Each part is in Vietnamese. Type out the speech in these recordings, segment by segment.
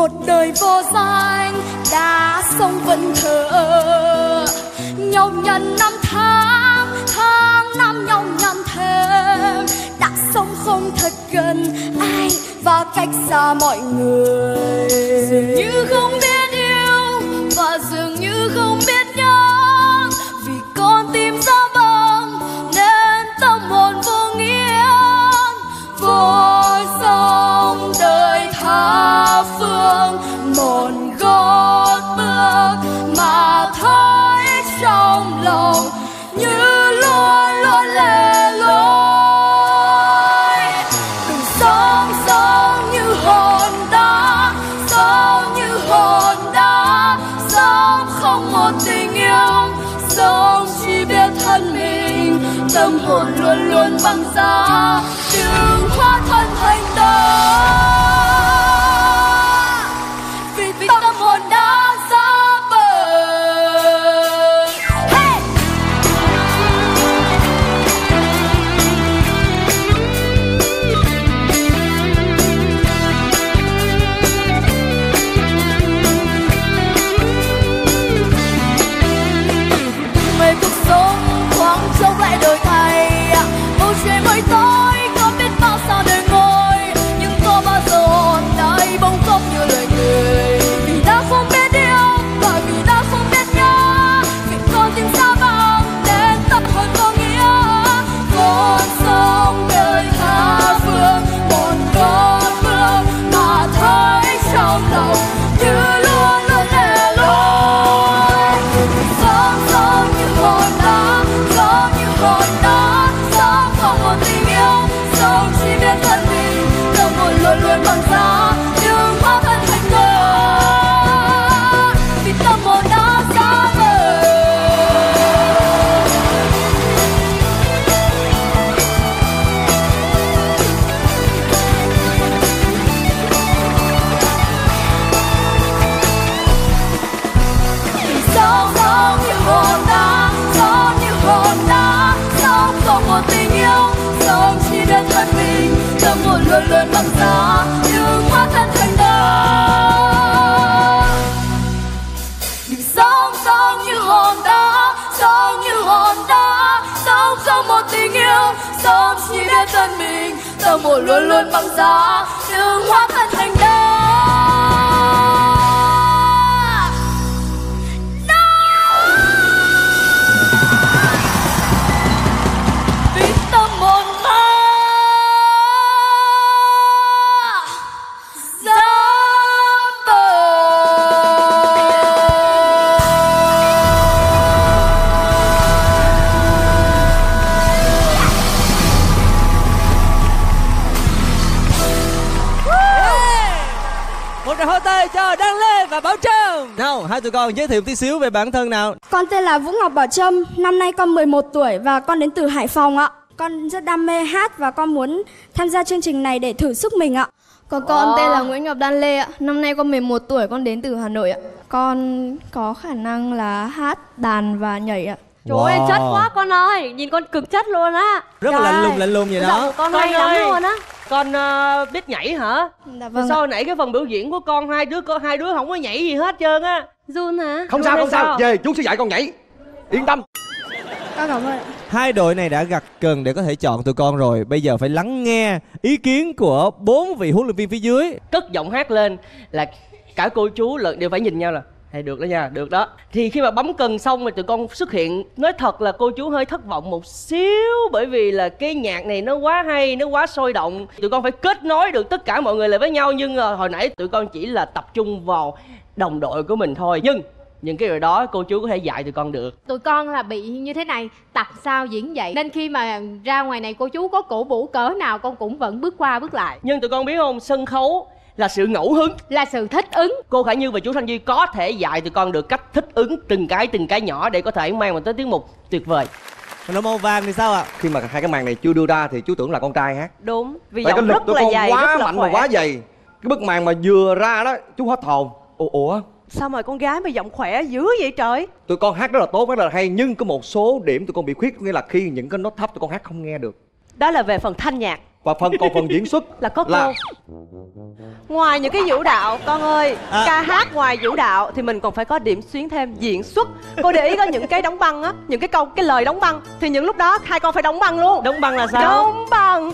một đời vô danh đã sống vẫn thở nhau nhận năm tháng, tháng năm nhau nhận thêm, đã sống không thật gần ai và cách xa mọi người. Dường như không biết yêu và dường như không biết nhớ, vì con tim ra băng nên tâm hồn vô nghĩa. Vội dòng đời tha phương một gót bước mà thấy trong lòng như luôn luôn lẻ loi. Đừng sống sống như hòn đá, sống như hòn đá, sống không một tình yêu, sống chỉ biết thân mình. Tâm hồn luôn luôn băng giá, đừng hóa thân thành đá, vì tâm hồn đã xa bờ. Hey! Về cuộc sống thoáng trông lại đổi thay, bầu trời mới tối có biết bao sao đời ngồi, nhưng có bao giờ hồn đây bỗng không như lời người. Vì đã không biết yêu và vì đã không biết nhớ, vì con tim xa vắng nên tâm hồn vô nghĩa. Con sông đời tha phương một con bước mà thấy trong lòng như luôn luôn lẻ loi. Sống sống như hòn đá, sống như hòn đá, sống không một tình yêu, sống chỉ biết thân mình. Tâm hồn luôn luôn bằng giá, đừng hóa thân thành cơn, vì tâm hồn đã xa vời. Sống sống như hòn đá, sống như hòn đá, sống không một tình yêu, sống chỉ biết thân mình. Tâm hồn luôn luôn bằng giá, đừng hóa thân thành đá. Đừng sống sống như hòn đá, sống như hòn đá, sống không một tình yêu, sống chỉ biết thân mình. Tâm hồn luôn luôn bằng giá, đừng hóa thân thành đá. Vì tâm hồn ta ra bờ. Một tràng pháo tay cho Đăng Lê và Bảo Trâm. Nào, hai tụi con giới thiệu tí xíu về bản thân nào. Con tên là Vũ Ngọc Bảo Trâm, năm nay con 11 tuổi và con đến từ Hải Phòng ạ. Con rất đam mê hát và con muốn tham gia chương trình này để thử sức mình ạ. Còn con tên là Nguyễn Ngọc Đan Lê ạ. Năm nay con 11 tuổi, con đến từ Hà Nội ạ. Con có khả năng là hát, đàn và nhảy ạ. Trời ơi, chất quá con ơi, nhìn con cực chất luôn á. Rất là lạnh lùng vậy đó. Con hay lắm luôn á. Con biết nhảy hả? Dạ vâng. Sao nãy cái phần biểu diễn của con hai đứa không có nhảy gì hết trơn á. Run hả? Không sao, không sao, về chú sẽ dạy con nhảy, yên tâm. Con cảm ơn. Hai đội này đã gặt cần để có thể chọn tụi con rồi. Bây giờ phải lắng nghe ý kiến của 4 vị huấn luyện viên phía dưới. Cất giọng hát lên là cả cô chú đều phải nhìn nhau là hay được đó nha, được đó. Thì khi mà bấm cần xong rồi tụi con xuất hiện, nói thật là cô chú hơi thất vọng một xíu, bởi vì là cái nhạc này nó quá hay, nó quá sôi động. Tụi con phải kết nối được tất cả mọi người lại với nhau, nhưng hồi nãy tụi con chỉ là tập trung vào đồng đội của mình thôi. Nhưng những cái điều đó cô chú có thể dạy tụi con được. Tụi con là bị như thế này, tập sao diễn vậy, nên khi mà ra ngoài này cô chú có cổ vũ cỡ nào con cũng vẫn bước qua bước lại. Nhưng tụi con biết không, sân khấu là sự ngẫu hứng, là sự thích ứng. Cô Khải Như và chú Thanh Duy có thể dạy tụi con được cách thích ứng từng cái nhỏ để có thể mang vào tới tiết mục tuyệt vời. Còn đội màu vàng thì sao ạ? Khi mà hai cái màn này chưa đưa ra thì chú tưởng là con trai hát. Đúng, vì tại giọng cái lực rất tụi là con dày, quá rất là mạnh khỏe. và quá dày. Cái bức màn mà vừa ra đó chú hết hồn. Ủa sao mà con gái mà giọng khỏe dữ vậy trời? tụi con hát rất là tốt, rất là hay, nhưng có một số điểm tụi con bị khuyết, nghĩa là khi những cái nốt thấp tụi con hát không nghe được. Đó là về phần thanh nhạc. Và còn phần diễn xuất là có cô. Ngoài những cái vũ đạo con ơi, ca hát ngoài vũ đạo thì mình còn phải có điểm xuyến thêm diễn xuất. Cô để ý có những cái đóng băng á, những cái câu cái lời đóng băng thì những lúc đó hai con phải đóng băng luôn. Đóng băng là sao? Đóng băng.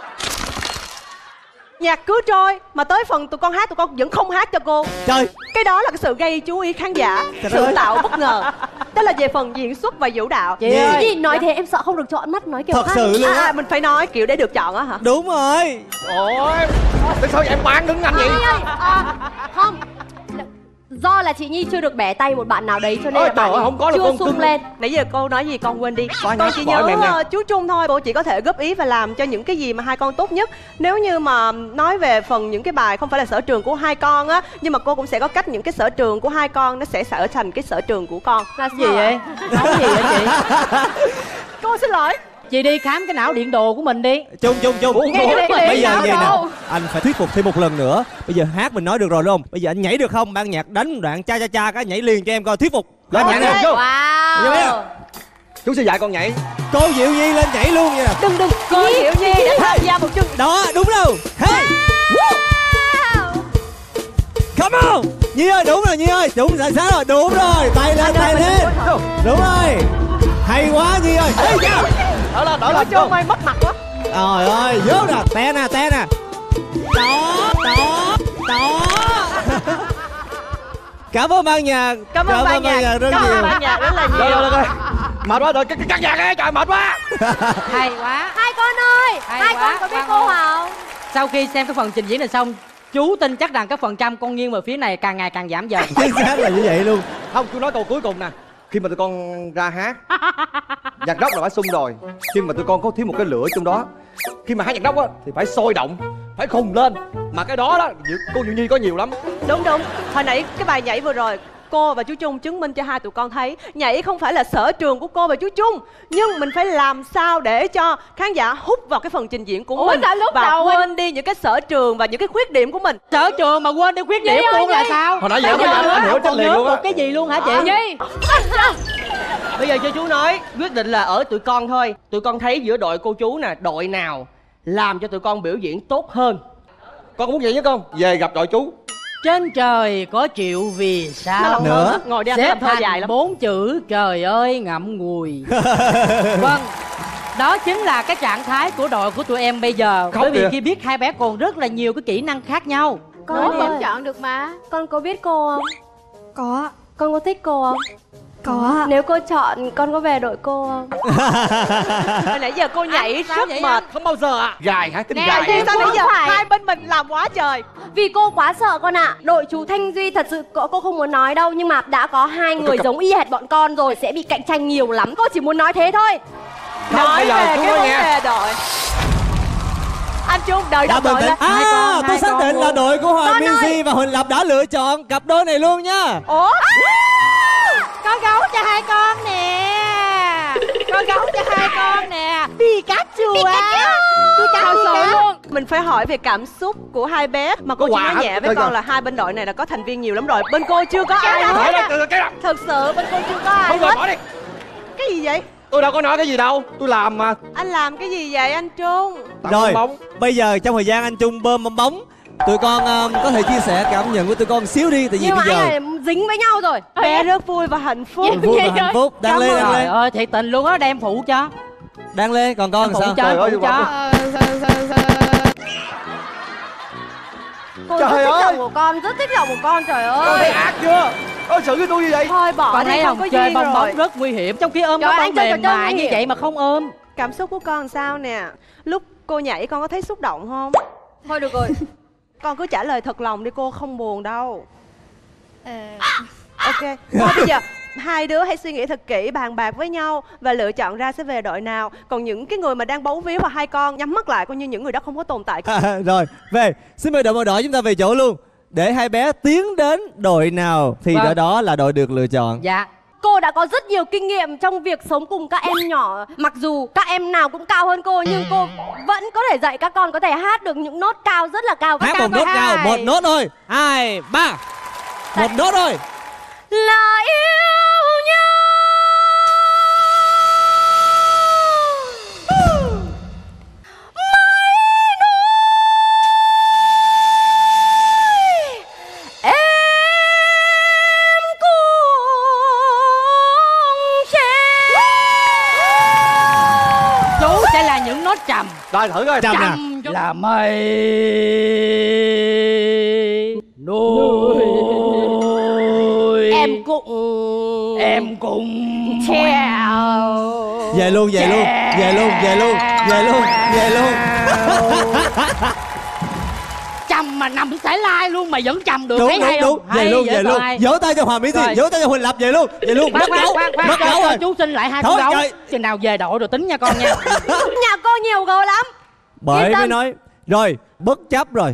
Nhạc cứ trôi mà tới phần tụi con hát tụi con vẫn không hát cho cô. Trời, cái đó là cái sự gây chú ý khán giả, sự tạo bất ngờ. Đó là về phần diễn xuất và vũ đạo. Chị ơi, nói thế em sợ không được chọn mắt, nói kiểu thật khác. sự luôn á. Mình phải nói kiểu để được chọn á hả? Đúng rồi. Ôi, tại sao em bán đứng anh vậy? Không, do là chị Nhi chưa được bẻ tay một bạn nào đấy cho nên Ôi, là bạn trời ơi, không có là chưa con sung cưng. lên. Nãy giờ cô nói gì con quên đi. Con Con chỉ bỏ em nhớ nè. chú Trung thôi. Cô chỉ có thể góp ý và làm cho những cái gì mà hai con tốt nhất. Nếu như mà nói về phần những cái bài không phải là sở trường của hai con á, nhưng mà cô cũng sẽ có cách những cái sở trường của hai con nó sẽ trở thành cái sở trường của con. Là Gì vậy? Nói gì vậy chị? Cô xin lỗi. Chị đi khám cái não điện đồ của mình đi. Chung bây giờ vậy nè, đâu. anh phải thuyết phục thêm một lần nữa. Bây giờ hát mình nói được rồi đúng không? Bây giờ anh nhảy được không? Ban nhạc đánh đoạn cha cha cha cái nhảy liền cho em coi, thuyết phục. Lên nhảy nè, vô. Wow. Chú sẽ dạy con nhảy. Cô Diệu Nhi lên nhảy luôn vậy nè. Đừng Cô Diệu Nhi đã tham gia một chương Đó, đúng đâu? Hey. Come on. Nhi ơi, đúng rồi Nhi ơi. Đúng rồi, sao rồi? Đúng rồi, tay lên thêm. Đúng rồi. Hay quá Nhi ơi. Ê, da. Đỡ lên Cho mày mất mặt quá. Trời ơi, vô nè, te nè. Đó. Cảm ơn ban nhạc. Cảm ơn ban nhạc rất Cảm ơn nhiều. ban nhạc rất là nhiều. Rồi. Mệt quá rồi, cắt nhạc đi, trời mệt quá. Hay quá. Hai con ơi, hai con có biết cô không? Sau khi xem cái phần trình diễn này xong, chú tin chắc rằng cái phần trăm con nghiêng về phía này càng ngày càng giảm dần. Chính xác là như vậy luôn. Không, chú nói câu cuối cùng nè. Khi mà tụi con ra hát, nhạc rock là phải sung rồi. Nhưng mà tụi con có thiếu một cái lửa trong đó. Khi mà hát nhạc rock á thì phải sôi động, phải khùng lên. Mà cái đó cô Diệu Nhi có nhiều lắm. Đúng. Hồi nãy cái bài nhảy vừa rồi cô và chú Trung chứng minh cho hai tụi con thấy nhảy không phải là sở trường của cô và chú Trung, nhưng mình phải làm sao để cho khán giả hút vào cái phần trình diễn của mình và quên đi những cái sở trường và những cái khuyết điểm của mình. Sở trường mà quên đi khuyết điểm luôn là sao? Hồi nãy giờ anh hiểu trách liền luôn á. Một cái gì luôn hả chị? Nhi. Bây giờ cho chú nói, quyết định là ở tụi con thôi. Tụi con thấy giữa đội cô chú nè, đội nào làm cho tụi con biểu diễn tốt hơn? Con có muốn vậy với con? Về gặp đội chú. Trên trời có triệu vì sao Nữa. Ngồi đi anh xếp làm thơ dài thành lắm. 4 chữ trời ơi ngậm ngùi. Vâng, đó chính là cái trạng thái của đội của tụi em bây giờ. Khóc Bởi vì kìa. khi biết hai bé còn rất là nhiều cái kỹ năng khác nhau. Con vẫn chọn được mà. Con có biết cô không? Có. Con có thích cô không? Có. Nếu cô chọn con có về đội cô không? Hồi nãy giờ cô nhảy rất mệt. Không bao giờ à. Gài hả? Tính Nè, gài. Vì sao nãy giờ phải. hai bên mình làm quá trời. Vì cô quá sợ con ạ. Đội chú Thanh Duy thật sự cô không muốn nói đâu, nhưng mà đã có hai người giống y hệt bọn con rồi, sẽ bị cạnh tranh nhiều lắm. Cô chỉ muốn nói thế thôi. Không, Nói bây giờ về chú cái nói vấn nghe. đề đội. Anh Trung đợi Đã đồng bình đội tĩnh. lên. Tôi xác định là đội của Hoàng Minzy và Huỳnh Lập đã lựa chọn cặp đôi này luôn nha. Ủa? Có gấu cho hai con nè. Có gấu cho hai con nè. Pikachu á. Pikachu luôn. Mình phải hỏi về cảm xúc của hai bé. Mà cô Có chỉ quà nói hả? nhẹ với Thôi con rồi. là hai bên đội này là có thành viên nhiều lắm rồi. Bên cô chưa có ai Thôi hết. đó, cái đó. Thật sự bên cô chưa có ai Không rồi, hết. bỏ đi. Cái gì vậy? Tôi đâu có nói cái gì đâu. Tôi làm mà. Anh làm cái gì vậy anh Trung? Tặng Rồi, bong bóng. bây giờ trong thời gian anh Trung bơm bong bóng, tụi con có thể chia sẻ cảm nhận của tụi con xíu đi. Tại vì Nhưng mà bây giờ anh này dính với nhau rồi. Bé rất vui và hạnh phúc. vui và hạnh phúc. Đang lên, đang Trời lên. ơi thiệt tình luôn á, đem phụ cho. Đang lên, còn con Phụ sao? cho, Trời ơi, phụ bỏ cho. Cô Trời rất thích ơi. giọng của con, rất thích giọng của con, trời Con thấy ơi. ác chưa? Đối xử với tôi như vậy. Thôi bỏ Con đi, thấy không không, có chơi duyên bong rồi. bóng rất nguy hiểm. Trong khi ôm Trời nó ơi, bóng anh chơi mềm trò chơi mại nguy như hiểm. vậy mà không ôm. Cảm xúc của con sao nè? Lúc cô nhảy con có thấy xúc động không? Thôi được rồi. Con cứ trả lời thật lòng đi, cô không buồn đâu. Ok. Thôi bây giờ hai đứa hãy suy nghĩ thật kỹ, bàn bạc với nhau và lựa chọn ra sẽ về đội nào. Còn những cái người mà đang bấu víu vào hai con, nhắm mắt lại coi như những người đó không có tồn tại. Rồi, về. Xin mời đội màu đỏ chúng ta về chỗ luôn. Để hai bé tiến đến đội nào thì Vâng. đội đó là đội được lựa chọn. Dạ. Cô đã có rất nhiều kinh nghiệm trong việc sống cùng các em nhỏ. Mặc dù các em nào cũng cao hơn cô, nhưng cô vẫn có thể dạy các con có thể hát được những nốt cao rất là cao. Hát một nốt cao, một nốt thôi. 2, 3. Một nốt thôi. Là yêu nhau. Mãi sẽ là những nốt trầm. Rồi thử coi. Trầm nè. Là mây nuôi em cũng treo. Về luôn, về luôn, về luôn, về luôn, về luôn, về luôn. Trầm mà nằm sải lai luôn mà vẫn trầm được. Đúng, thấy đúng, hay đúng. không? Về Hay, luôn, dễ về luôn. coi. Vỗ tay cho Hoàng Mỹ Thiên, Rồi. vỗ tay cho Huỳnh Lập, về luôn, về luôn. Mất gấu, mất gấu cho rồi. chú xin lại 2 Thôi, con gấu. trời. Chừng nào về đội rồi tính nha con nha. Nhà cô nhiều gấu lắm. Bởi Yên tâm. mới nói. Rồi, bất chấp rồi.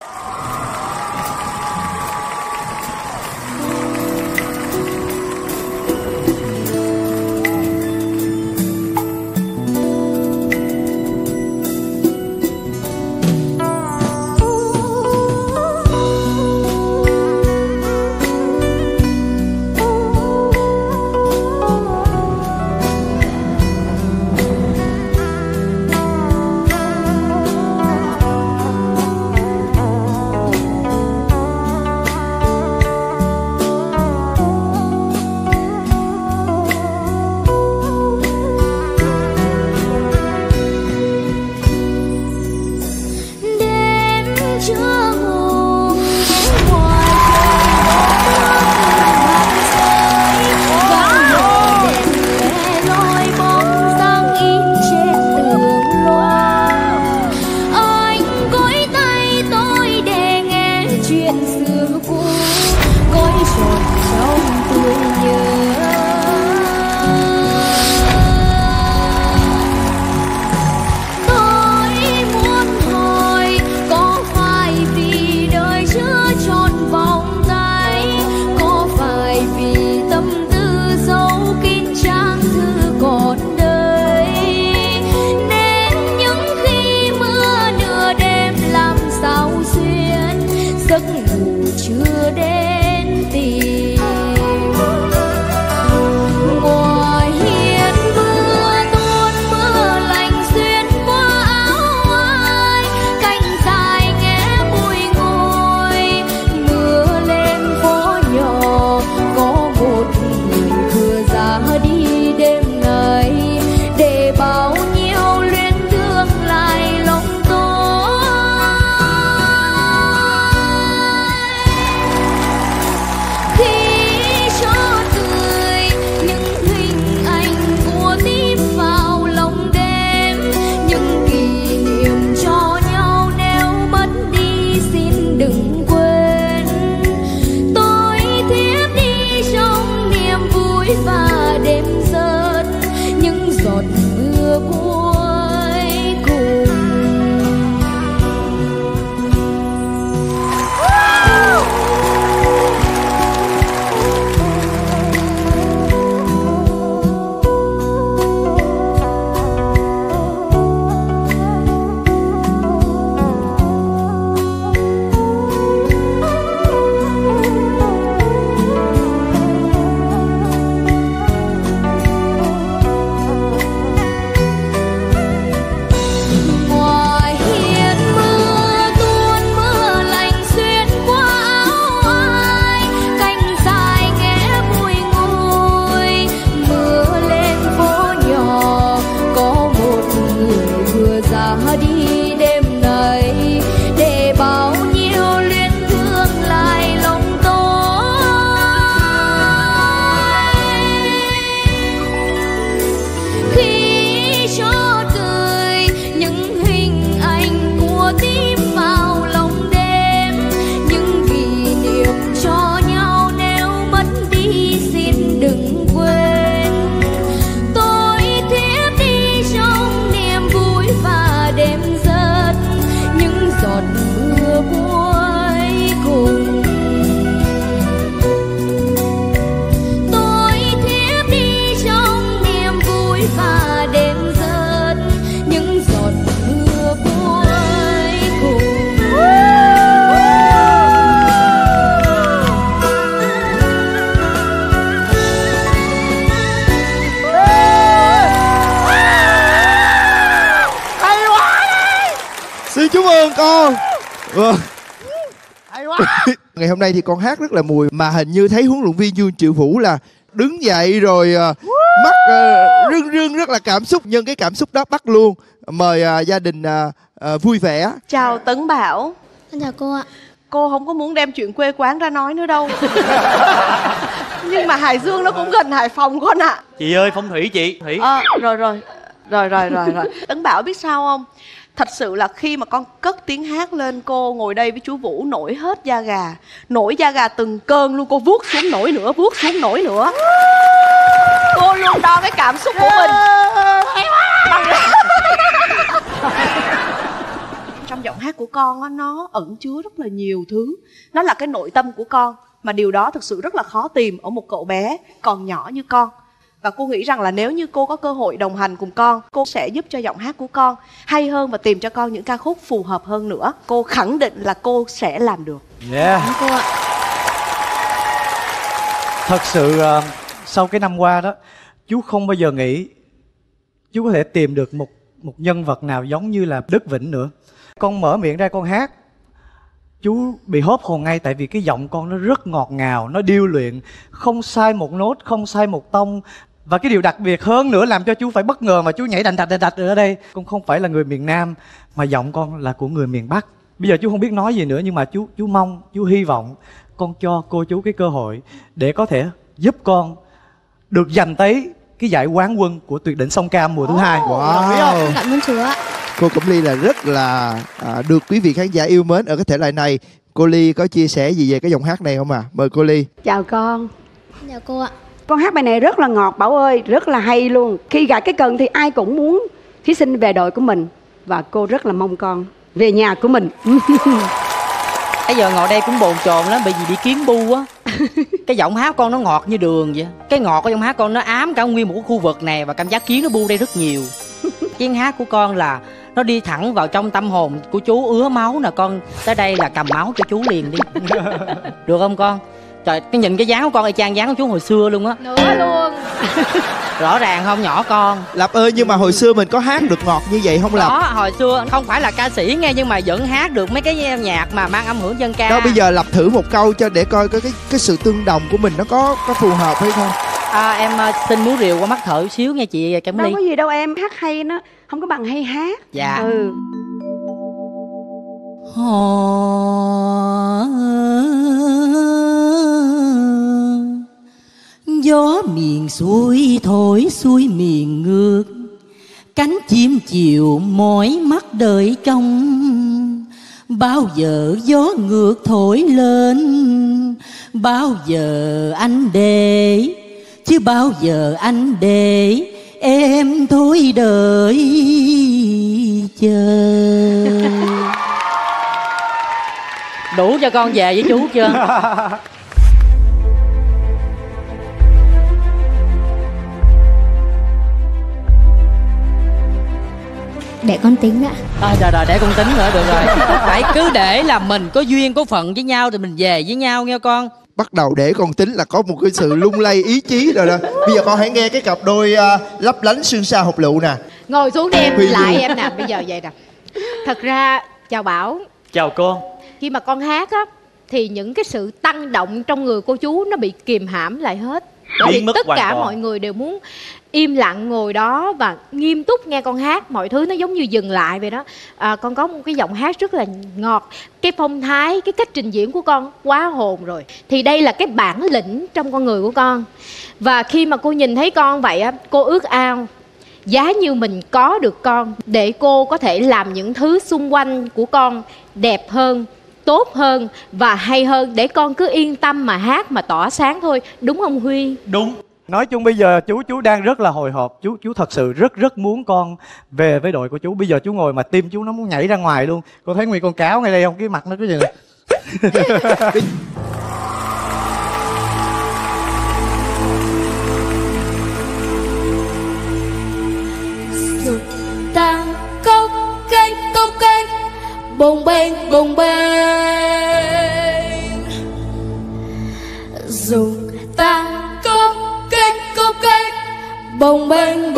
Vâng. Hay quá. Ngày hôm nay thì con hát rất là mùi, mà hình như thấy huấn luyện viên Dương Triệu Vũ là đứng dậy rồi mắt rưng rưng rất là cảm xúc. Nhân cái cảm xúc đó bắt luôn mời gia đình vui vẻ. Chào Tấn Bảo. Xin chào cô ạ. Cô không có muốn đem chuyện quê quán ra nói nữa đâu. Nhưng mà Hải Dương nó cũng gần Hải Phòng con ạ. Chị ơi, phong thủy chị. Thủy. Rồi. Tấn Bảo biết sao không? Thật sự là khi mà con cất tiếng hát lên, cô ngồi đây với chú Vũ nổi hết da gà. Nổi da gà từng cơn luôn. Cô vuốt xuống nổi nữa, vuốt xuống nổi nữa. Cô luôn đo cái cảm xúc của mình. Trong giọng hát của con á, nó ẩn chứa rất là nhiều thứ. Nó là cái nội tâm của con. Mà điều đó thực sự rất là khó tìm ở một cậu bé còn nhỏ như con. Và cô nghĩ rằng là nếu như cô có cơ hội đồng hành cùng con, cô sẽ giúp cho giọng hát của con hay hơn và tìm cho con những ca khúc phù hợp hơn nữa. Cô khẳng định là cô sẽ làm được. Yeah. Cô ạ. Thật sự sau cái năm qua đó, chú không bao giờ nghĩ chú có thể tìm được một nhân vật nào giống như là Đức Vĩnh nữa. Con mở miệng ra con hát, chú bị hốt hồn ngay, tại vì cái giọng con nó rất ngọt ngào, nó điêu luyện, không sai một nốt, không sai một tông. Và cái điều đặc biệt hơn nữa làm cho chú phải bất ngờ mà chú nhảy đành đạch ở đây. Con không phải là người miền Nam mà giọng con là của người miền Bắc. Bây giờ chú không biết nói gì nữa, nhưng mà chú mong, chú hy vọng con cho cô chú cái cơ hội để có thể giúp con được giành tới cái giải quán quân của Tuyệt Đỉnh Sông Cam mùa thứ 2. Wow. Cảm ơn chú ạ. Cô Cẩm Ly là rất là được quý vị khán giả yêu mến ở cái thể loại này. Cô Ly có chia sẻ gì về cái giọng hát này không ạ? Mời cô Ly. Chào con. Chào cô ạ. Con hát bài này rất là ngọt Bảo ơi, rất là hay luôn. Khi gặt cái cần thì ai cũng muốn thí sinh về đội của mình. Và cô rất là mong con về nhà của mình. Bây giờ ngồi đây cũng bồn chồn lắm, bởi vì bị kiến bu á. Cái giọng hát con nó ngọt như đường vậy. Cái ngọt của giọng hát con nó ám cả nguyên một cái khu vực này. Và cảm giác kiến nó bu đây rất nhiều. Tiếng hát của con là nó đi thẳng vào trong tâm hồn của chú, ứa máu nè con. Tới đây là cầm máu cho chú liền đi. Được không con? Trời, cái nhìn cái dáng của con y chang dáng của chú hồi xưa luôn á. Nữa luôn. Rõ ràng không nhỏ con? Lập ơi, nhưng mà hồi xưa mình có hát được ngọt như vậy không Lập? Đó, hồi xưa không phải là ca sĩ nghe, nhưng mà vẫn hát được mấy cái nhạc mà mang âm hưởng dân ca. Đó, bây giờ Lập thử một câu cho để coi cái sự tương đồng của mình nó có phù hợp hay không? Em xin muối rượu qua mắt thợ xíu nghe chị Cẩm Ly. Đâu có gì đâu em, hát hay nó không có bằng hay hát. Dạ. Gió miền xuôi thổi xuôi miền ngược, cánh chim chiều mỏi mắt đợi trông. Bao giờ gió ngược thổi lên, bao giờ anh để, chứ bao giờ anh để em thôi đợi chờ. Đủ cho con về với chú chưa? Để con tính ạ. Rồi để con tính nữa, được rồi. Phải cứ để là mình có duyên có phận với nhau thì mình về với nhau nghe con. Bắt đầu để con tính là có một cái sự lung lay ý chí rồi đó. Bây giờ con hãy nghe cái cặp đôi lấp lánh xương xa hột lựu nè. Ngồi xuống đi em, lại em nè. Bây giờ vậy nè. Thật ra, chào Bảo. Chào con. Khi mà con hát á, thì những cái sự tăng động trong người cô chú nó bị kìm hãm lại hết. Bởi vì tất cả mọi người đều muốn im lặng ngồi đó và nghiêm túc nghe con hát. Mọi thứ nó giống như dừng lại vậy đó. Con có một cái giọng hát rất là ngọt. Cái phong thái, cái cách trình diễn của con quá hồn rồi. Thì đây là cái bản lĩnh trong con người của con. Và khi mà cô nhìn thấy con vậy á, cô ước ao giá như mình có được con, để cô có thể làm những thứ xung quanh của con đẹp hơn, tốt hơn và hay hơn, để con cứ yên tâm mà hát mà tỏa sáng thôi. Đúng không Huy? Đúng. Nói chung bây giờ chú đang rất là hồi hộp. Chú thật sự rất muốn con về với đội của chú. Bây giờ chú ngồi mà tim chú nó muốn nhảy ra ngoài luôn. Con thấy nguyên con cáo ngay đây không? Cái mặt nó cứ gì này. Ta cốc kênh bồng bềnh dùng ta cốc kênh bồng bềnh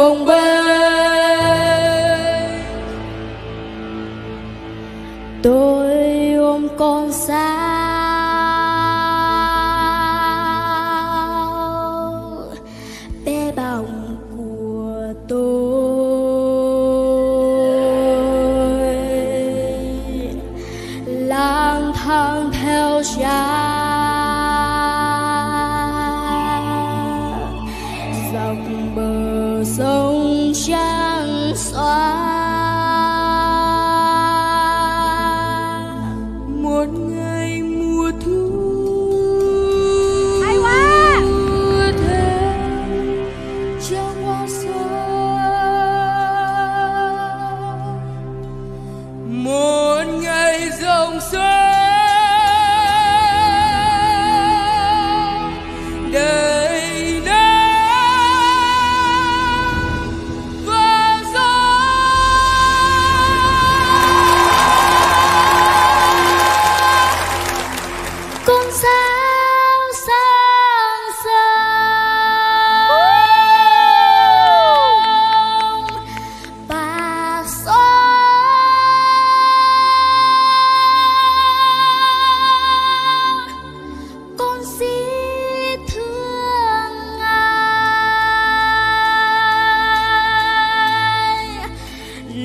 tôi ôm con sao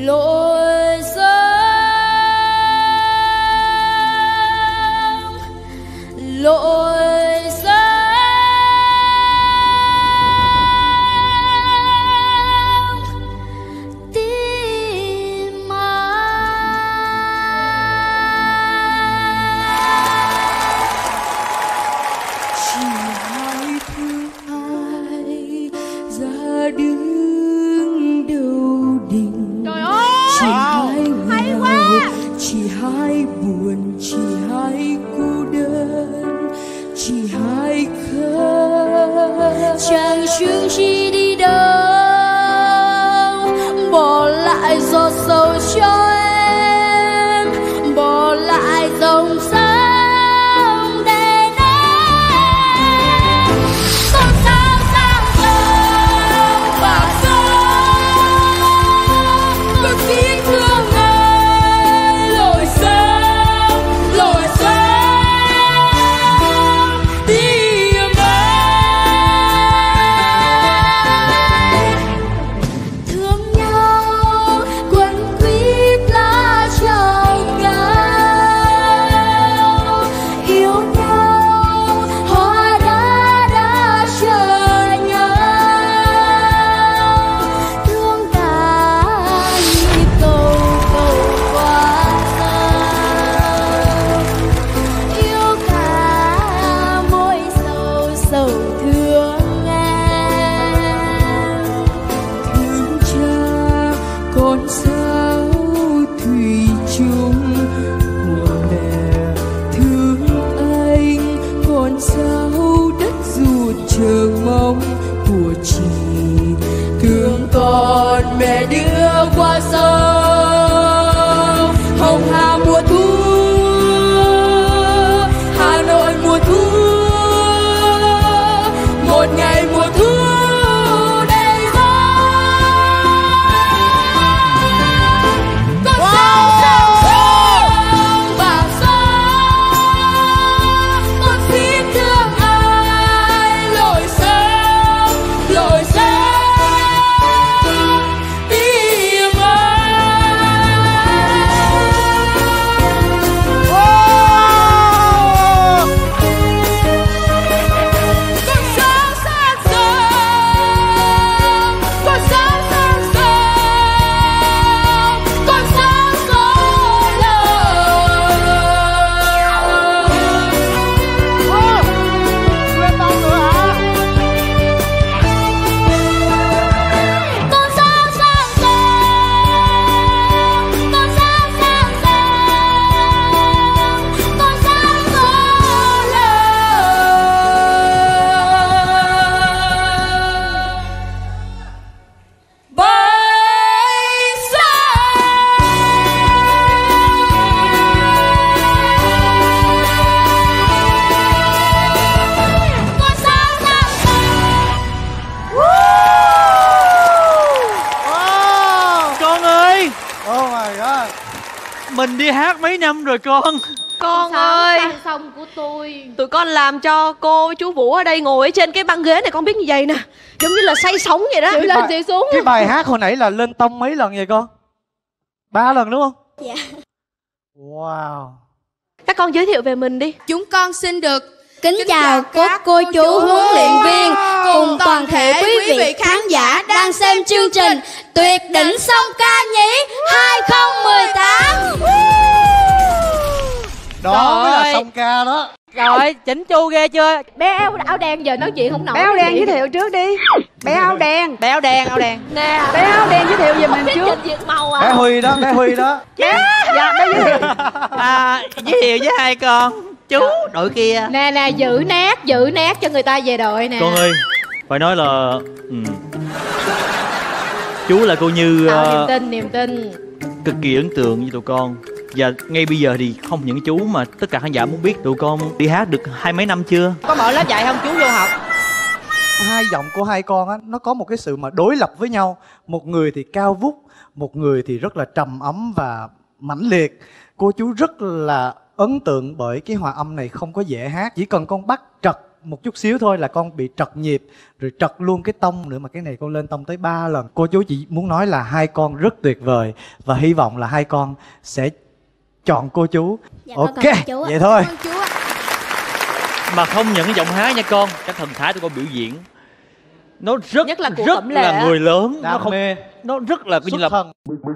lội sông, lội sông tìm Chỉ hai thương ai ra đứng đầu đình. Trời ơi, chỉ hai hay nghèo, quá. chỉ hai buồn, chỉ hai cô đơn, chỉ hai khóc. chẳng chừng chi đi đâu, bỏ lại giọt sầu cho em, bỏ lại dòng sông để nắng. Con sao sang sông và sông, con xin thương ngài lội sông, lội sông tìm em. Thương nhau quấn quýt lá trầu cao, yêu nhau hoa đã chờ nhau, thương ta nhịp cầu cầu qua sông, yêu cả mỗi sầu sầu thương em. Thương cha con sao thủy chung của mẹ, thương anh con sao đất ruột chờ mong của chị. Thương con mẹ đưa qua sông Hồng Hà mùa thu, Hà Nội mùa thu, một ngày mùa thu đầy gió. Con sao sang sông và sông, con xin thương ai lội sông, lội sông tìm con sao sang sông, con sao sang sông, con sao sông lời. Con sao sang sông, con sao sang sông, con sao sông lời. Bấy xa con sao sang Con ơi, Oh my god. mình đi hát mấy năm rồi con. Con ơi, sang sông của tôi. tụi con làm cho cô chú Vũ ở đây ngồi ở trên cái băng ghế này, con biết như vậy nè, giống như là say sóng vậy đó. Chịu lên chịu xuống. Cái bài hát hồi nãy là lên tông mấy lần vậy con? 3 lần đúng không? Dạ. Wow. Các con giới thiệu về mình đi. Chúng con xin được kính chào các cô chú huấn luyện viên cùng toàn thể quý vị khán giả đang xem chương trình Tuyệt đỉnh song ca nhí 2018. Đó mới Trời là ơi. song ca đó. Rồi, chỉnh chu ghê chưa? Bé áo đen giờ nói chuyện không nổi. Bé áo đen cái giới gì? thiệu trước đi. Bé áo đen. Bé áo đen, áo đen. Nè, Bé áo đen giới thiệu về mình Biết trước. trình diện màu Bé à? Huy đó, bé Huy đó. Dạ, bé giới thiệu. Giới thiệu với hai con. Chú, đội kia. Nè nè, giữ nét cho người ta về đội nè. Con ơi, phải nói là chú là cô Như Tạo niềm tin. cực kỳ ấn tượng với tụi con. Và ngay bây giờ thì không những chú mà tất cả khán giả muốn biết tụi con đi hát được 20 mấy năm chưa? Có mở lớp dạy không chú vô học? Hai giọng của hai con á, nó có một cái sự mà đối lập với nhau. Một người thì cao vút, một người thì rất là trầm ấm và mãnh liệt. Cô chú rất là ấn tượng bởi cái hòa âm này không có dễ hát. Chỉ cần con bắt trật một chút xíu thôi là con bị trật nhịp, rồi trật luôn cái tông nữa, mà cái này con lên tông tới 3 lần. Cô chú chỉ muốn nói là hai con rất tuyệt vời và hy vọng là hai con sẽ chọn cô chú. Dạ, ok, chú vậy thôi. Mà không những cái giọng hát nha con, cái thần thái của con biểu diễn nó rất nhất là của rất Cẩm Lệ là người lớn, đam nó không mê, nó rất là coi như là thần.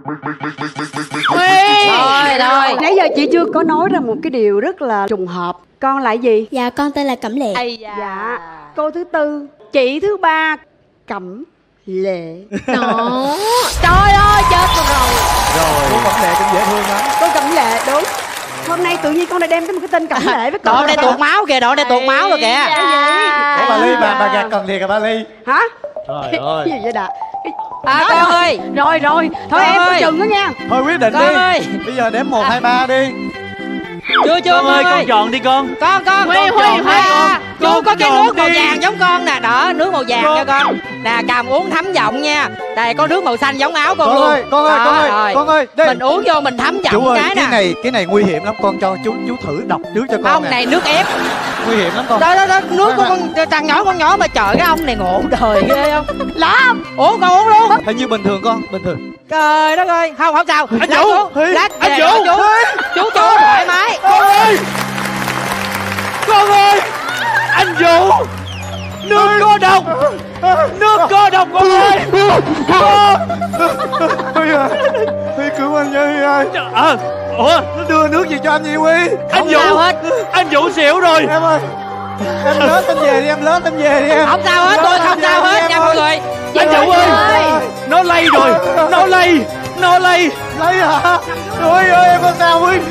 Rồi nãy giờ chị chưa có nói ra một cái điều rất là trùng hợp. Con là gì? Dạ con tên là Cẩm Lệ. Dạ. Cô thứ tư, chị thứ ba, Cẩm Lệ. Đó. Trời ơi chết rồi. Rồi, cô Cẩm Lệ cũng dễ thương lắm. Cô Cẩm Lệ đúng. Hôm nay tự nhiên con lại đem cái một cái tên Cẩm Lệ với con. Đoạn đây tuột máu kìa, đoạn đây tuột máu rồi kìa. Ủa bà Ly, bà gạt cần liền à bà Ly? Hả? Trời ơi. Cái gì vậy Đạt? Con ơi. Rồi thôi Con em ơi. có chừng đó nha. Thôi quyết định Con đi. ơi. Bây giờ đếm 1, 2, 3 đi. Chưa con ơi, con chọn đi con. Con chú có cái nước màu vàng giống con nè, đó nước màu vàng cho con nè, cầm uống thấm giọng nha. Đây có nước màu xanh giống áo con luôn. Con ơi đây. Mình uống vô mình thấm giọng Chú ơi, cái nè. cái này nguy hiểm lắm, con cho chú thử đọc trước cho con. Ông nè. này nước ép Nguy hiểm lắm con. đó nước của con thằng nhỏ mà trời, cái ông này ngộ đời ghê không lắm. Uống con uống luôn. Hình như bình thường con, bình thường. Trời đất ơi, không sao. Anh Vũ, anh Vũ, chú thoải mái. Con ơi, anh Vũ, nước có độc, nước có độc con ơi. Huy ơi, Huy cứu anh nha Huy ơi. Ủa, nó đưa nước gì cho anh vậy Huy? Anh Vũ, anh Vũ xỉu rồi. Em ơi, em lớn em về đi, em lớn em về đi em. Không sao hết, tôi không sao hết nha mọi người. Anh Vũ ơi, nó lây rồi, nó lây. Lấy hả? Huy ơi, em có sao Huy?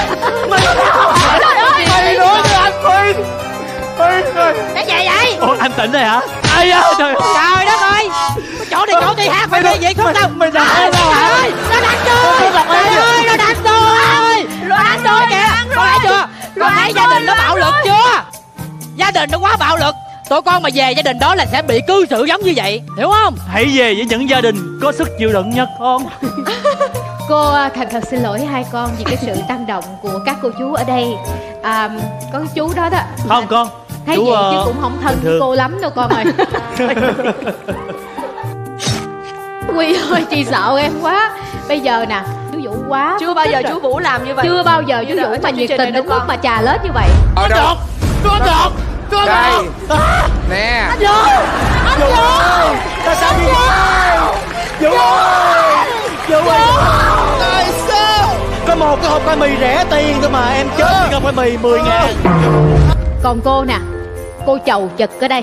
Mày nói cho anh Huy. Huy ơi. Cái gì vậy? Ủa, anh tỉnh rồi hả? Ai da, trời đất ơi. Chỗ này chỗ đi hát phải đi vậy không đâu. Mày đập em đâu hả? Nó đánh tôi. Trời ơi, nó đánh tôi. Nó đánh tôi kìa. Con thấy chưa? Con thấy gia đình nó bạo lực chưa? Gia đình nó quá bạo lực. Tụi con mà về gia đình đó là sẽ bị cư xử giống như vậy, hiểu không? Hãy về với những gia đình có sức chịu đựng nha con. Cô thành thật xin lỗi hai con vì cái sự tăng động của các cô chú ở đây. Có cái chú đó đó. Không con. Thấy chú, vậy chứ cũng không thân với cô lắm đâu con ơi. Quy ơi, chị sợ em quá. Bây giờ nè, chú Vũ quá chưa bao giờ chú Vũ làm như vậy. Chưa bao giờ chú Vũ mà nhiệt tình đến mức mà trà lết như vậy. Có độc. Đây nè. Anh Vũ. Tại sao đi? Vũ ơi, tại sao? Có một cái hộp khoai mì rẻ tiền thôi mà em chết cái hộp khoai mì 10.000. Còn cô nè, cô chầu chực ở đây.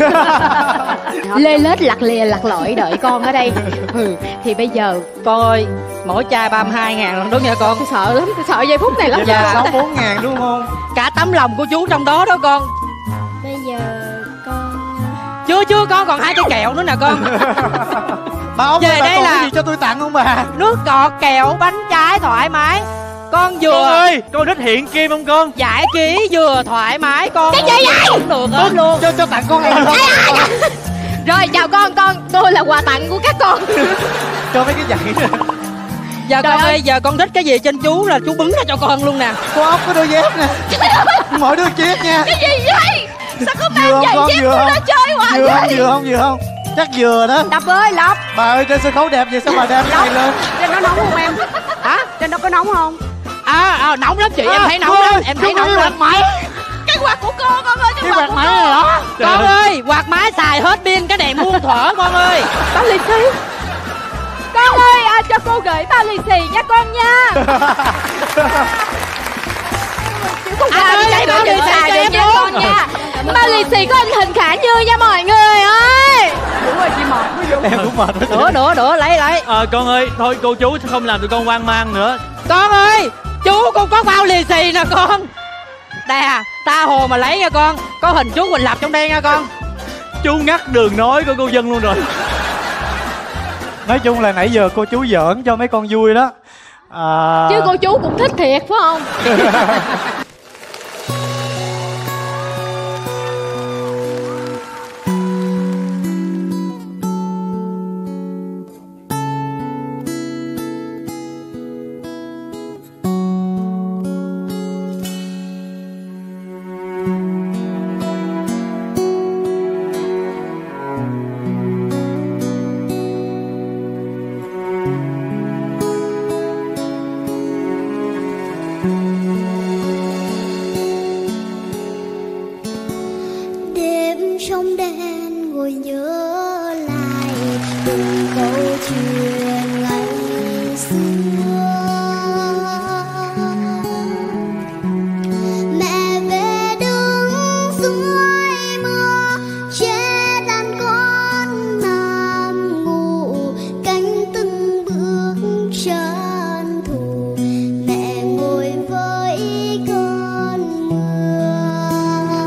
Lê lết lặt lìa lặt lội đợi con ở đây. Thì bây giờ con ơi, mỗi chai 32.000 lần đó nha con. Tôi sợ lắm, tôi sợ giây phút này lắm. Dạ 64.000 đúng không? Cả tấm lòng của chú trong đó đó con. Bây giờ con... Chưa con còn 2 cái kẹo nữa nè con. Bà ông về ơi, bà đây còn là cái gì cho tôi tặng không bà? Nước ngọt, kẹo, bánh trái thoải mái. Con vừa... Con ơi, con thích hiện kim không con? Giải trí vừa thoải mái con. Cái gì vậy? Cũng được hết luôn. Cho tặng con này không? Rồi chào con, tôi là quà tặng của các con. Cho mấy cái giày. Giờ con ơi, giờ con thích cái gì trên chú là chú bứng ra cho con luôn nè. Cô ốc có đôi dép nè. Mỗi đứa chiếc nha. Cái gì vậy? Sao có mang Vừa giày không, dép vừa tôi không? ra chơi hoài vậy? Vừa không? Chắc vừa đó. Đập ơi, Lộc. Bà ơi, trên sân khấu đẹp vậy sao bà đem cái này lên? Trên đó nóng không em? Hả? Trên đó có nóng không? Nóng lắm chị, em thấy nóng lắm. Em thấy nóng lắm. Cái quạt của cô con ơi, cái quạt máy này đó. Con ơi, quạt máy xài hết pin, cái đèn muôn thuở con ơi. Ba lì xì. Con ơi, cho cô gửi ba lì xì nha con nha. Không phải lấy bao lì xì cho em con nha. Ba lì xì có hình Khả Như nha mọi người ơi. Đúng rồi, chị mệt. Em cũng mệt. Nữa, lấy. Con ơi, thôi cô chú không làm tụi con hoang mang nữa. Con ơi, chú con có bao lì xì nè con. Đây à, tha hồ mà lấy nha con. Có hình chú Quỳnh Lập trong đây nha con. Chú ngắt đường nói của cô Dân luôn rồi. Nói chung là nãy giờ cô chú giỡn cho mấy con vui đó. Chứ cô chú cũng thích thiệt phải không? sơn thù, mẹ ngồi với cơn mưa.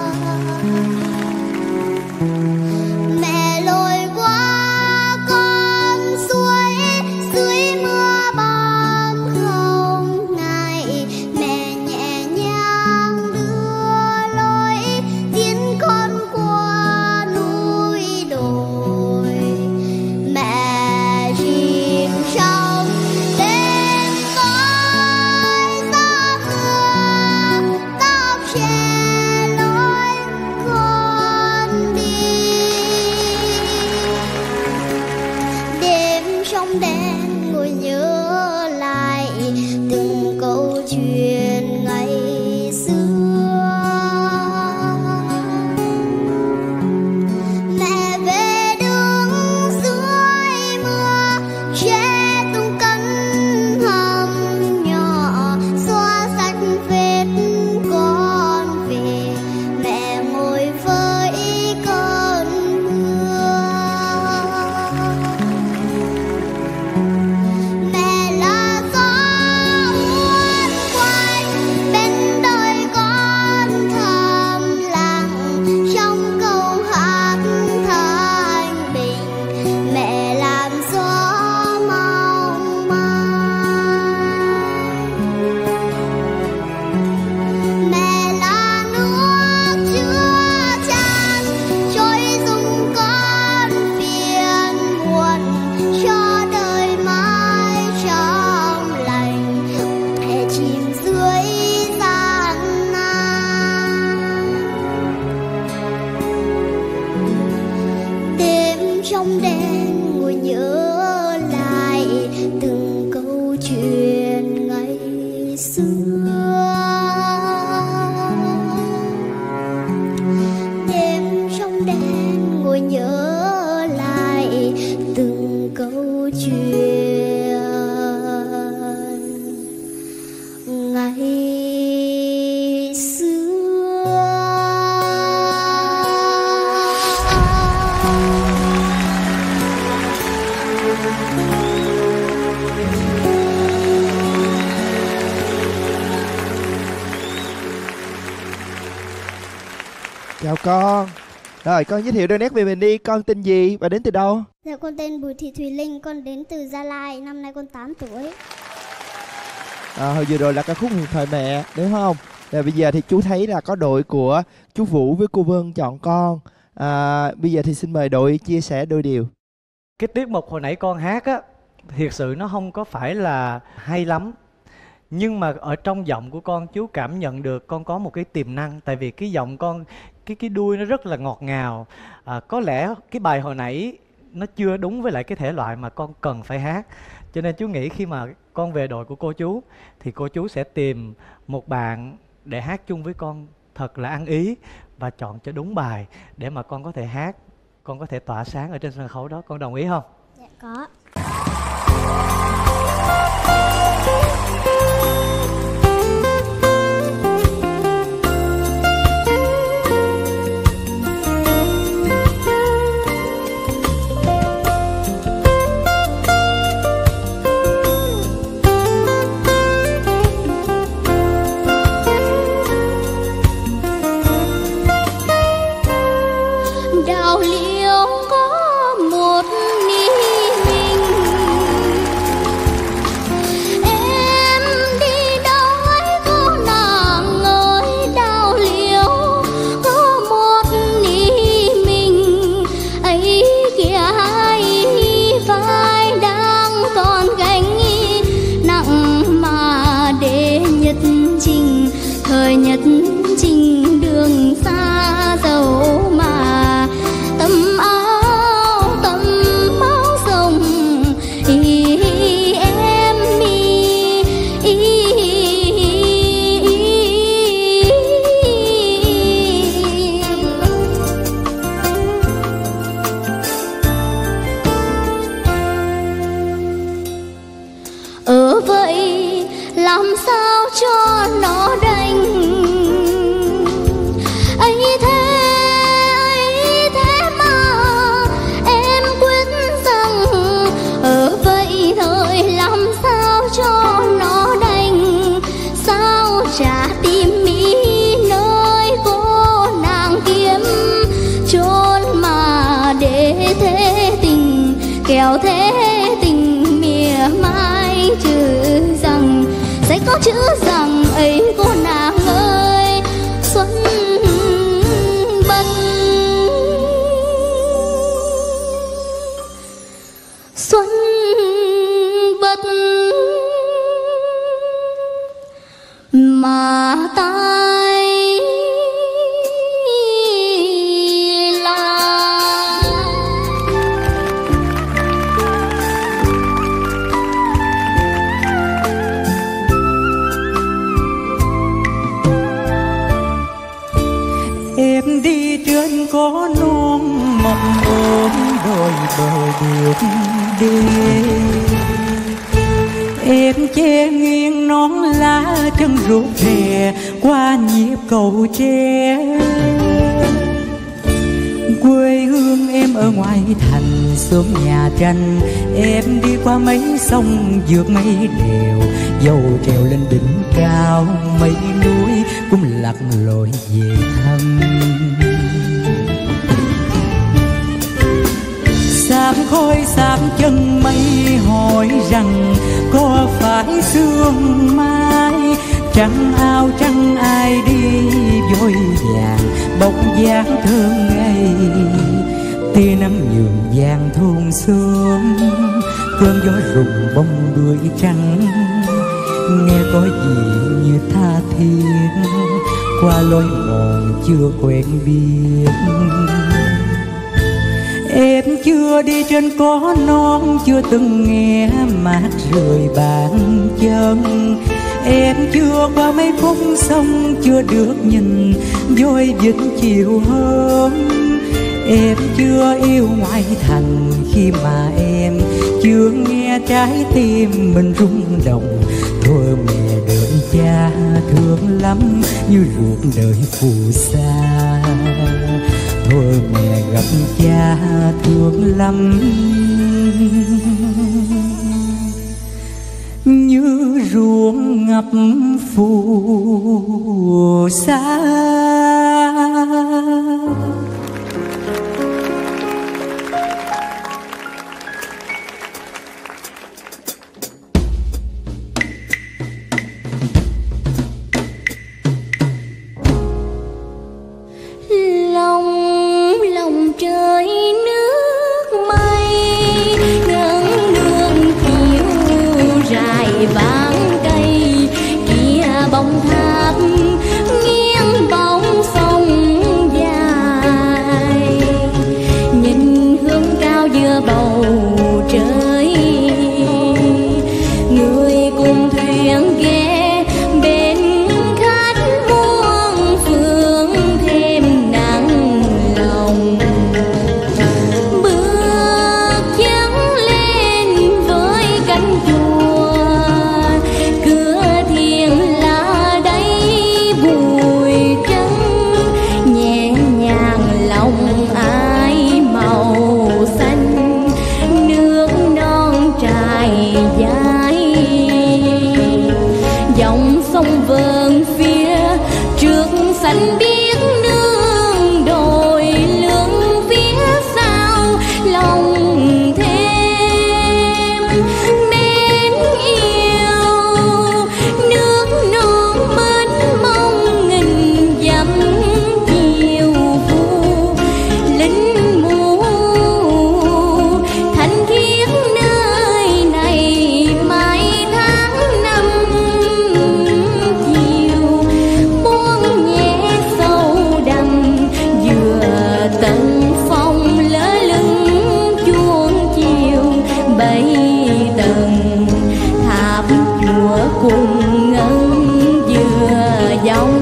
Mẹ lội qua con suối dưới mưa bom không ngày, mẹ nhẹ nhàng đưa lối tiến con qua núi đồi. Mẹ chìm trong đêm tối gió mưa, tóc che lối con đi. Đêm trong đen ngồi nhớ lại từng câu chuyện ngày xưa. Mẹ về đứng dưới mưa, che tung cánh hầm nhỏ, xóa sạch vết con về. Mẹ ngồi với cơn mưa. Mẹ là gió uốn quanh bên đời con thầm lặng trong câu hát thanh bình. Mẹ làm gió mong manh. Mẹ là nước chứa chan trôi dung con phiền muộn cho đời mãi trong lành. Mẹ chìm dưới gian nan. Đêm trong đen ngồi nhớ lại từng câu chuyện ngày xưa. Đêm trong đen ngồi nhớ lại từng câu chuyện ngày xưa. Chào con. Rồi con giới thiệu đôi nét về mình đi. Con tên gì và đến từ đâu? Dạ con tên Bùi Thị Thùy Linh, con đến từ Gia Lai, năm nay con 8 tuổi. Hồi vừa rồi là ca khúc Huyền Thoại Mẹ đúng không? Và bây giờ thì chú thấy là có đội của chú Vũ với cô Vân chọn con. Bây giờ thì xin mời đội chia sẻ đôi điều. Cái tiết mục hồi nãy con hát á, thiệt sự nó không có phải là hay lắm. Nhưng mà ở trong giọng của con, chú cảm nhận được con có một cái tiềm năng. Tại vì cái giọng con, cái đuôi nó rất là ngọt ngào. Có lẽ cái bài hồi nãy nó chưa đúng với lại cái thể loại mà con cần phải hát. Cho nên chú nghĩ khi mà con về đội của cô chú thì cô chú sẽ tìm một bạn để hát chung với con thật là ăn ý và chọn cho đúng bài để mà con có thể hát, con có thể tỏa sáng ở trên sân khấu đó. Con đồng ý không? Dạ có. Đào liễu có một ni hình, em đi đâu ấy cô nàng ơi. Đào liễu có một ni mình, ấy kìa hai vai đang còn gánh nặng mà để nhật trình. Thời nhật trình đường xa dấu mà tấm áo rồng em ở vậy làm sao cho nó đành. Ấy thế mà em quyết rằng ở vậy thời làm chữ rằng, sẽ có chữ rằng ấy cô nàng ơi. Xuân bất, xuân bất mà tay em đi trên có non mộng ôm đôi bờ biển đêm. Em che nghiêng nón lá chân ruột rè qua nhịp cầu tre. Quê hương em ở ngoài thành xóm nhà tranh, em đi qua mấy sông vượt mấy đèo, dầu trèo lên đỉnh cao mấy núi cũng lặn lội về thăm. Sám khói sám chân mây hỏi rằng có phải sương mai, trắng áo trắng ai đi vội vàng bóng dáng thơ ngây. Tia nắng nhường vàng thôn xóm, cơn gió rụng bông đuôi trắng, nghe có gì như tha thiết qua lối mòn chưa quen biết. Em chưa đi trên cỏ non, chưa từng nghe mát rời bàn chân. Em chưa qua mấy khúc sông, chưa được nhìn vôi vĩnh chiều hôm. Em chưa yêu ngoại thành khi mà em chưa nghe trái tim mình rung động. Thôi mẹ đợi cha thương lắm như ruột đợi phù sa. Thôi mẹ gặp cha thương lắm như ruộng ngập phù sa. Lòng trời nước mây ngân nương chiều dài vàng cây, kia bóng tháp nghiêng bóng sông dài, nhìn hướng cao giữa bầu trời, người cùng thuyền ghé bên khách muôn phương thêm nặng lòng. Bước chân lên với cánh chùa, cửa thiền là đây bụi trắng, nhẹ nhàng lòng ai màu xanh, nước non trải dài, dòng sông vờn phía trước xanh biếc nương đồi lưng phía sau lòng thêm mến yêu. Nước non mênh mông nghìn dặm chiều vu, lính mù thanh khiết nơi này mai tháng năm chiều. Buông nhẹ sâu đầm vừa tận phong lỡ lưng chuông chiều, bảy tầng tháp chùa cùng ngân vừa dòng,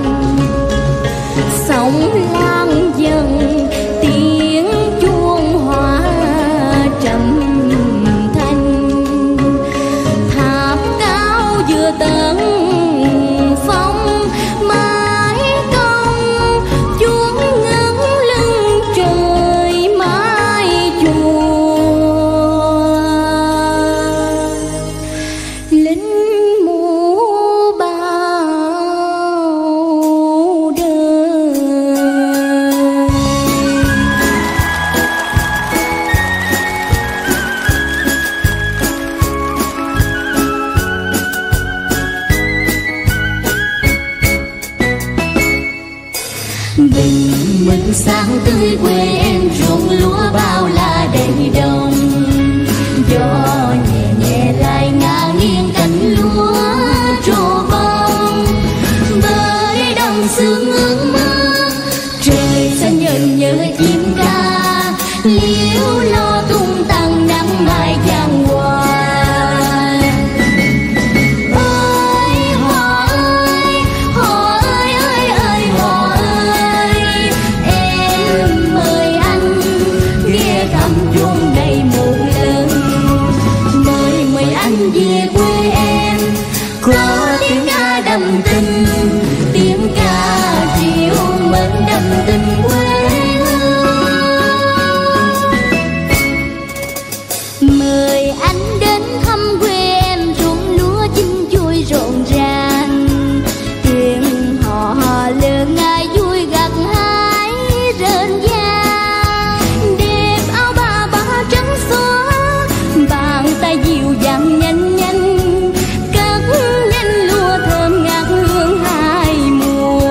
sóng lan dần tiếng chuông hoa trầm thanh. Tháp cao vừa tận phong mái cong, chuông ngân lưng trời mái chùa. Lính mũ bao đời. hương sáng tươi quê em ruộng lúa bao la đầy đồng. Gió nhẹ nhẹ lại ngả nghiêng cánh lúa trổ bông, bởi đồng sương ước mơ trời xanh nhợn nhớ chim ca liễu lo tung tăng nắng mai giang hoa. Về quê em có tiếng ca đậm tình, tiếng ca chiều mến đậm tình quê hương. Mời anh đến thăm quê em ruộng lúa chín vui rộn ràng, tiếng hò lớn ai vui gặt hái rền vang. Đẹp áo bà trắng xóa, bàn tay dịu dàng nhanh nhanh cắt nhanh lúa thơm ngát hương hai mùa.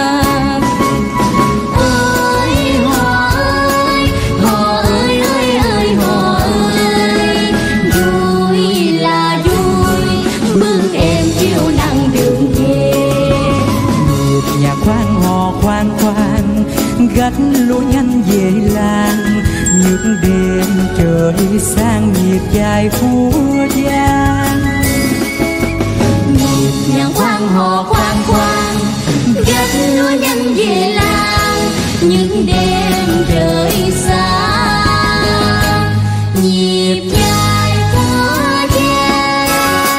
Ơi hò ơi, hò ơi ơi ơi hò ơi, vui là vui bước em chiều nắng đường về. Một nhà khoan hò khoan khoan gặt lúa nhanh về làng, những đêm trời sang nhịp dài phú giang. Một nhà khoan hò khoan khoan gặt lúa nhanh về làng, những đêm trời sang nhịp dài phú giang.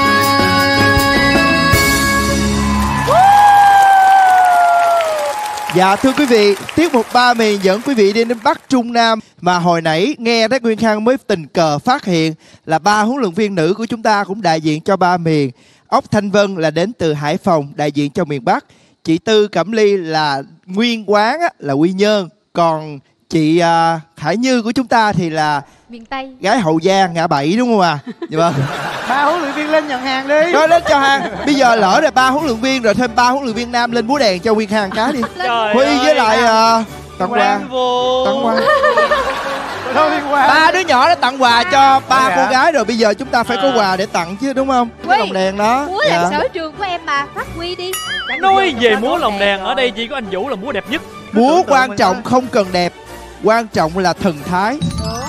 Dạ thưa quý vị, tiết mục Ba Miền dẫn quý vị đi đến Bắc Trung Nam. Mà hồi nãy nghe Đắc Nguyên Khang mới tình cờ phát hiện là 3 huấn luyện viên nữ của chúng ta cũng đại diện cho Ba Miền. Ốc Thanh Vân là đến từ Hải Phòng, đại diện cho miền Bắc. Chị Tư Cẩm Ly là nguyên quán là Quy Nhơn. Còn chị Khải Như của chúng ta thì là miền Tây, gái Hậu Giang, ngã Bảy đúng không ạ? Dạ vâng. 3 huấn luyện viên lên nhận hàng đi. Nói đến cho hàng. Bây giờ lỡ rồi 3 huấn luyện viên rồi thêm 3 huấn luyện viên nam lên búa đèn cho Nguyên Khang cái đi. Huy với lại tặng quà. Tặng quà. 3 đứa nhỏ đã tặng quà cho 3 cô gái rồi, bây giờ chúng ta phải có quà để tặng chứ đúng không? Cái lồng đèn đó. Múa là sở trường của em mà, phát huy đi. Nói về múa lồng đèn ở đây chỉ có anh Vũ là múa đẹp nhất. Múa quan trọng không cần đẹp, quan trọng là thần thái.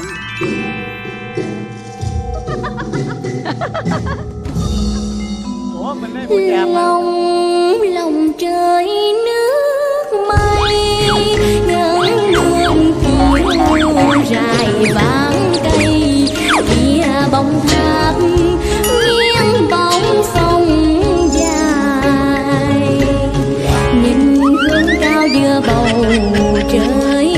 Lòng trời nước mây ngân đường kiều dài vàng cây, kia bóng tháp nghiêng bóng sông dài, nhìn hướng cao giữa bầu trời,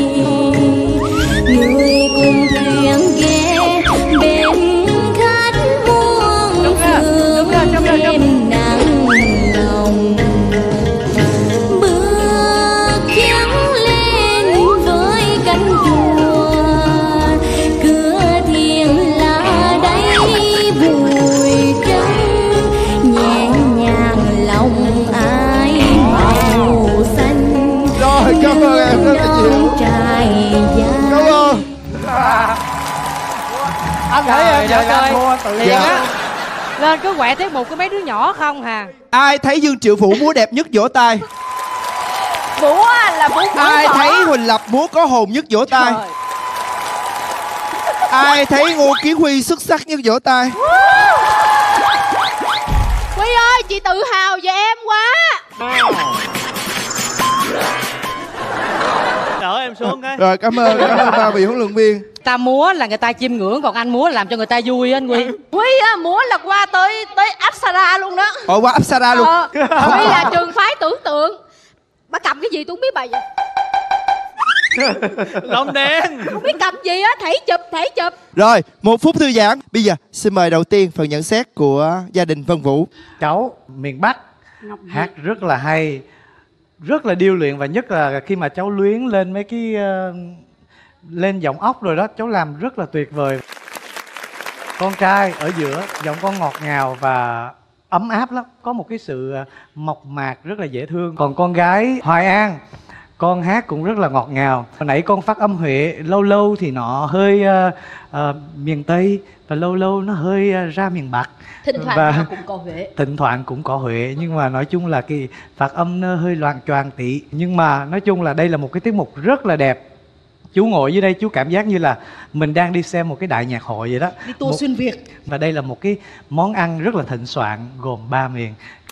người cùng thuyền ghé bên khách muôn phương đêm nắng lòng. Bước chân lên với cánh chùa, cửa thiền là đây bụi trắng, nhẹ nhàng lòng ai màu xanh. Rồi, cảm ơn em rất là nhiều. Trai Cảm ơn. Anh thấy giờ anh thua tự Liền á. Lên cứ quẹ tiết mục có mấy đứa nhỏ không hà. Ai thấy Dương Triệu Vũ múa đẹp nhất vỗ tay. Vũ là Vũ. Ai thấy Huỳnh Lập múa có hồn nhất vỗ tay. Ai thấy Ngô Kiến Huy xuất sắc nhất vỗ tay. Huy ơi, chị tự hào về em quá. Đỡ em xuống cái. Rồi cảm ơn ba vị huấn luyện viên. Ta múa là người ta chiêm ngưỡng, còn anh múa là làm cho người ta vui anh Huy. Huy múa là qua tới Apsara luôn đó. Ồ, qua Apsara luôn. Huy là trường phái tưởng tượng. Bà cầm cái gì tôi không biết bà vậy. Lồng đèn. Không biết cầm gì á, thảy chụp. Rồi, 1 phút thư giãn. Bây giờ xin mời đầu tiên phần nhận xét của gia đình Vân Vũ. Cháu miền Bắc hát rất là hay, rất là điêu luyện, và nhất là khi mà cháu luyến lên mấy cái lên giọng ốc rồi đó, cháu làm rất là tuyệt vời. Con trai ở giữa giọng con ngọt ngào và ấm áp lắm, có một cái sự mộc mạc rất là dễ thương. Còn con gái Hoài An con hát cũng rất là ngọt ngào. Hồi nãy con phát âm Huế, lâu lâu thì nó hơi miền Tây và lâu lâu nó hơi ra miền Bắc. Thỉnh thoảng và nó cũng có Huế. Thỉnh thoảng cũng có Huế, nhưng mà nói chung là cái phát âm nó hơi loạng choạng tí. Nhưng mà nói chung là đây là một cái tiết mục rất là đẹp. Chú ngồi dưới đây chú cảm giác như là mình đang đi xem một cái đại nhạc hội vậy đó. Đi tour xuyên Việt. Và đây là một cái món ăn rất là thịnh soạn gồm 3 miền.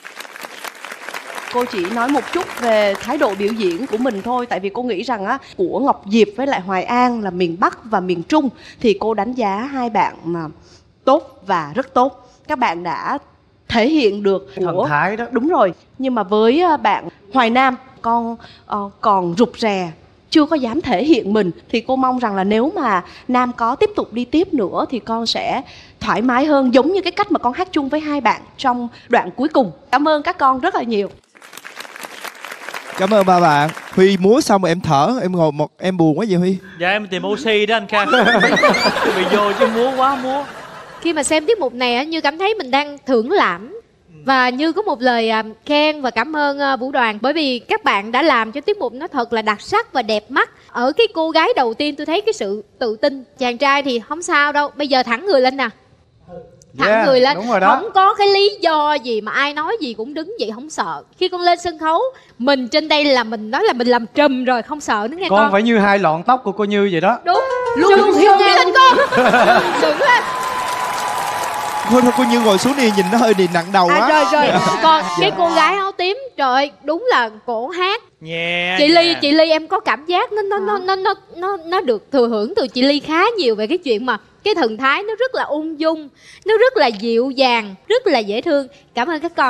Cô chỉ nói một chút về thái độ biểu diễn của mình thôi. Tại vì cô nghĩ rằng á, của Ngọc Diệp với lại Hoài An là miền Bắc và miền Trung, thì cô đánh giá hai bạn mà tốt và rất tốt. Các bạn đã thể hiện được thần thái đó. Đúng rồi. Nhưng mà với bạn Hoài Nam, con còn rụt rè, chưa có dám thể hiện mình. Thì cô mong rằng là nếu mà Nam có tiếp tục đi tiếp nữa thì con sẽ thoải mái hơn, giống như cái cách mà con hát chung với hai bạn trong đoạn cuối cùng. Cảm ơn các con rất là nhiều. Cảm ơn ba bạn. Huy múa xong rồi em thở, em ngồi em buồn quá vậy Huy? Dạ em tìm oxy đó anh Khang. Bị vô chứ múa quá múa. Khi mà xem tiết mục này á, Như cảm thấy mình đang thưởng lãm. Và Như có một lời khen và cảm ơn Vũ Đoàn. Bởi vì các bạn đã làm cho tiết mục nó thật là đặc sắc và đẹp mắt. Ở cái cô gái đầu tiên tôi thấy cái sự tự tin. Chàng trai thì không sao đâu. Bây giờ thẳng người lên nè. Thẳng người lên, không có cái lý do gì mà ai nói gì cũng đứng vậy, không sợ. Khi con lên sân khấu, mình trên đây là mình nói là mình làm trùm rồi, không sợ nữa nghe con. Con phải như hai lọn tóc của cô Như vậy đó. Đúng, luôn hiếu lên con. Đừng lên. Thôi cô Như ngồi xuống đi, nhìn nó hơi đi nặng đầu quá. Rồi. Còn cái cô gái áo tím, trời ơi, đúng là cổ hát. Yeah, Chị Ly em có cảm giác nó được thừa hưởng từ chị Ly khá nhiều về cái chuyện mà cái thần thái nó rất là ung dung, nó rất là dịu dàng, rất là dễ thương. Cảm ơn các con.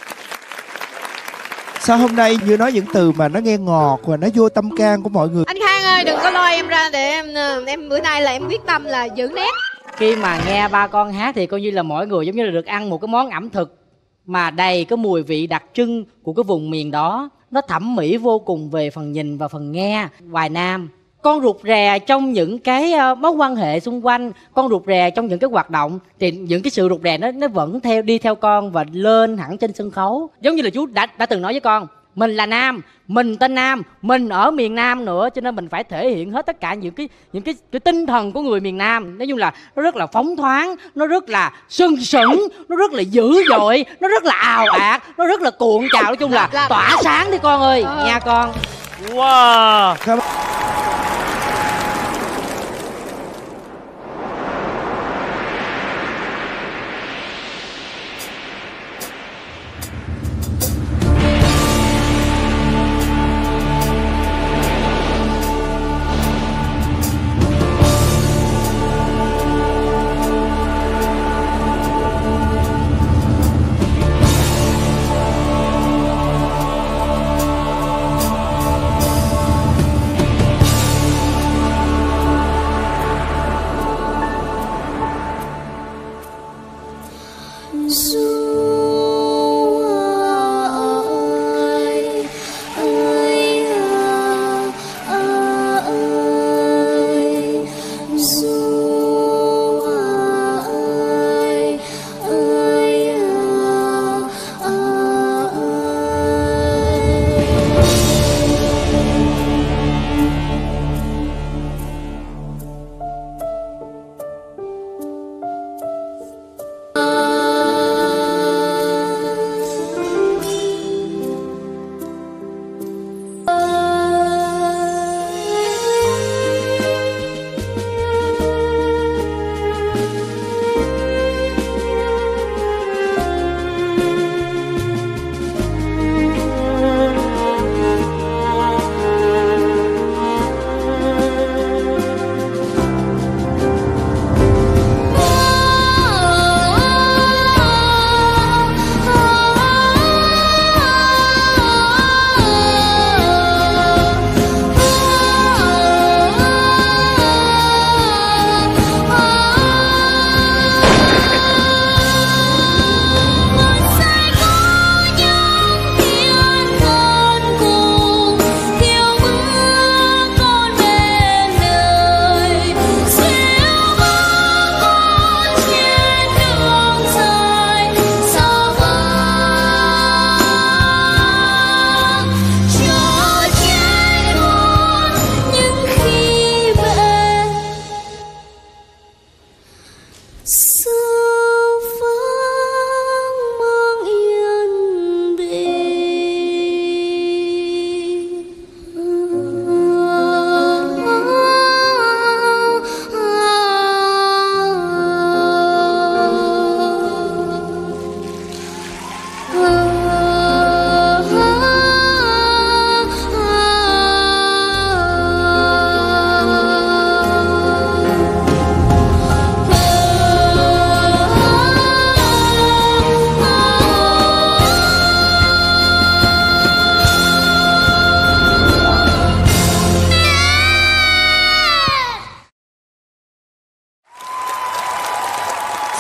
Sao hôm nay Như nói những từ mà nó nghe ngọt và nó vô tâm can của mọi người? Anh Khang ơi, đừng có lôi em ra để em bữa nay là em quyết tâm là giữ nét. Khi mà nghe ba con hát thì coi như là mỗi người giống như là được ăn một cái món ẩm thực mà đầy cái mùi vị đặc trưng của cái vùng miền đó. Nó thẩm mỹ vô cùng về phần nhìn và phần nghe. Hoài Nam, con rụt rè trong những cái mối quan hệ xung quanh, con rụt rè trong những cái hoạt động, thì những cái sự rụt rè nó vẫn đi theo con và lên hẳn trên sân khấu. Giống như là chú đã từng nói với con, mình là Nam, mình tên Nam, mình ở miền Nam nữa, cho nên mình phải thể hiện hết tất cả những cái tinh thần của người miền Nam. Nói chung là nó rất là phóng khoáng, nó rất là sừng sững, nó rất là dữ dội, nó rất là ào ạt, nó rất là cuộn trào. Nói chung là tỏa sáng đi con ơi, nha con. Wow.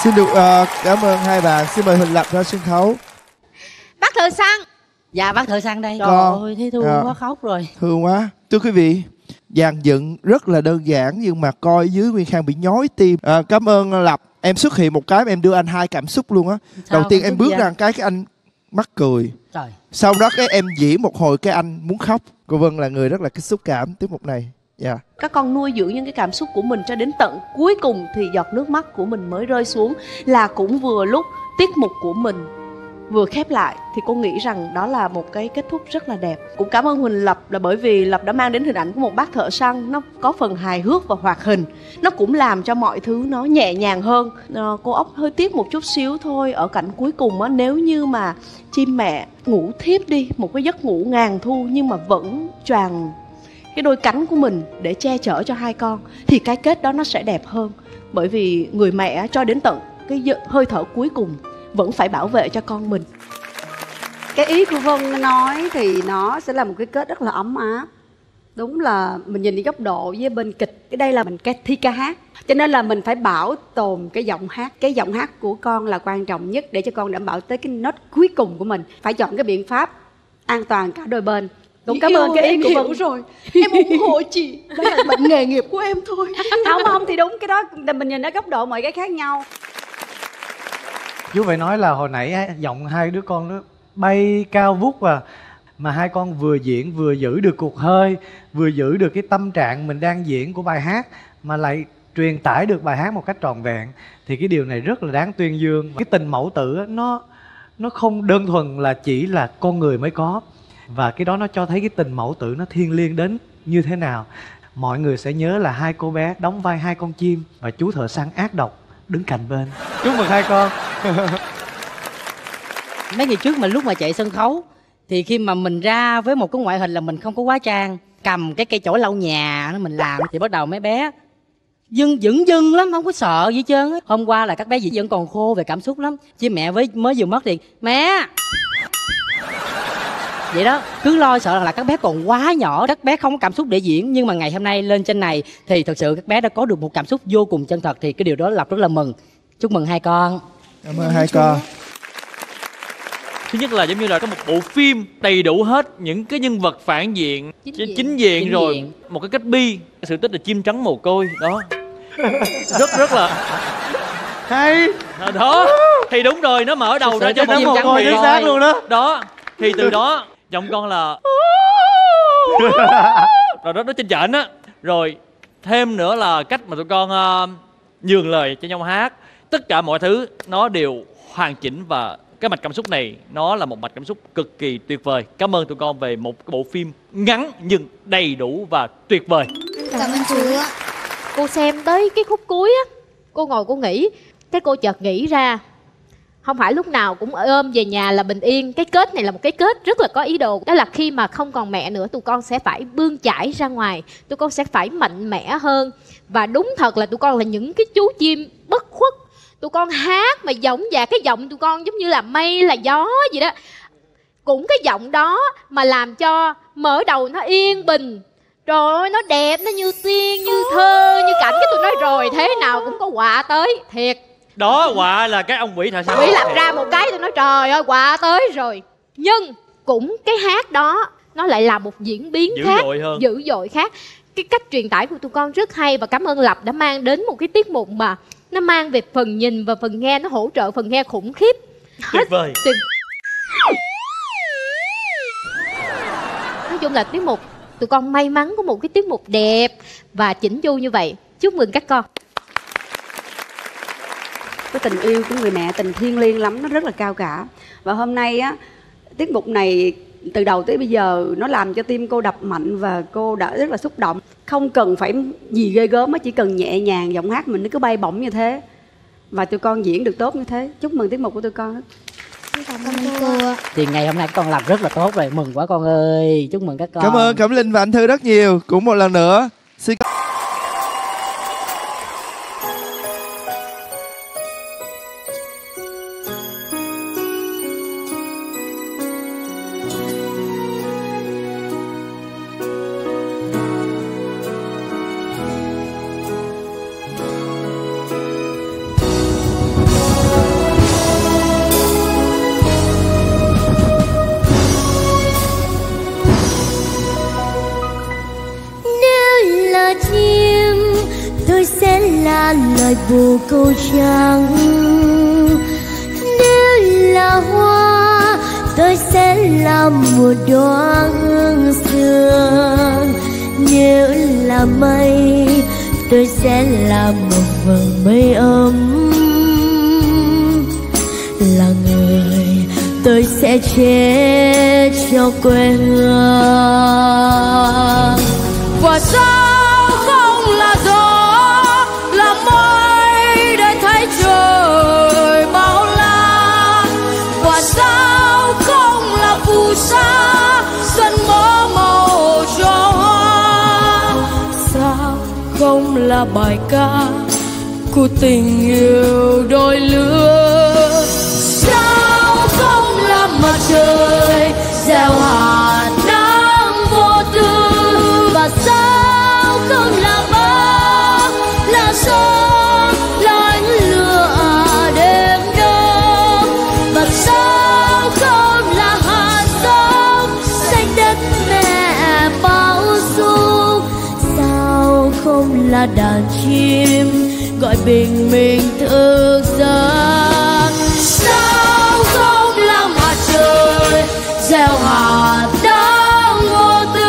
Xin được cảm ơn hai bạn. Xin mời Huỳnh Lập ra sân khấu. Bác Thợ Săn. Dạ bác Thợ Săn đây. Con. Trời ơi thấy thương quá, khóc rồi. Thương quá. Thưa quý vị, dàn dựng rất là đơn giản nhưng mà coi dưới Nguyên Khang bị nhói tim. Cảm ơn Lập. Em xuất hiện một cái em đưa anh hai cảm xúc luôn á. Đầu tiên em bước ra cái anh mắc cười. Trời. Sau đó cái em diễn một hồi cái anh muốn khóc. Cô Vân là người rất là xúc cảm tiết mục này. Dạ. Các con nuôi dưỡng những cái cảm xúc của mình cho đến tận cuối cùng thì giọt nước mắt của mình mới rơi xuống, là cũng vừa lúc tiết mục của mình vừa khép lại. Thì cô nghĩ rằng đó là một cái kết thúc rất là đẹp. Cũng cảm ơn Huỳnh Lập là bởi vì Lập đã mang đến hình ảnh của một bác thợ săn. Nó có phần hài hước và hoạt hình. Nó cũng làm cho mọi thứ nó nhẹ nhàng hơn. Cô Ốc hơi tiếc một chút xíu thôi. Ở cảnh cuối cùng á, nếu như mà chim mẹ ngủ thiếp đi một cái giấc ngủ ngàn thu nhưng mà vẫn choàng cái đôi cánh của mình để che chở cho hai con, thì cái kết đó nó sẽ đẹp hơn. Bởi vì người mẹ cho đến tận cái hơi thở cuối cùng vẫn phải bảo vệ cho con mình. Cái ý của Vân nói thì nó sẽ là một cái kết rất là ấm áp. Đúng là mình nhìn đi góc độ với bên kịch, cái đây là mình cái thi ca hát, cho nên là mình phải bảo tồn cái giọng hát. Cái giọng hát của con là quan trọng nhất để cho con đảm bảo tới cái nốt cuối cùng của mình. Phải chọn cái biện pháp an toàn cả đôi bên. Cũng cảm ơn cái ý của Vân rồi. Em ủng hộ chị. Đó là bệnh nghề nghiệp của em thôi. Không thì đúng, cái đó mình nhìn ở góc độ mọi cái khác nhau. Chú phải nói là hồi nãy giọng hai đứa con nó bay cao vút mà hai con vừa diễn vừa giữ được cuộc hơi, vừa giữ được cái tâm trạng mình đang diễn của bài hát, mà lại truyền tải được bài hát một cách trọn vẹn. Thì cái điều này rất là đáng tuyên dương. Cái tình mẫu tử nó không đơn thuần là chỉ là con người mới có, và cái đó nó cho thấy cái tình mẫu tử nó thiêng liêng đến như thế nào. Mọi người sẽ nhớ là hai cô bé đóng vai hai con chim và chú thợ săn ác độc đứng cạnh bên. Chúc mừng hai con. Mấy ngày trước mà lúc mà chạy sân khấu thì khi mà mình ra với một cái ngoại hình là mình không có hóa trang, cầm cái cây chổi lau nhà nó mình làm, thì bắt đầu mấy bé dưng lắm, không có sợ gì hết trơn á. Hôm qua là các bé vẫn còn khô về cảm xúc lắm. Chứ mẹ mới vừa mất thì mẹ vậy đó, cứ lo sợ là các bé còn quá nhỏ, các bé không có cảm xúc để diễn. Nhưng mà ngày hôm nay lên trên này thì thật sự các bé đã có được một cảm xúc vô cùng chân thật, thì cái điều đó Lập rất là mừng. Chúc mừng hai con. Cảm ơn hai con. Thứ nhất là giống như là có một bộ phim đầy đủ hết những cái nhân vật phản diện, chính diện rồi một cái cách bi. Sự tích là chim trắng mồ côi đó. rất là hay đó. Thì đúng rồi, nó mở đầu ra cho một chim trắng mồ côi luôn đó. Đó thì từ đó giọng con là rồi đó, nó trên trển á. Rồi thêm nữa là cách mà tụi con nhường lời cho nhau hát. Tất cả mọi thứ nó đều hoàn chỉnh, và cái mạch cảm xúc này nó là một mạch cảm xúc cực kỳ tuyệt vời. Cảm ơn tụi con về một cái bộ phim ngắn nhưng đầy đủ và tuyệt vời. Cảm ơn chú ạ. Cô xem tới cái khúc cuối á, cô ngồi cô nghĩ, cái cô chợt nghĩ ra không phải lúc nào cũng ôm về nhà là bình yên. Cái kết này là một cái kết rất là có ý đồ. Đó là khi mà không còn mẹ nữa, tụi con sẽ phải bươn chải ra ngoài, tụi con sẽ phải mạnh mẽ hơn. Và đúng thật là tụi con là những cái chú chim bất khuất. Tụi con hát mà giọng và cái giọng tụi con giống như là mây là gió vậy đó. Cũng cái giọng đó mà làm cho mở đầu nó yên bình. Trời ơi, nó đẹp, nó như tiên, như thơ, như cảnh. Cái tụi nói rồi thế nào cũng có quạ tới. Thiệt. Đó, quạ là cái ông quỷ thợ săn. Quỷ lập ra một cái tôi nói trời ơi quạ tới rồi. Nhưng cũng cái hát đó nó lại là một diễn biến khác, dữ dội khác. Cái cách truyền tải của tụi con rất hay. Và cảm ơn Lập đã mang đến một cái tiết mục mà nó mang về phần nhìn và phần nghe, nó hỗ trợ phần nghe khủng khiếp. Tuyệt vời. Nói chung là tiết mục tụi con may mắn có một cái tiết mục đẹp và chỉnh chu như vậy. Chúc mừng các con. Cái tình yêu của người mẹ, tình thiêng liêng lắm, nó rất là cao cả. Và hôm nay á, tiết mục này từ đầu tới bây giờ nó làm cho tim cô đập mạnh và cô đã rất là xúc động. Không cần phải gì ghê gớm á, chỉ cần nhẹ nhàng, giọng hát mình nó cứ bay bổng như thế. Và tụi con diễn được tốt như thế. Chúc mừng tiết mục của tụi con. Cảm ơn cô. Thì ngày hôm nay các con làm rất là tốt rồi, mừng quá con ơi. Chúc mừng các con. Cảm ơn Cẩm Linh và anh Thư rất nhiều. Cũng một lần nữa xin là lời bồ câu trắng. Nếu là hoa tôi sẽ là một đóa hương sương. Nếu là mây tôi sẽ là một vầng mây ấm. Là người tôi sẽ chết cho quê hương. Và sao không là gió, là mây để thấy trời bao la. Và sao không là phù sa, xuân mơ màu cho hoa. Sao không là bài ca của tình yêu đôi lứa. Sao không là mặt trời gieo hạt nắng vô tư. Và sao không là bão, là gió, là ánh lửa đêm đông. Và sao không là hạt giống xanh đất mẹ bao dung. Sao không là đàn chim gọi bình minh thức giấc. Sao không là mặt trời gieo hạt nắng vô tư.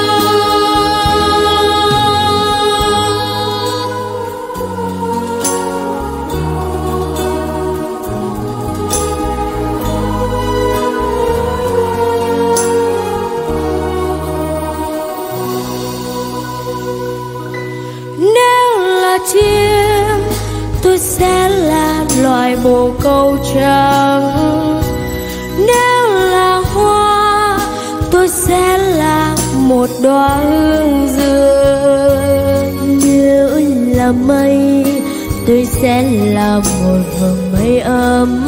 Nếu là chim tôi sẽ là loài bồ câu trắng. Nếu là hoa tôi sẽ là một đóa hương dương. Nếu là mây tôi sẽ là một vầng mây ấm.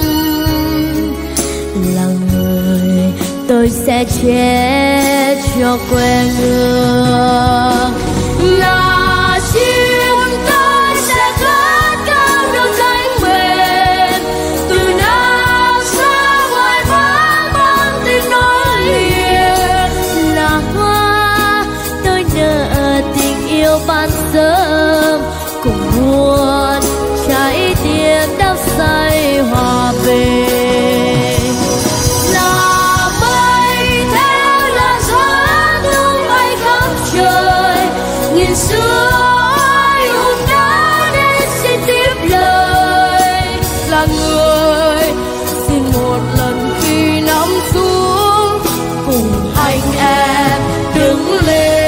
Là người tôi sẽ chết cho quê hương. Là chim tôi sẽ cất cao được cánh mềm. Từ nam xa ngoài vắng mang tiếng nói liền. Là hoa tôi nợ tình yêu ban sớm. Cùng buồn trái tim đắm say hòa bình. Là mây theo là gió tung bay khắp trời. Nghìn xưa ai hùng đã đến xin tiếp lời. Là người xin một lần khi nắm xuống cùng anh em đứng lên.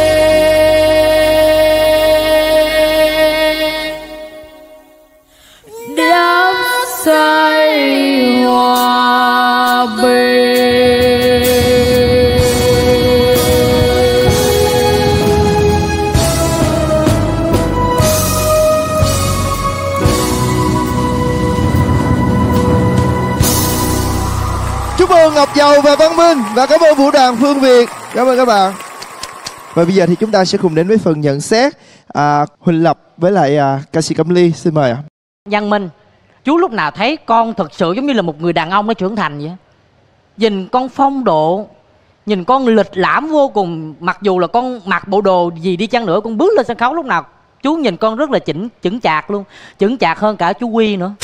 Đắm say hòa bình. Chúc mừng Ngọc Dầu và Văn Minh và cảm ơn Vũ đoàn Phương Việt. Cảm ơn các bạn. Và bây giờ thì chúng ta sẽ cùng đến với phần nhận xét. Huỳnh Lập với lại ca sĩ Cẩm Ly, xin mời ạ. Văn Minh, chú lúc nào thấy con thật sự giống như là một người đàn ông đã trưởng thành vậy? Nhìn con phong độ, nhìn con lịch lãm vô cùng. Mặc dù là con mặc bộ đồ gì đi chăng nữa, con bước lên sân khấu lúc nào chú nhìn con rất là chững chạc luôn. Chững chạc hơn cả chú Quy nữa.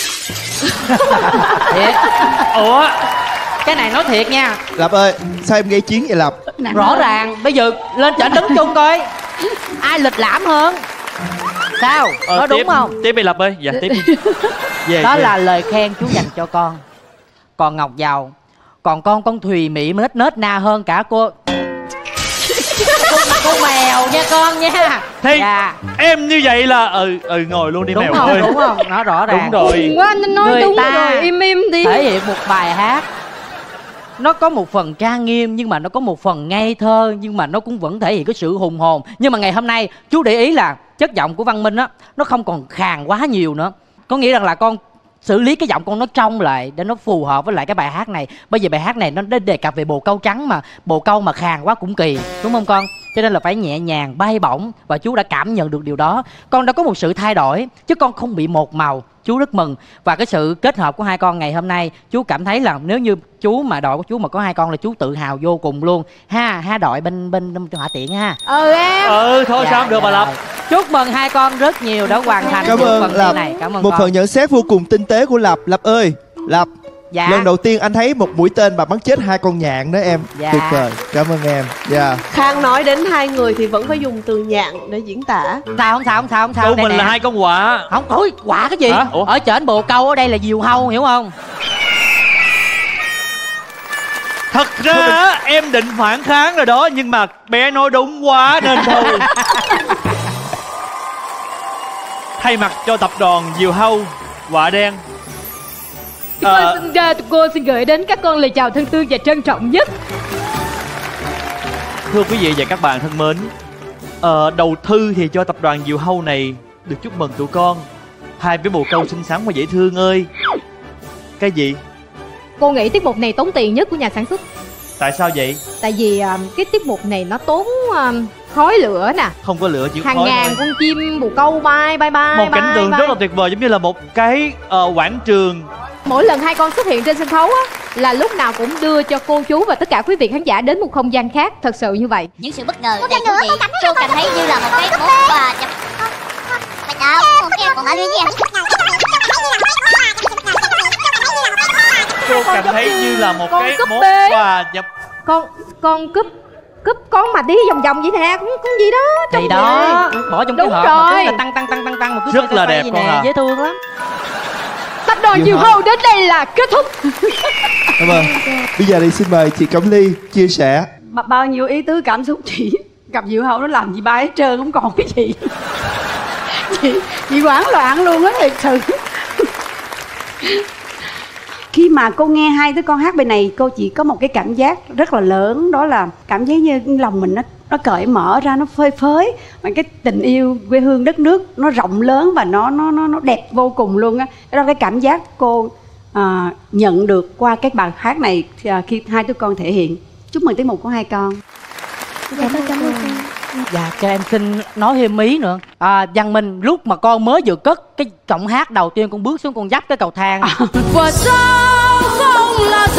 Thiệt. Ủa, cái này nói thiệt nha. Lập ơi, sao em gây chiến vậy Lập? Rõ ràng, bây giờ lên trển đứng chung coi ai lịch lãm hơn. Sao? Nói đúng không? Tiếp đi Lập ơi. Dạ tiếp. Đó là lời khen chú dành cho con. Còn Ngọc Dầu, còn con thùy mị mà nết na hơn cả cô mèo nha con nha. Thì em như vậy là ngồi luôn đi đúng mèo không, ơi. đúng không? Nó rõ ràng. Đúng rồi. Quá anh nói Người đúng ta rồi, im đi. thể hiện một bài hát nó có một phần trang nghiêm, nhưng mà nó có một phần ngây thơ, nhưng mà nó cũng vẫn thể hiện cái sự hùng hồn. Nhưng mà ngày hôm nay chú để ý là chất giọng của Văn Minh á, nó không còn khàn quá nhiều nữa. Có nghĩa rằng là con xử lý cái giọng con nó trong lại để nó phù hợp với lại cái bài hát này. Bởi vì bài hát này nó đề cập về bồ câu trắng, mà bồ câu mà khàn quá cũng kỳ, đúng không con? cho nên là phải nhẹ nhàng bay bổng, và chú đã cảm nhận được điều đó. Con đã có một sự thay đổi chứ con không bị một màu. Chú rất mừng, và cái sự kết hợp của hai con ngày hôm nay chú cảm thấy là nếu như chú mà đội của chú mà có hai con là chú tự hào vô cùng luôn ha đội bên hỏa tiện ha. Em thôi dạ, sao không được bà Lập. Chúc mừng hai con rất nhiều đã hoàn thành cảm ơn phần Lập. này. Cảm ơn một con. phần nhận xét vô cùng tinh tế của Lập. Lập ơi, Lập, dạ. lần đầu tiên anh thấy một mũi tên mà bắn chết hai con nhạn đó em. Dạ. Tuyệt vời, cảm ơn em. Dạ. Khang nói đến hai người thì vẫn phải dùng từ nhạn để diễn tả. Không sao. Mình là hai con quạ. Không, thôi quạ cái gì? Ở trển bồ câu, ở đây là diều hâu, hiểu không? Thật ra em định phản kháng rồi đó, nhưng mà bé nói đúng quá nên thôi. Thay mặt cho tập đoàn Diều Hâu, Quạ Đen, cô xin gửi đến các con lời chào thân thương và trân trọng nhất. thưa quý vị và các bạn thân mến, đầu thư thì cho tập đoàn Diều Hâu này được chúc mừng tụi con. Hai bé bồ câu xinh xắn và dễ thương ơi. Cái gì? Cô nghĩ tiết mục này tốn tiền nhất của nhà sản xuất. Tại sao vậy? Tại vì cái tiết mục này nó tốn khói lửa nè. Không có lửa, chỉ hàng khói ngàn thôi. con chim bồ câu bay. Một cảnh tượng rất là tuyệt vời, giống như là một cái quảng trường. Mỗi lần hai con xuất hiện trên sân khấu á, là lúc nào cũng đưa cho cô chú và tất cả quý vị khán giả đến một không gian khác. Thật sự như vậy. Những sự bất ngờ đầy thú vị, cô cảm thấy như là một cái món quà. Mày đâu, con kia còn ở đây nha. Cô cảm thấy như là một cái món quà nhập. Con cúp con mà đi vòng vòng vậy nè, cũng gì đó trong thì đó bỏ trong cái hộp mà cứ là tăng một rất là đẹp con à, dễ thương lắm. Tập đoàn Diều Hâu đến đây là kết thúc. Cảm ơn. Bây giờ thì xin mời chị Cẩm Ly chia sẻ. Bao nhiêu ý tứ cảm xúc chị gặp Diệu Hậu nó làm gì ba hết trơn, không còn cái gì. chị hoảng loạn luôn á, thiệt sự. Khi mà cô nghe hai đứa con hát bên này, cô chỉ có một cái cảm giác rất là lớn, đó là cảm giác như lòng mình nó cởi mở ra, nó phơi phới, mà cái tình yêu quê hương đất nước nó rộng lớn và nó đẹp vô cùng luôn á. Đó là cái cảm giác cô nhận được qua cái bài hát này khi hai đứa con thể hiện. Chúc mừng tiết mục của hai con. Dạ, cảm ơn cô. Dạ, cho em xin nói thêm ý nữa. Văn Minh, lúc mà con mới vừa cất cái giọng hát đầu tiên, con bước xuống con dấp cái cầu thang. Và sao không là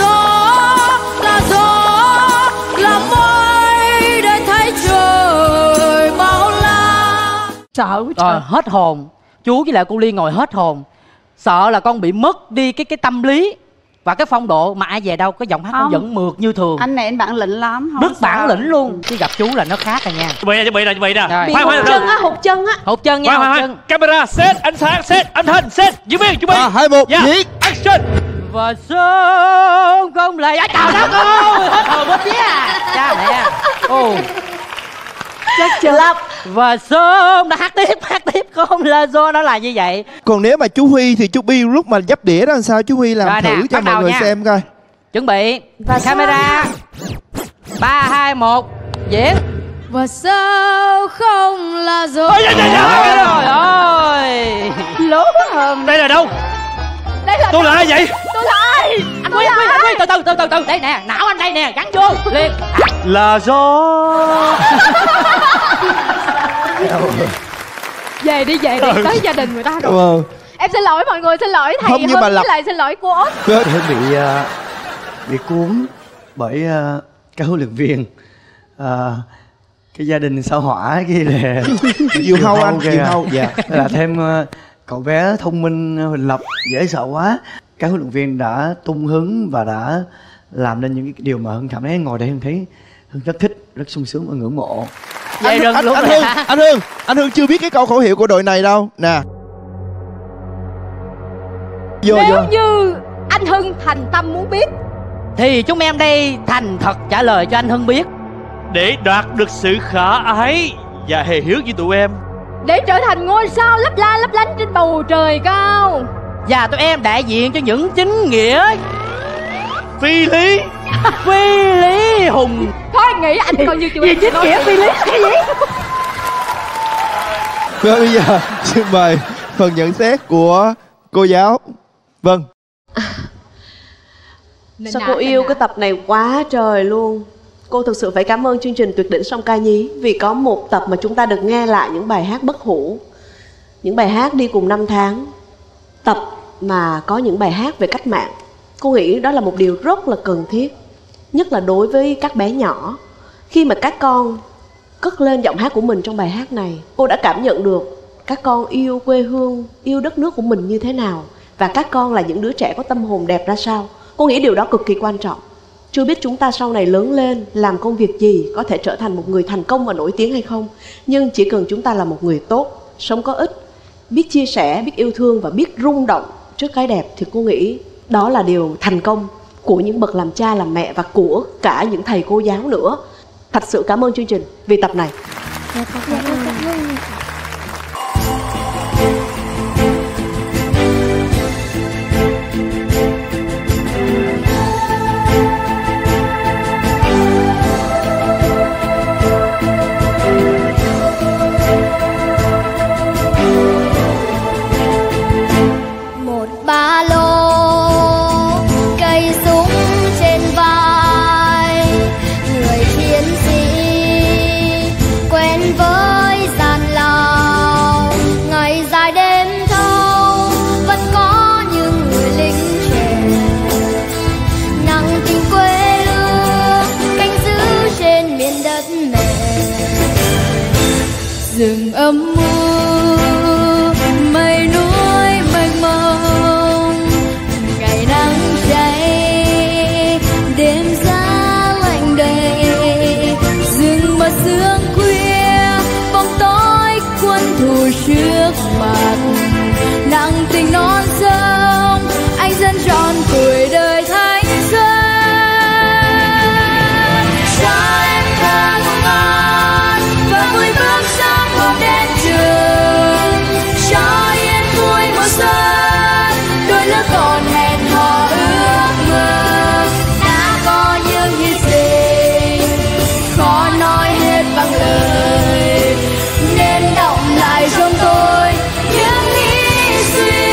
mây để thấy trời bao la. Sợ rồi hết hồn. Chú với lại cô Ly ngồi hết hồn. Sợ là con bị mất đi cái tâm lý và cái phong độ, mà ai về đâu cái giọng hát con vẫn mượt như thường. Anh này anh bản lĩnh lắm, không rất bản lĩnh luôn. Chứ gặp chú là nó khác rồi nha. Chuẩn bị nè bị hụt chân á, hụt chân nha. Hụt chân. Camera set, ánh sáng set, âm thanh set, diễn viên chuẩn bị. 3, 2, 1, diễn action. Và sớm không lại chào đó cô. Hết hồn hết vía à. Cha mẹ. Chắc chưa. Và sớm đã hát tiếp không là do nó là như vậy. Còn nếu mà chú Huy thì chú Bill lúc mà dấp đĩa đó làm sao, chú Huy làm rồi thử nè, cho mọi người nha. xem coi. Chuẩn bị và camera 3, 2, 1 diễn. Và sao không là gió. Trời ơi, lố hơn. Đây là đâu? Đây là tôi là ai vậy? Tôi là ai? Anh Huy, từ đây nè, não anh đây nè, gắn vô liền. Là do về đi tới gia đình người ta rồi. Vâng. Em xin lỗi mọi người, xin lỗi thầy Không, nhưng Hưng mà với lại xin lỗi cô Út. Tôi bị cuốn bởi các huấn luyện viên, cái gia đình sao hỏa kia là Diều Hâu anh, Diều Hâu. Dạ, là thêm cậu bé thông minh Huỳnh Lập dễ sợ quá. Các huấn luyện viên đã tung hứng và đã làm nên những cái điều mà Hưng cảm thấy ngồi đây Hưng thấy Hưng rất thích, rất sung sướng và ngưỡng mộ. Anh Hưng chưa biết cái câu khẩu hiệu của đội này đâu nè. Nếu như anh Hưng thành tâm muốn biết thì chúng em đây thành thật trả lời cho anh Hưng biết. Để đoạt được sự khả ái và hề hiếu với tụi em, để trở thành ngôi sao lấp la lấp lánh trên bầu trời cao, và tụi em đại diện cho những chính nghĩa phi lý hùng. Thôi nghĩ anh coi như chưa chính nghĩa phi lý cái gì. Và bây giờ xin mời phần nhận xét của cô giáo. Vâng. Sao cô yêu cái tập này quá trời luôn. Cô thực sự phải cảm ơn chương trình Tuyệt đỉnh song ca nhí vì có một tập mà chúng ta được nghe lại những bài hát bất hủ, những bài hát đi cùng năm tháng, tập mà có những bài hát về cách mạng. Cô nghĩ đó là một điều rất là cần thiết, nhất là đối với các bé nhỏ. Khi mà các con cất lên giọng hát của mình trong bài hát này, cô đã cảm nhận được các con yêu quê hương, yêu đất nước của mình như thế nào, và các con là những đứa trẻ có tâm hồn đẹp ra sao. Cô nghĩ điều đó cực kỳ quan trọng. Chưa biết chúng ta sau này lớn lên làm công việc gì, có thể trở thành một người thành công và nổi tiếng hay không, nhưng chỉ cần chúng ta là một người tốt, sống có ích, biết chia sẻ, biết yêu thương và biết rung động trước cái đẹp, thì cô nghĩ đó là điều thành công của những bậc làm cha làm mẹ và của cả những thầy cô giáo nữa. Thật sự cảm ơn chương trình vì tập này. Ba lô cây súng trên vai, người chiến sĩ quen với gian lao. Ngày dài đêm thâu vẫn có những người lính trẻ nặng tình quê hương, canh giữ trên miền đất mẹ. Rừng âm mưu mây núi mênh mông, ngày nắng cháy đêm giá lạnh đầy. Rừng mờ sương khuya bóng tối quân thù trước mặt, nặng tình non sông anh dân trọn tuổi đời thanh xuân. Cho em thơ ngon và vui bước sớm hôm đến trường, cho yên vui mùa xuân đôi lứa còn hẹn hò ước mơ. Đã có những hy sinh khó nói hết bằng lời, nên động lại trong tôi những nghĩ suy.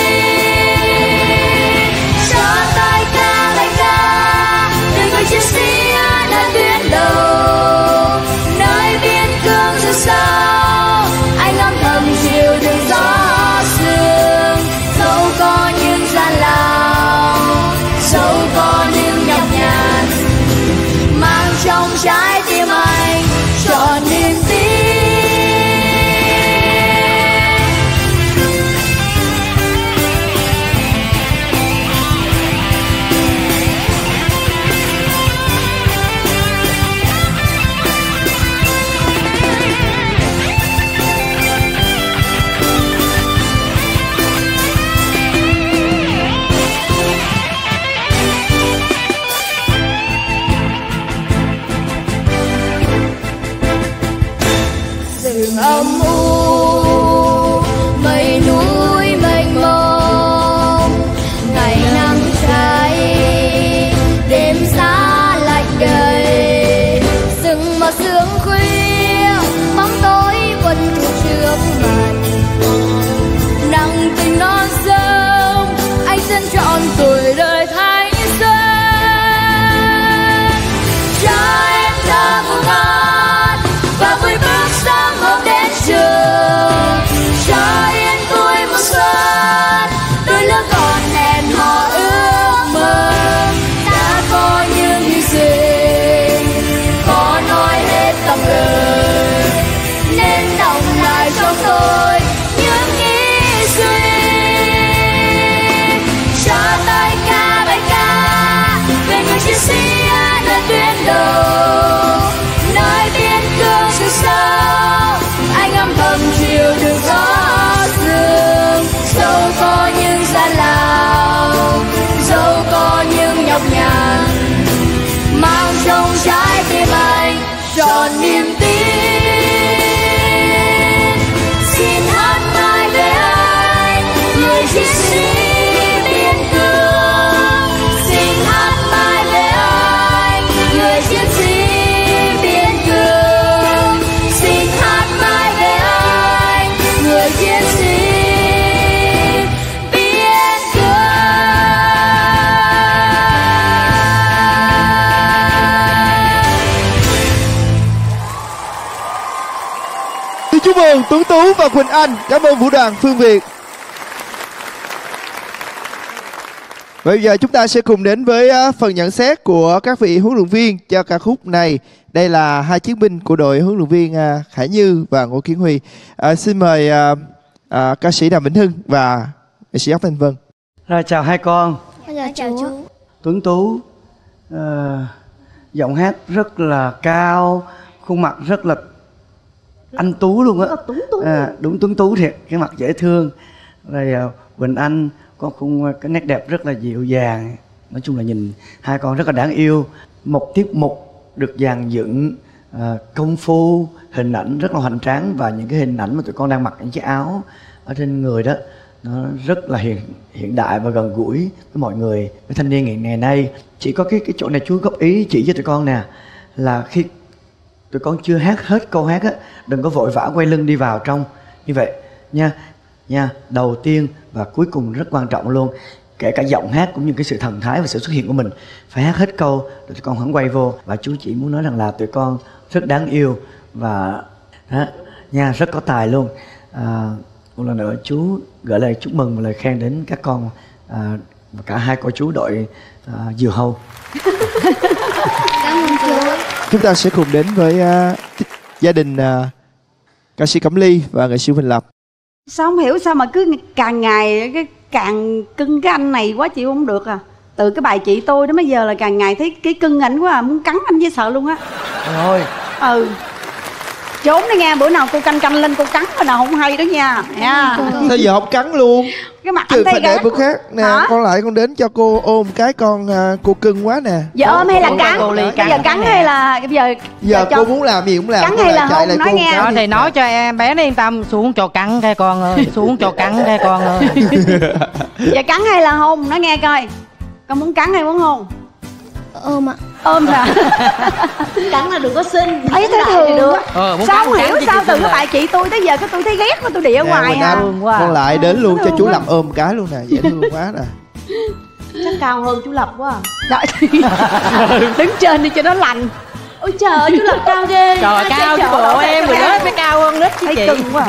Cho tay ca lời ca để người chiến sĩ nơi tuyến đầu, nơi biên cương rừng sâu anh âm thầm chịu đựng gió sương. Dẫu có những gian lao, dẫu có những nhọc nhằn, mang trong trái tim anh trọn niềm tin. Rừng âm u mây núi mênh mông, ngày nắng cháy đêm giá lạnh đầy. Rừng mờ sương khuya bóng tối vẫn thù trước mặt, nặng tình non sông anh dân trọn tuổi đời thanh xuân. Cho em thơ ngon và vui bước sớm hôm đến trường, cho yên vui mùa xuân đôi lứa còn hẹn hò ước mơ. Đã có những hy sinh khó nói hết bằng lời, nên động lại trong tôi những nghĩ suy. Cho tay ca bài ca về người chiến sĩ nơi tuyến đầu, nơi biên cương rừng sâu anh âm thầm chịu đựng gió sương. Dẫu có những gian lao, dẫu có những nhọc nhằn, mang trong trái tim anh trọn niềm tin. Xin hát mãi về anh người chiến sĩ biên cương, xin hát mãi về anh người chiến sĩ biên cương, xin hát mãi về anh người chiến sĩ biên cương. ơn Tuấn Tú và Quỳnh Anh. Cảm ơn Vũ đoàn Phương Việt. Bây giờ chúng ta sẽ cùng đến với phần nhận xét của các vị huấn luyện viên cho ca khúc này. Đây là hai chiến binh của đội huấn luyện viên Khải Như và Ngô Kiến Huy. Xin mời ca sĩ Đàm Vĩnh Hưng và nghệ sĩ Ốc Thanh Vân. Rồi, chào hai con. Chào chú. Tuấn Tú, giọng hát rất là cao, khuôn mặt rất là anh Tú luôn á. Đúng Tuấn Tú thiệt, cái mặt dễ thương. Rồi Quỳnh Anh có cái nét đẹp rất là dịu dàng. Nói chung là nhìn hai con rất là đáng yêu. Một tiết mục được dàn dựng công phu, hình ảnh rất là hoành tráng. Và những cái hình ảnh mà tụi con đang mặc những chiếc áo ở trên người đó, nó rất là hiện đại và gần gũi với mọi người, với thanh niên ngày nay. Chỉ có cái chỗ này chú góp ý chỉ cho tụi con nè, là khi tụi con chưa hát hết câu hát á, đừng có vội vã quay lưng đi vào trong như vậy nha. Đầu tiên và cuối cùng rất quan trọng luôn, kể cả giọng hát cũng như cái sự thần thái và sự xuất hiện của mình, phải hát hết câu rồi tụi con hẳn quay vô. Và chú chỉ muốn nói rằng là tụi con rất đáng yêu và đó, nha, rất có tài luôn. Một lần nữa chú gửi lời chúc mừng và lời khen đến các con và cả hai cô chú đội Diều Hâu. Cảm ơn chú. Chúng ta sẽ cùng đến với gia đình ca sĩ Cẩm Ly và nghệ sĩ Huỳnh Lập. Sao không hiểu sao mà cứ càng ngày càng cưng cái anh này quá, chịu không được à. Từ cái bài Chị Tôi đó bây giờ là càng ngày thấy cái cưng ảnh quá à, muốn cắn anh với sợ luôn á. Thôi. Trốn đi nha, bữa nào cô canh lên cô cắn rồi nào không hay đó nha. Sao giờ không cắn luôn? Cái mặt Chứ anh thấy phải để bữa khác nè. Hả? Con lại con đến cho cô ôm cái con, cô cưng quá nè. Giờ ôm hay là cắn? Bây giờ cắn hay là giờ cô muốn làm gì cũng làm. Cắn hay là hôn, nói nghe. Đó thì nói cho em bé nó yên tâm, xuống cho cắn cái con ơi, xuống cho cắn cái con ơi. Giờ cắn hay là hôn, nói nghe coi. Con muốn cắn hay muốn hôn? Ôm ạ. Ôm hả? Cắn là đừng có xin. Thấy thế thường được. Sao không hiểu sao từ cái bài Chị Tôi tới giờ cái tôi thấy ghét mà tôi đi ở ngoài à. Con lại đến luôn cho chú Lập ôm cái luôn nè, dễ thương quá nè. Chắc cao hơn chú Lập quá à. Đứng trên đi cho nó lành. Ôi trời ơi, chú Lập cao ghê. Trời cao chứ bộ em rồi đó, phải cao hơn nít chứ chị. Cưng quá.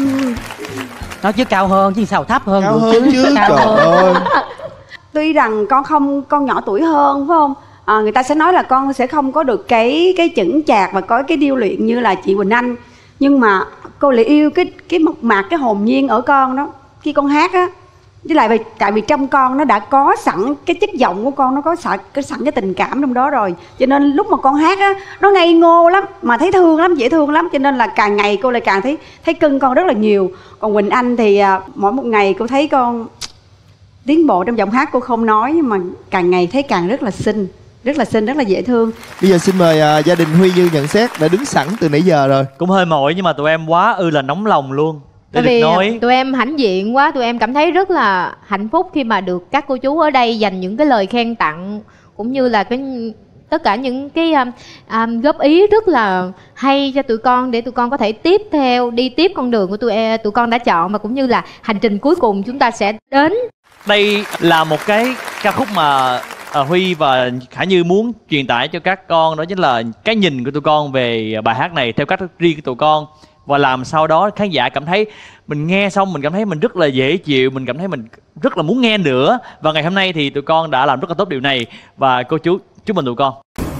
Nó chứ cao hơn chứ sao thấp hơn. Cao hơn chứ, trời ơi. Tuy rằng con nhỏ tuổi hơn phải không? Người ta sẽ nói là con sẽ không có được cái chững chạc và có cái điêu luyện như là chị Quỳnh Anh, nhưng mà cô lại yêu cái mộc mạc, cái hồn nhiên ở con đó khi con hát á. Với lại tại vì trong con nó đã có sẵn cái chất giọng của con, nó có sẵn cái tình cảm trong đó rồi, cho nên lúc mà con hát á nó ngây ngô lắm mà thấy thương lắm, dễ thương lắm, cho nên là càng ngày cô lại càng thấy cưng con rất là nhiều. Còn Quỳnh Anh thì mỗi một ngày cô thấy con tiến bộ trong giọng hát. Cô không nói nhưng mà càng ngày thấy càng rất là xinh, rất là dễ thương. Bây giờ xin mời gia đình Huy Như nhận xét, đã đứng sẵn từ nãy giờ rồi. Cũng hơi mỏi nhưng mà tụi em quá là nóng lòng luôn để Tại vì được nói. tụi em hãnh diện quá, tụi em cảm thấy rất là hạnh phúc khi mà được các cô chú ở đây dành những cái lời khen tặng, cũng như là tất cả những cái góp ý rất là hay cho tụi con, để tụi con có thể đi tiếp con đường của tụi con đã chọn, và cũng như là hành trình cuối cùng chúng ta sẽ đến. Đây là một cái ca khúc mà Huy và Khải Như muốn truyền tải cho các con, đó chính là cái nhìn của tụi con về bài hát này theo cách riêng của tụi con, và làm sau đó khán giả cảm thấy mình nghe xong mình cảm thấy mình rất là dễ chịu, mình cảm thấy mình rất là muốn nghe nữa. Và ngày hôm nay thì tụi con đã làm rất là tốt điều này, và cô chú chúc mừng tụi con.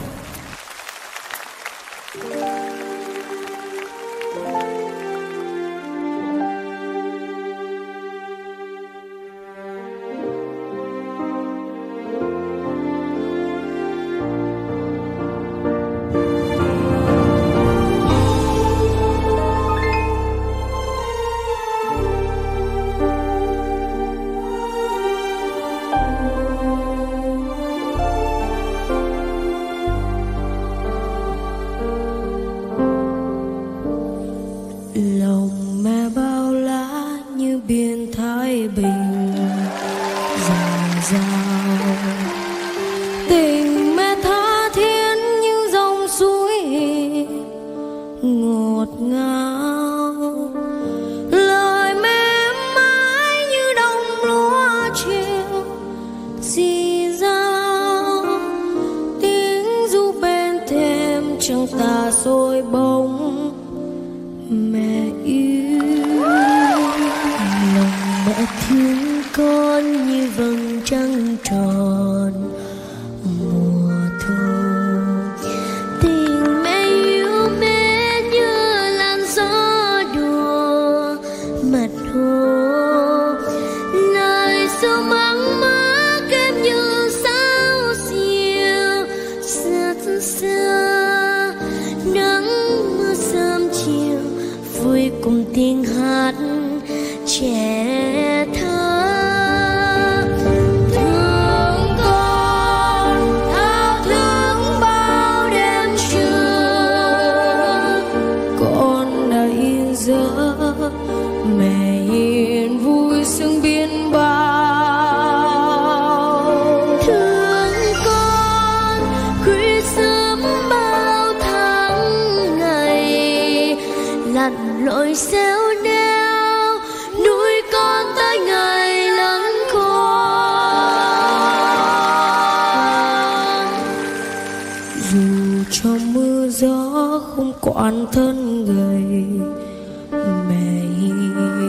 Lòng mẹ bao la như biển Thái Bình dạt dào, tình mẹ tha thiết như dòng suối ngọt ngào, lời mẹ mãi như đồng lúa chiều rì rào, tiếng ru bên thềm trăng tà soi bóng mẹ yêu. tròn mùa thu. Tình mẹ yêu mến như làn gió đùa mặt hồ, lời ru mắng má kém như sao diều rất xưa. Nắng mưa sớm chiều vui cùng tiếng hát trẻ thơ. Thương con thao thức bao đêm trưa, con đã yên giấc mẹ hiền vui sương biên bao. Thương con khuya sớm bao tháng ngày lặn lội xéo neo nuôi con tới ngày lớn khôn. Dù cho mưa gió không quản thân gầy mẹ hiền,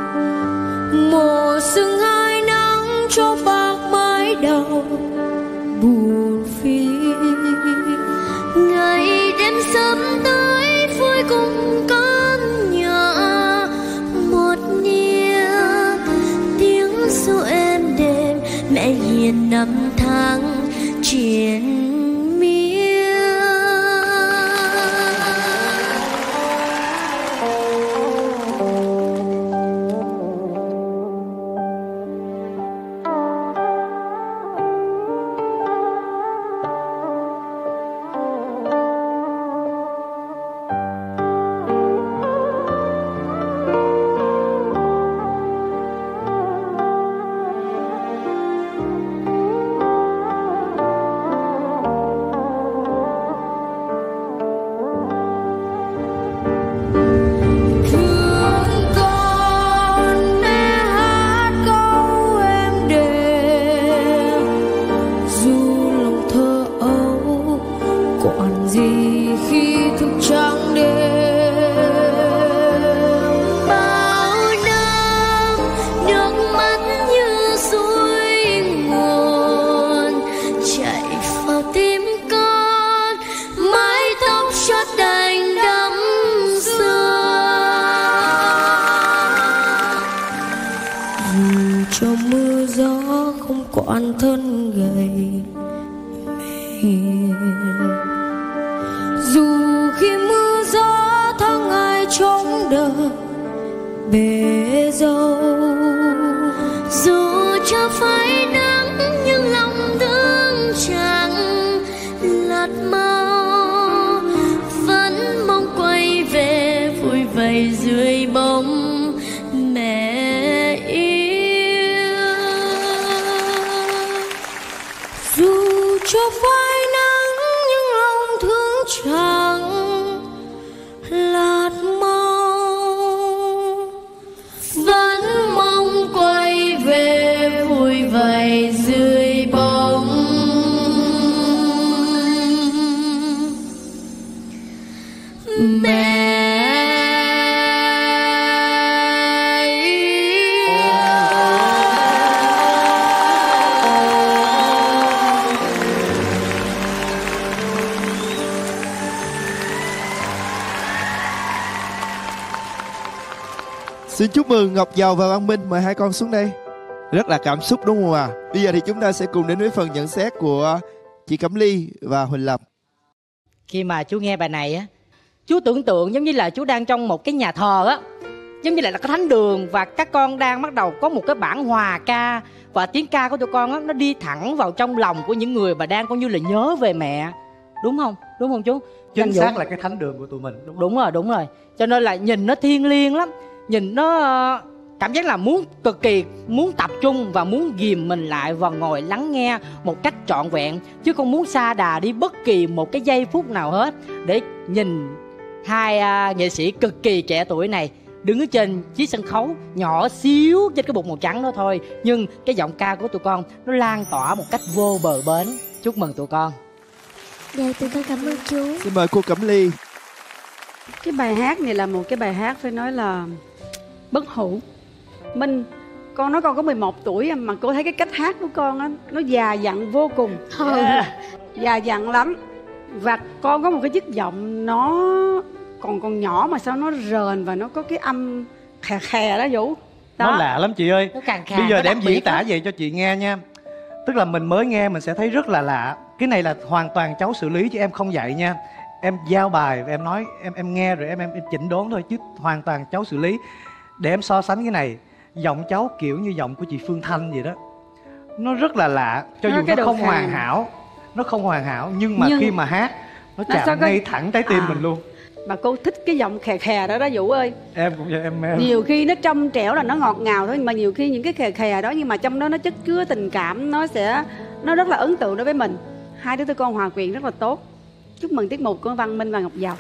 mùa sương hai nắng cho bạc mái đầu buồn phiền. Ngày đêm sớm tới vui cùng con nhỏ một niềm tiếng ru êm đềm mẹ hiền năm tháng triền miên. Cho mưa gió không quản thân gầy mẹ, dù khi mưa gió tháng ngày trống đời bể dâu. Dù cho phải nắng nhưng lòng thương chẳng lạt mau, vẫn mong quay về vui vầy dưới bóng mẹ yêu. Dù cho phải nắng nhưng lòng thương chẳng lạt mau, vẫn mong quay về vui vầy dưới bóng mẹ. Xin chúc mừng Ngọc Giàu và Văn Minh, mời hai con xuống đây. Rất là cảm xúc đúng không ạ? Bây giờ thì chúng ta sẽ cùng đến với phần nhận xét của chị Cẩm Ly và Huỳnh Lập. Khi mà chú nghe bài này á, chú tưởng tượng giống như là chú đang trong một cái nhà thờ á, giống như là cái thánh đường, và các con đang bắt đầu có một cái bản hòa ca, và tiếng ca của tụi con á, nó đi thẳng vào trong lòng của những người mà đang coi như là nhớ về mẹ, đúng không? Đúng không chú? Chính xác là cái thánh đường của tụi mình. Đúng rồi. Cho nên là nhìn nó thiêng liêng lắm, nhìn nó cảm giác là muốn cực kỳ muốn tập trung và muốn ghìm mình lại và ngồi lắng nghe một cách trọn vẹn, chứ không muốn sa đà đi bất kỳ một cái giây phút nào hết để nhìn hai nghệ sĩ cực kỳ trẻ tuổi này đứng ở trên chiếc sân khấu nhỏ xíu trên cái bục màu trắng đó thôi, nhưng cái giọng ca của tụi con nó lan tỏa một cách vô bờ bến. Chúc mừng tụi con. Dạ, tụi con cảm ơn chú. Xin mời cô Cẩm Ly. Cái bài hát này là một cái bài hát phải nói là bất hủ. Minh Con nói con có 11 tuổi mà cô thấy cái cách hát của con á, nó già dặn vô cùng. Già dặn lắm. Và con có một cái chất giọng nó còn nhỏ mà sao nó rền và nó có cái âm khè khè đó Vũ. Đó. Nó lạ lắm chị ơi. Nó càng khè, bây giờ nó để em đặc diễn biệt tả lắm. vậy cho chị nghe nha. Tức là mình mới nghe mình sẽ thấy rất là lạ. Cái này là hoàn toàn cháu xử lý chứ em không dạy nha. Em giao bài và em nói em nghe rồi em chỉnh đốn thôi chứ hoàn toàn cháu xử lý. Để em so sánh cái này, giọng cháu kiểu như giọng của chị Phương Thanh vậy đó. Nó rất là lạ, cho dù nó không hoàn hảo. Nó không hoàn hảo nhưng mà khi mà hát nó chạm ngay thẳng trái tim mình luôn. Mà cô thích cái giọng khè khè đó đó Vũ ơi. Em cũng vậy, em nhiều khi nó trong trẻo là nó ngọt ngào thôi, mà nhiều khi những cái khè khè đó nhưng mà trong đó nó chất chứa tình cảm, nó rất là ấn tượng đối với mình. Hai đứa tụi con hòa quyện rất là tốt. Chúc mừng tiết mục của Văn Minh và Ngọc Dầu.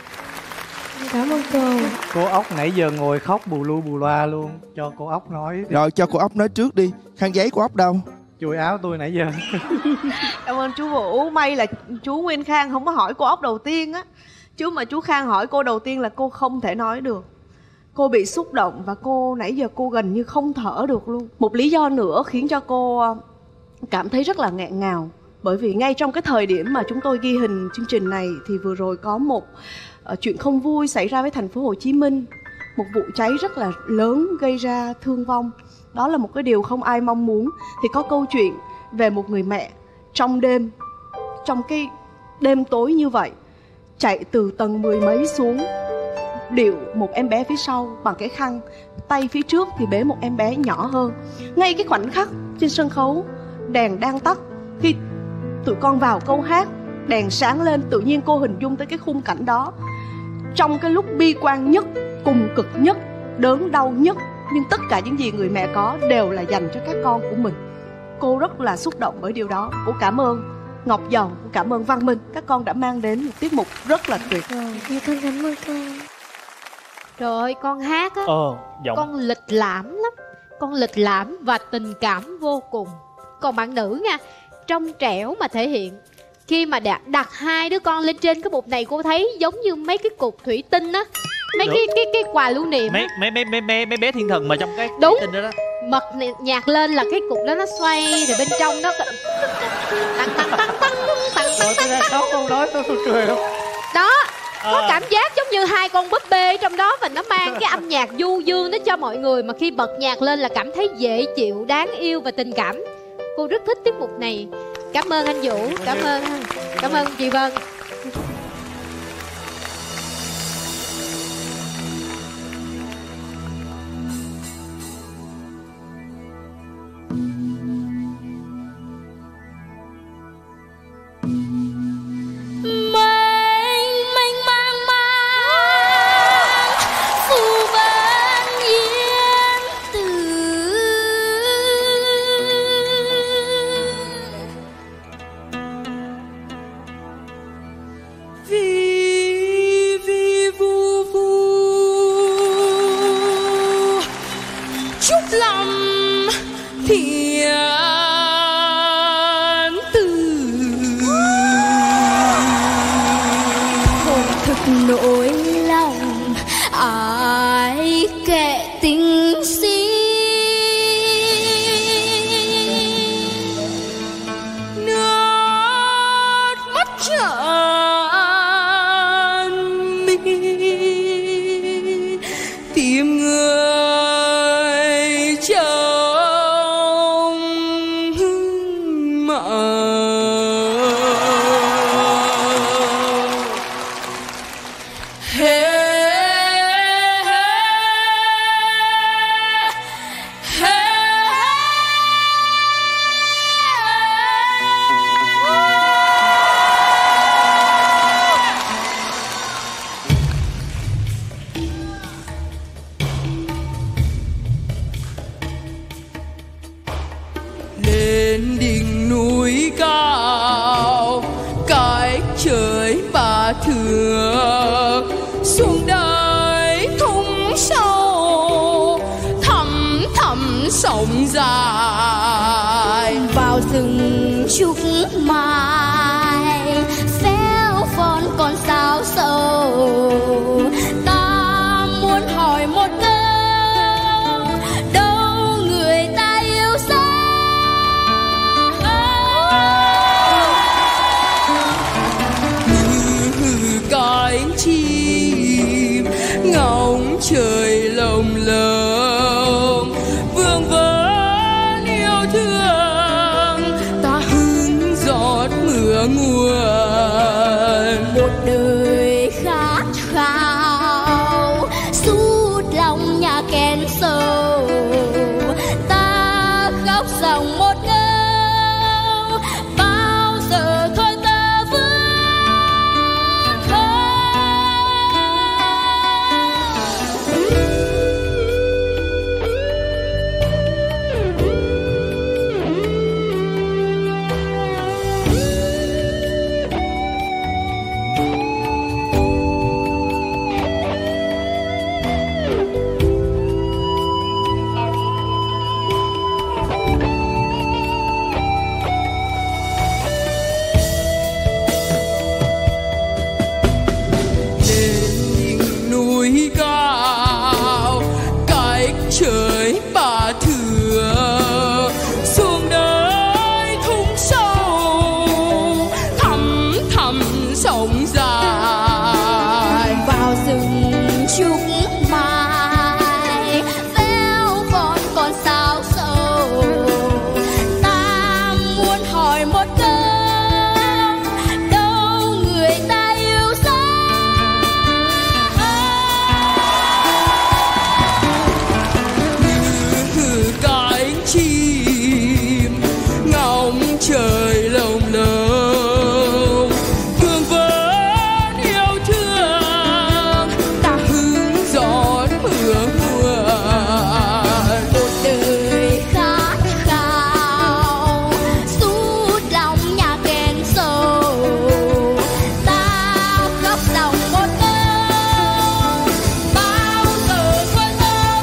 Cảm ơn cô. Cô Ốc nãy giờ ngồi khóc bù lu bù loa luôn. Cho cô Ốc nói. Rồi cho cô Ốc nói trước đi. Khăn giấy của Ốc đâu? Chùi áo tôi nãy giờ. Cảm ơn chú Vũ. May là chú Nguyên Khang không có hỏi cô Ốc đầu tiên á. Chứ mà chú Khang hỏi cô đầu tiên là cô không thể nói được. Cô bị xúc động và cô nãy giờ cô gần như không thở được luôn. Một lý do nữa khiến cho cô cảm thấy rất là nghẹn ngào. Bởi vì ngay trong cái thời điểm mà chúng tôi ghi hình chương trình này thì vừa rồi có một chuyện không vui xảy ra với thành phố Hồ Chí Minh. Một vụ cháy rất là lớn gây ra thương vong. Đó là một cái điều không ai mong muốn. Thì có câu chuyện về một người mẹ trong đêm, trong cái đêm tối như vậy, chạy từ tầng 10 mấy xuống, điệu một em bé phía sau bằng cái khăn, tay phía trước thì bế một em bé nhỏ hơn. Ngay cái khoảnh khắc trên sân khấu, đèn đang tắt, khi tụi con vào câu hát, đèn sáng lên, tự nhiên cô hình dung tới cái khung cảnh đó. Trong cái lúc bi quan nhất, cùng cực nhất, đớn đau nhất, nhưng tất cả những gì người mẹ có đều là dành cho các con của mình. Cô rất là xúc động bởi điều đó. Cô cảm ơn Ngọc Dầu, cảm ơn Văn Minh. Các con đã mang đến một tiết mục rất là tuyệt. Con cảm ơn cô. Trời ơi, con hát á, con lịch lãm lắm. Con lịch lãm và tình cảm vô cùng. Còn bạn nữ nha, trong trẻo mà thể hiện. Khi mà đặt hai đứa con lên trên cái bục này, cô thấy giống như mấy cái cục thủy tinh á, mấy cái quà lưu niệm á. Mấy bé thiên thần mà trong cái đúng thủy tinh đó đó. Bật nhạc lên là cái cục đó nó xoay, rồi bên trong đó tăng tăng tăng tăng tăng tăng tăng. Con nói tôi cười không? Đó, có cảm giác giống như hai con búp bê trong đó, và nó mang cái âm nhạc du dương đó cho mọi người, mà khi bật nhạc lên là cảm thấy dễ chịu, đáng yêu và tình cảm. Cô rất thích tiết mục này. Cảm ơn anh Vũ, cảm ơn chị Vân. Nỗi lòng ai kể tình si, nước mắt tràn mi, tìm người trong mộng. Lên đỉnh núi cao cái trời ba thước, xuống đời thung sâu thẳm thẳm sông dài, vào rừng trúc mai xéo von con sao sầu. Ta muốn hỏi một câu, đâu người ta cánh chim ngóng trời lồng lộng vương vấn yêu thương ta hứng giọt mưa nguồn. Một đời khát khao sút lòng nhà kén sâu, ta khóc dòng một câu bao giờ thôi ta vươn khơi. Núi cao cách trời ba thước xuống đời thung sâu thăm thăm sông dài. Vào rừng trúc mai véo von con sáo sầu, ta muốn hỏi một câu đâu người ta yêu dấu. Cánh chim ngóng trời lồng lộng vương vấn yêu thương ta hứng giọt mưa nguồn. Một đời khát khao sút lòng nhà kén sâu, ta khóc lòng một câu bao giờ thôi ta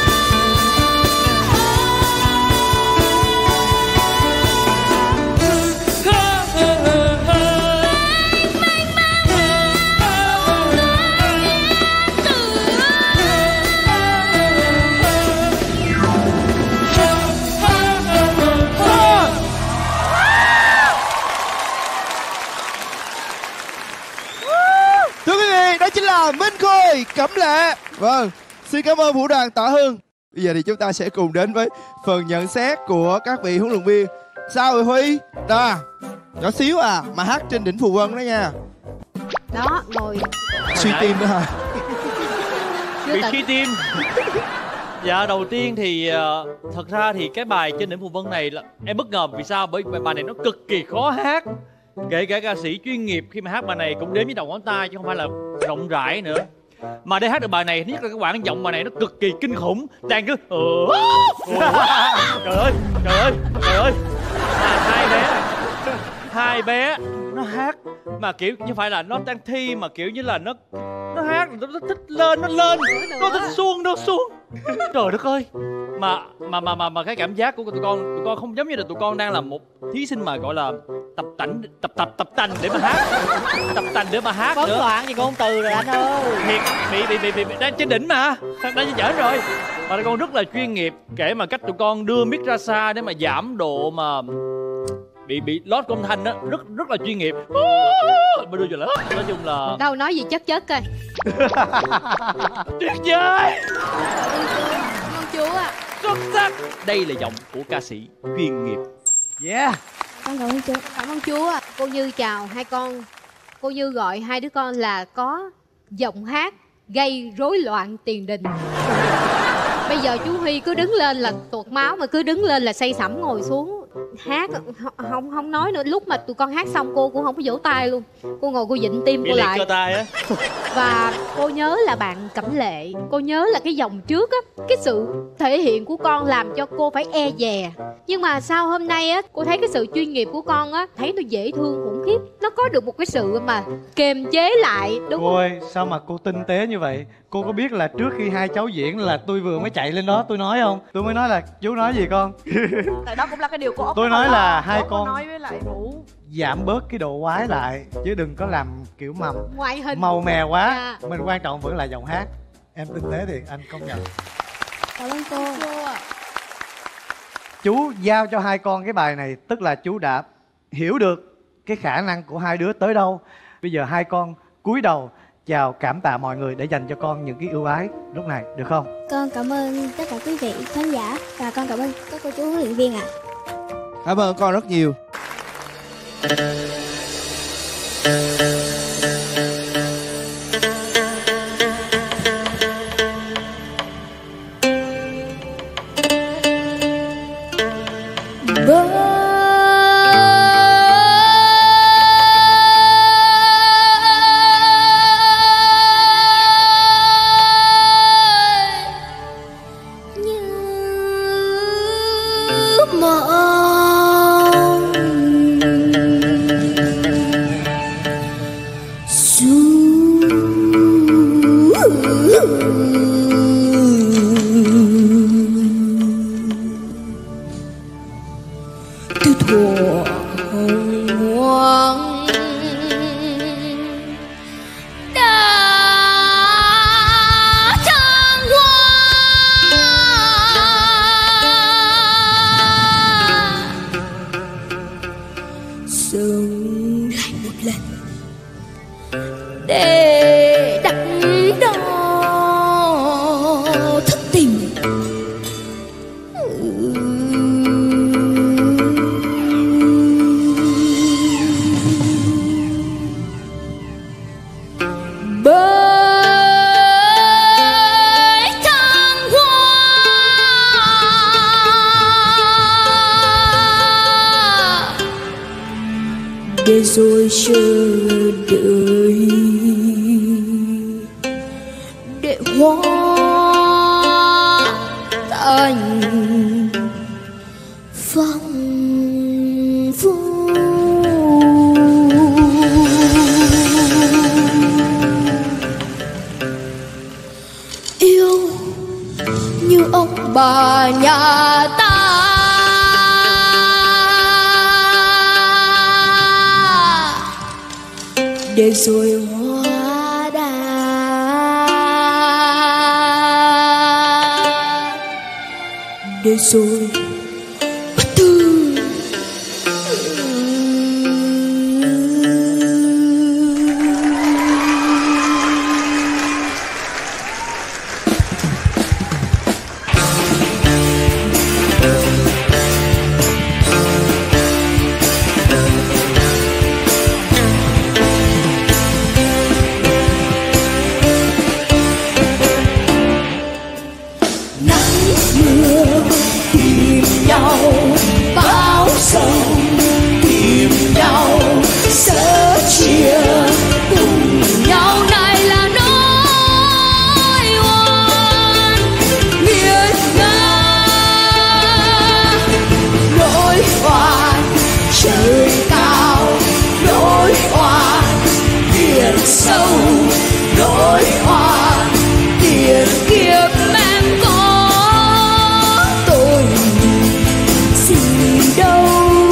Thưa quý vị, đó chính là Minh Khôi, Cẩm Lệ. Vâng, xin cảm ơn vũ đoàn Tạ Hưng. Bây giờ thì chúng ta sẽ cùng đến với phần nhận xét của các vị huấn luyện viên. Sao rồi Huy? Đó, nhỏ xíu à, mà hát trên đỉnh Phù Vân đó nha. Đó, ngồi Suy tim đó hả? Bị suy tim. Dạ đầu tiên thì thật ra thì cái bài trên đỉnh Phù Vân này là em bất ngờ vì sao, bởi vì bài này nó cực kỳ khó hát. Kể cả ca sĩ chuyên nghiệp khi mà hát bài này cũng đếm với đầu ngón tay chứ không phải là rộng rãi nữa. Mà để hát được bài này, thứ nhất là cái quãng giọng bài này nó cực kỳ kinh khủng. Đang cứ trời ơi, trời ơi, trời ơi. Hai bé nó hát mà kiểu như phải là nó đang thi mà kiểu như là nó hát nó thích lên, nó lên, nó thích xuông, nó xuông. Trời đất ơi. Mà cái cảm giác của tụi con không giống như là tụi con đang là một thí sinh mà gọi là tập tành để mà hát. Tập tành để mà hát nữa. Bấn loạn gì con từ rồi anh ơi. Thiệt bị đang trên đỉnh mà. Đang giỡn rồi. Mà tụi con rất là chuyên nghiệp, kể mà cách tụi con đưa mic ra xa để mà giảm độ mà bị lót âm thanh đó, rất là chuyên nghiệp. Đưa cho lớn. Nói chung là đâu nói gì chất coi. Tuyệt vời. Cảm ơn chú ạ. Xuất sắc. Đây là giọng của ca sĩ chuyên nghiệp. Yeah. Con cảm ơn chú. Cảm ơn chú ạ. Cô Như chào hai con. Cô Như gọi hai đứa con là có giọng hát gây rối loạn tiền đình. Bây giờ chú Huy cứ đứng lên là tuột máu, mà cứ đứng lên là say sẩm ngồi xuống hát không nói nữa. Lúc mà tụi con hát xong cô cũng không có vỗ tay luôn, cô ngồi cô vịn tim cô lại. Và cô nhớ là bạn Cẩm Lệ, cô nhớ là cái vòng trước á, cái sự thể hiện của con làm cho cô phải e dè. Nhưng mà sau hôm nay á, cô thấy cái sự chuyên nghiệp của con á, thấy nó dễ thương khủng khiếp. Nó có được một cái sự mà kềm chế lại, đúng cô ơi, sao mà cô tinh tế như vậy? Cô có biết là trước khi hai cháu diễn là tôi vừa mới chạy lên đó tôi nói không? Tôi mới nói là chú nói gì con? Tại đó cũng là cái điều của Ốc. Tôi nói là hai con nói với lại Vũ giảm bớt cái độ quái lại, chứ đừng có làm kiểu ngoại hình màu mè quá. Mình quan trọng vẫn là giọng hát. Em tinh tế thì anh công nhận. Cảm ơn cô. Chú giao cho hai con cái bài này, tức là chú đã hiểu được cái khả năng của hai đứa tới đâu. Bây giờ hai con cúi đầu chào cảm tạ mọi người để dành cho con những cái ưu ái lúc này, được không? Con cảm ơn tất cả quý vị khán giả và con cảm ơn các cô chú huấn luyện viên ạ. Cảm ơn con rất nhiều. để rồi chờ đợi để hoa thành phong phú. Yêu như ông bà nhà ta, để rồi hoa đà để rồi bất tư. Bão sông tìm nhau sẻ chia cùng nhau, này là nỗi oan nghiệt ngã, nỗi oan trời cao, nỗi oan biển sâu, nỗi oan tiền kiếp em có tôi đâu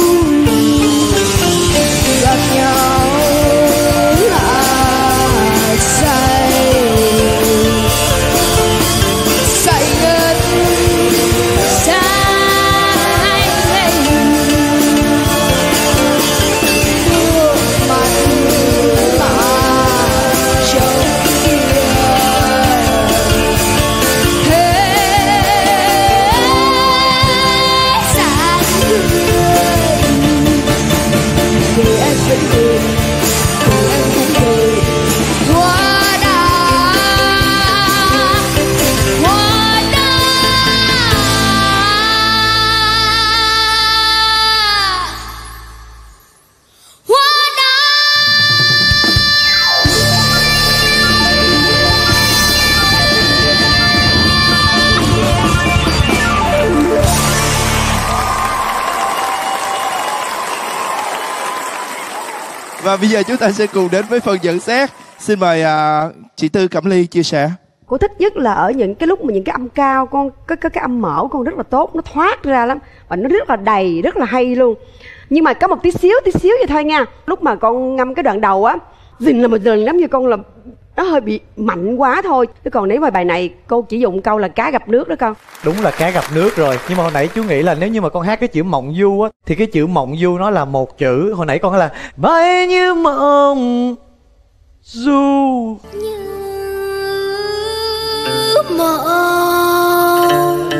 gặp nhau là say say ngất say nước mắt mà trong kia vẫn cười, cô em cũng cười. Hoa đà, hoa đà, hoa đà. Và bây giờ chúng ta sẽ cùng đến với phần nhận xét. Xin mời chị Tư Cẩm Ly chia sẻ. Cô thích nhất là ở những cái lúc mà những cái âm cao con cái âm mở con rất là tốt, nó thoát ra lắm và nó rất là đầy, rất là hay luôn. Nhưng mà có một tí xíu vậy thôi nha. Lúc mà con ngâm cái đoạn đầu á, dình là một dình lắm, như con là nó hơi bị mạnh quá thôi. Chứ còn nếu mà bài này cô chỉ dùng câu là cá gặp nước đó con. Đúng là cá gặp nước rồi. Nhưng mà hồi nãy chú nghĩ là nếu như mà con hát cái chữ mộng du á, thì cái chữ mộng du nó là một chữ. Hồi nãy con nói là bay như mộng Du mộng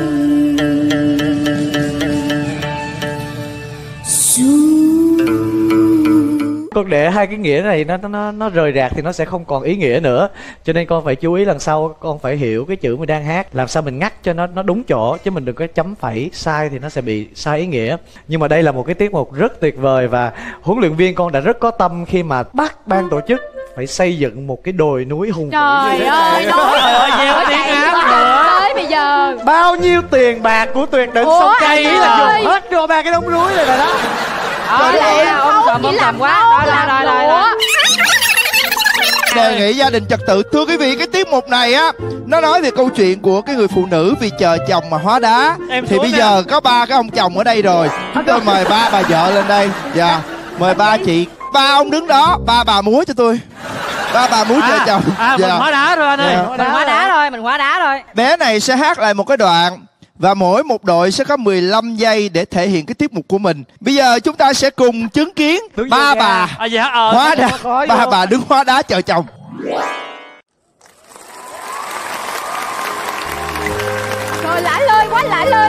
con để hai cái nghĩa này nó rời rạc thì nó sẽ không còn ý nghĩa nữa, cho nên con phải chú ý lần sau con phải hiểu cái chữ mình đang hát làm sao mình ngắt cho nó đúng chỗ, chứ mình đừng có chấm phẩy sai thì nó sẽ bị sai ý nghĩa. Nhưng mà đây là một cái tiết mục rất tuyệt vời và huấn luyện viên con đã rất có tâm khi mà bắt ban tổ chức phải xây dựng một cái đồi núi hùng vĩ. Trời ơi, nói nhiều tiếng Áo nữa. Tới bây giờ bao nhiêu tiền bạc của Tuyệt Đỉnh Sông Cay nghĩ là dùng hết đồ ba cái đống núi này rồi đó. Ông sầm quá. Rồi. Đề nghị gia đình trật tự. Thưa quý vị, cái tiết mục này á, nó nói về câu chuyện của cái người phụ nữ vì chờ chồng mà hóa đá. Thì bây giờ có ba cái ông chồng ở đây rồi, chúng tôi mời ba bà vợ lên đây. Dạ, mời ba chị. Ba ông đứng đó, ba bà múa cho tôi. Ba bà múa cho chồng. Mình hóa đá rồi anh ơi. Mình hóa đá rồi. Bé này sẽ hát lại một cái đoạn và mỗi một đội sẽ có 15 giây để thể hiện cái tiết mục của mình. Bây giờ chúng ta sẽ cùng chứng kiến ba bà hóa đá. Ba bà đứng hóa đá chờ chồng. Trời, lạ lơi quá.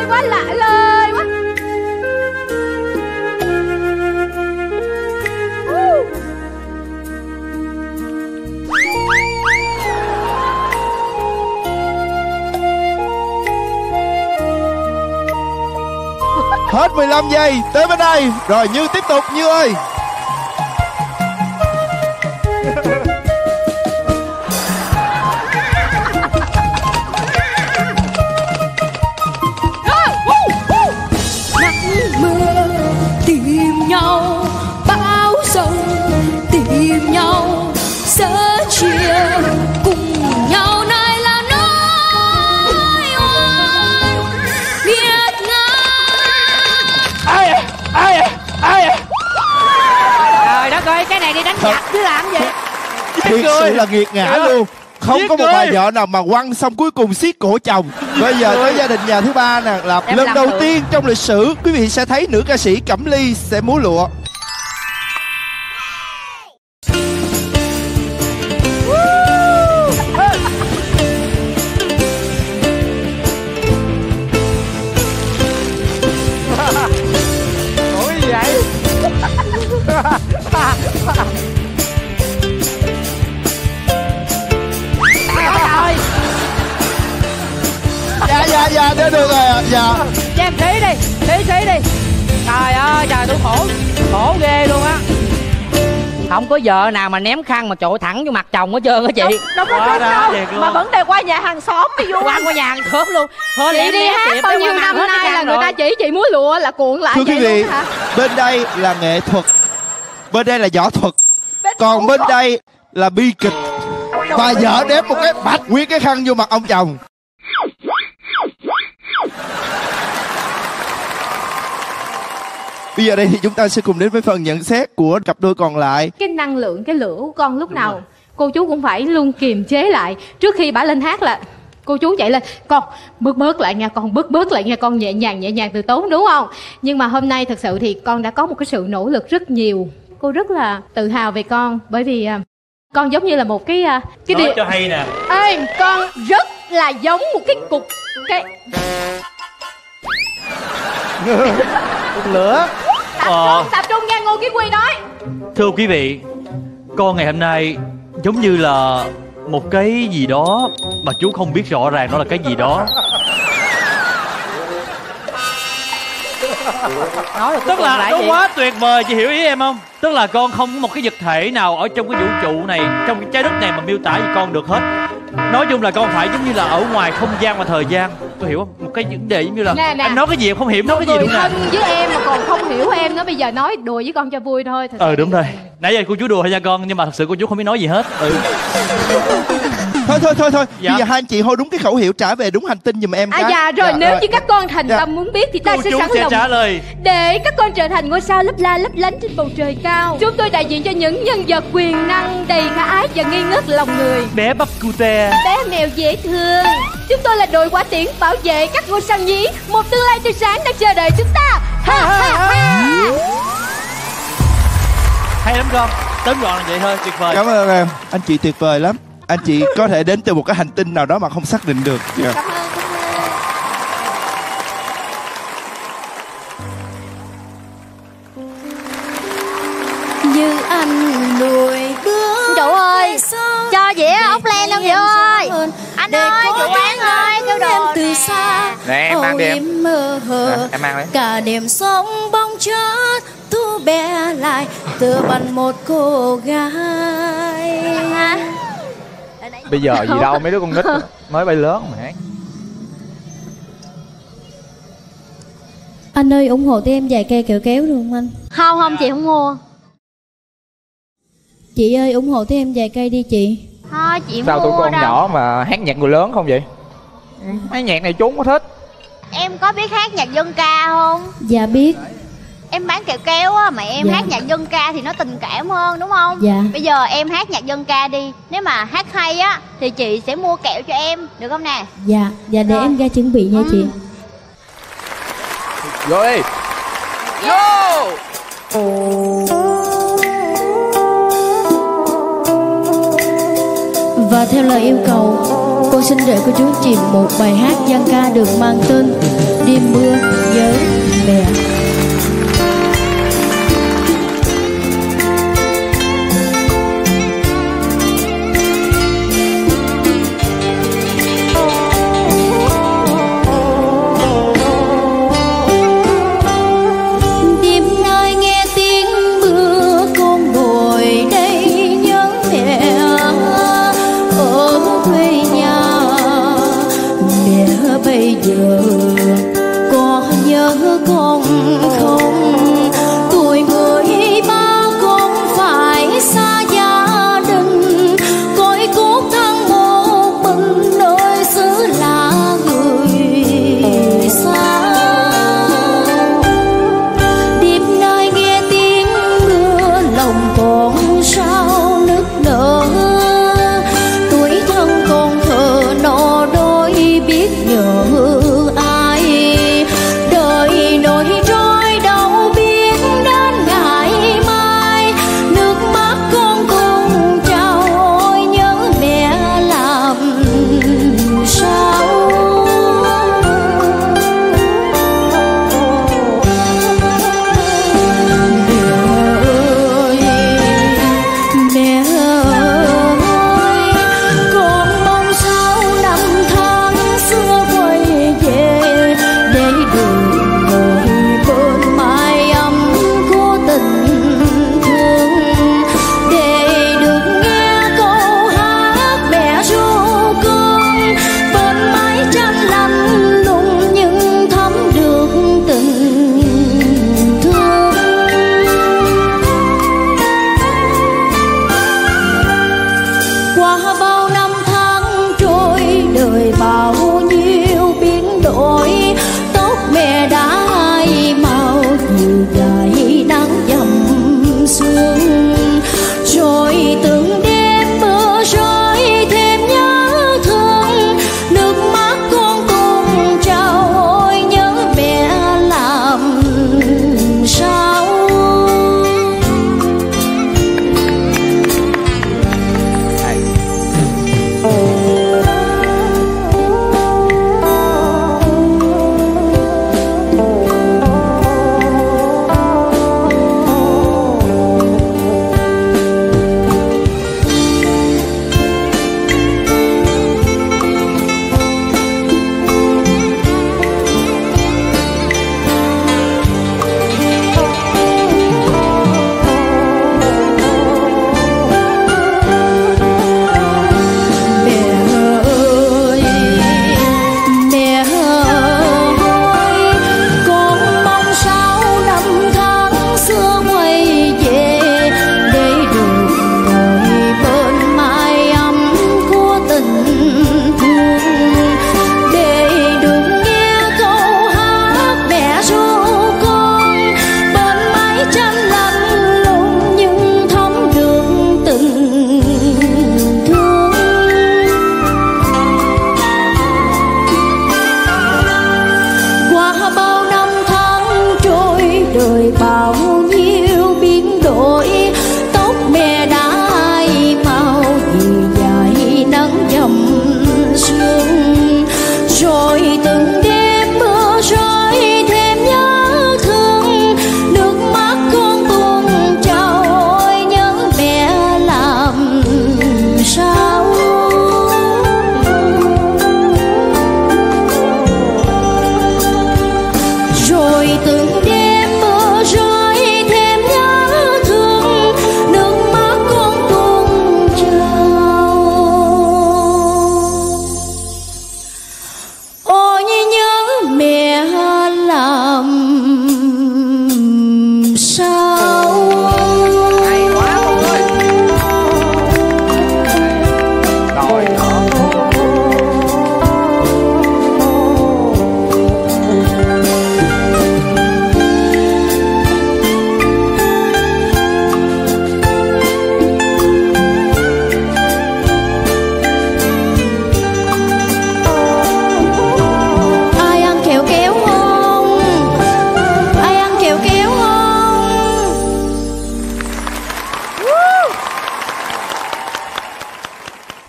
Hết 15 giây, tới bên đây. Rồi Như tiếp tục, Như ơi. Nắng mưa tìm nhau, bão giông tìm nhau, sớm chiều cùng nhau này là nỗi oan nghiệt ngã. Trời đất ơi, cái này đi đánh giặc chứ làm gì. Thiệt sự là nghiệt ngã luôn. Không có một bà vợ nào mà quăng xong cuối cùng siết cổ chồng. Bây giờ tới gia đình nhà thứ ba nè, là lần đầu tiên trong lịch sử quý vị sẽ thấy nữ ca sĩ Cẩm Ly sẽ múa lụa. Ủa gì vậy? Dạ được rồi ạ. Dạ cho em xí đi. Trời ơi trời, tôi khổ ghê luôn á. Không có vợ nào mà ném khăn mà trội thẳng vô mặt chồng hết trơn á chị. Đâu có đúng đâu. Mà vấn đề qua nhà hàng xóm thì vô. Qua nhà hàng xóm luôn. Thôi Chị đi hát bao nhiêu năm nay là người ta chỉ chị múa lụa là cuộn lại. Thưa quý vị, hả? bên đây là nghệ thuật, bên đây là võ thuật, còn bên đây là bi kịch. Bà vợ đếm một cái bạch nguyên cái khăn vô mặt ông chồng. Bây giờ đây thì chúng ta sẽ cùng đến với phần nhận xét của cặp đôi còn lại. Cái năng lượng, cái lửa của con lúc nào cô chú cũng phải luôn kiềm chế lại. Trước khi bả lên hát là cô chú chạy lên, con bớt lại nha, con bớt lại nha, con nhẹ nhàng từ tốn, đúng không? Nhưng mà hôm nay thật sự thì con đã có một cái sự nỗ lực rất nhiều. Cô rất là tự hào về con, bởi vì con giống như là một cái nói cho hay nè. Ê, con rất là giống một cái cục cục lửa. Tập trung nghe Ngô Kiến Quy nói. Thưa quý vị, con ngày hôm nay giống như là một cái gì đó mà chú không biết rõ ràng nó là cái gì đó. Tức là nó quá tuyệt vời, chị hiểu ý em không? Tức là con không có một cái vật thể nào ở trong cái vũ trụ này, trong cái trái đất này mà miêu tả gì con được hết. Nói chung là con phải giống như là ở ngoài không gian và thời gian. Tôi hiểu không? Một cái vấn đề giống như là nè. Anh nói cái gì em không hiểu, nói cái gì đúng nè. Thân với em mà còn không hiểu em nữa, bây giờ nói đùa với con cho vui thôi. Đúng rồi. Nãy giờ cô chú đùa hay nha con, nhưng mà thật sự cô chú không biết nói gì hết. Thôi dạ. Bây giờ hai anh chị hô đúng cái khẩu hiệu trả về đúng hành tinh giùm em cái. Dạ rồi, nếu như các con thành tâm muốn biết thì ta sẽ sẵn lòng trả lời để các con trở thành ngôi sao lấp la lấp lánh trên bầu trời cao. Chúng tôi đại diện cho những nhân vật quyền năng đầy khả ái và ngây ngất lòng người. Bé bắp cute, bé mèo dễ thương. Chúng tôi là đội hỏa tiễn bảo vệ các ngôi sao nhí. Một tương lai tươi sáng đang chờ đợi chúng ta. Hay lắm con. tóm gọn là vậy thôi, tuyệt vời. Cảm ơn em, anh chị tuyệt vời lắm. Anh chị có thể đến từ một cái hành tinh nào đó mà không xác định được. Yeah. Như anh lùi bước. Chủ ơi, cho dĩa ốc len không Diệu ơi? Anh ơi, chủ quán ơi, kêu đồ từ xa. Nè em mang đi em. Mơ hồ. Em mang đi. Cả đêm sống bóng chớp thu bé lại tựa bằng một cô gái. Bây giờ gì đâu, mấy đứa con nít mới bay lớn mà hát. Anh ơi, ủng hộ tụi em vài cây kẹo kéo được không anh? Không, chị không mua. Chị ơi, ủng hộ tụi em vài cây đi chị. Thôi chị Sao mua tụi con đâu. nhỏ mà hát nhạc người lớn không vậy? Mấy nhạc này chúng có thích. Em có biết hát nhạc dân ca không? Dạ biết. Em bán kẹo kéo á, mà em Dạ. hát nhạc dân ca thì nó tình cảm hơn đúng không? Dạ. Bây giờ em hát nhạc dân ca đi. Nếu mà hát hay á thì chị sẽ mua kẹo cho em, được không nè? Dạ, dạ để em ra chuẩn bị nha chị. Vô đi. Vô. Và theo lời yêu cầu, con xin để cô chú chị một bài hát dân ca được mang tên Đêm mưa nhớ mẹ. Đêm nay nghe tiếng mưa con ngồi đây nhớ mẹ ở quê nhà. Mẹ bây giờ có nhớ con không? Tuổi 13 con phải xa gia đình, cõi cốt thân một mình nơi xứ lạ người xa. Đêm nay nghe tiếng mưa lòng con sao nức nở, tuổi thân con thờ no đôi biết nhớ ai. Đời nỗi trôi đâu biết đến ngày mai, nước mắt con cùng trao ôi nhớ mẹ làm sao. Mẹ ơi, con mong sao năm tháng xưa quay về để được ngồi bên mái ấm của tình thương, để được nghe câu hát mẹ ru con bên mái tranh lạnh lùng nhưng thấm được tình thương. Qua bao năm tháng trôi đời bao nhiêu biến đổi, tóc mẹ đã hai màu nhiều dài nắng dầm sương. Rồi từng đêm mưa rơi thêm nhớ thương, nước mắt con cùng trao ôi nhớ mẹ làm sao. Mẹ ơi, con mong sao năm tháng xưa quay về để được ngồi bên mái ấm của tình thương, để được nghe câu hát mẹ ru con bên mái tranh lạnh lùng nhưng thấm được tình thương. Qua bao năm tháng trôi đời bao nhiêu biến đổi, tóc mẹ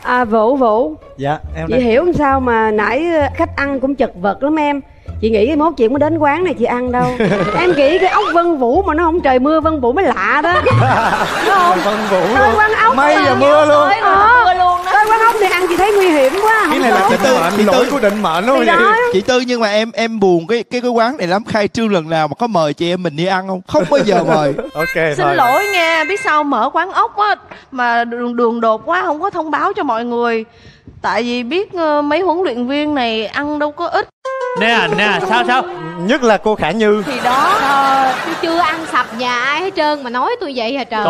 Vũ. Dạ em Chị đây. hiểu làm sao mà nãy khách ăn cũng chật vật lắm em. Chị nghĩ cái mốt chị mới đến quán này chị ăn đâu. Em nghĩ cái ốc Vân Vũ mà nó không trời mưa Vân Vũ mới lạ đó. Đúng không? Vân Vũ Tới quán ốc mây và mưa luôn. Mưa luôn đó. Tới quán ốc thì ăn chị thấy nguy hiểm quá. Cái này là định mệnh, lỗi của định mệnh luôn vậy. Chị Tư, nhưng mà em buồn cái quán này lắm. Khai trương lần nào mà có mời chị em mình đi ăn không? Không bao giờ mời. Ok. Xin lỗi nha, biết sao mở quán ốc á mà đường đột quá không có thông báo cho mọi người. Tại vì biết mấy huấn luyện viên này ăn đâu có ít. Nè sao nhất là cô Khả Như thì đó. Tôi chưa ăn sập nhà ai hết trơn mà nói tôi vậy hả trời.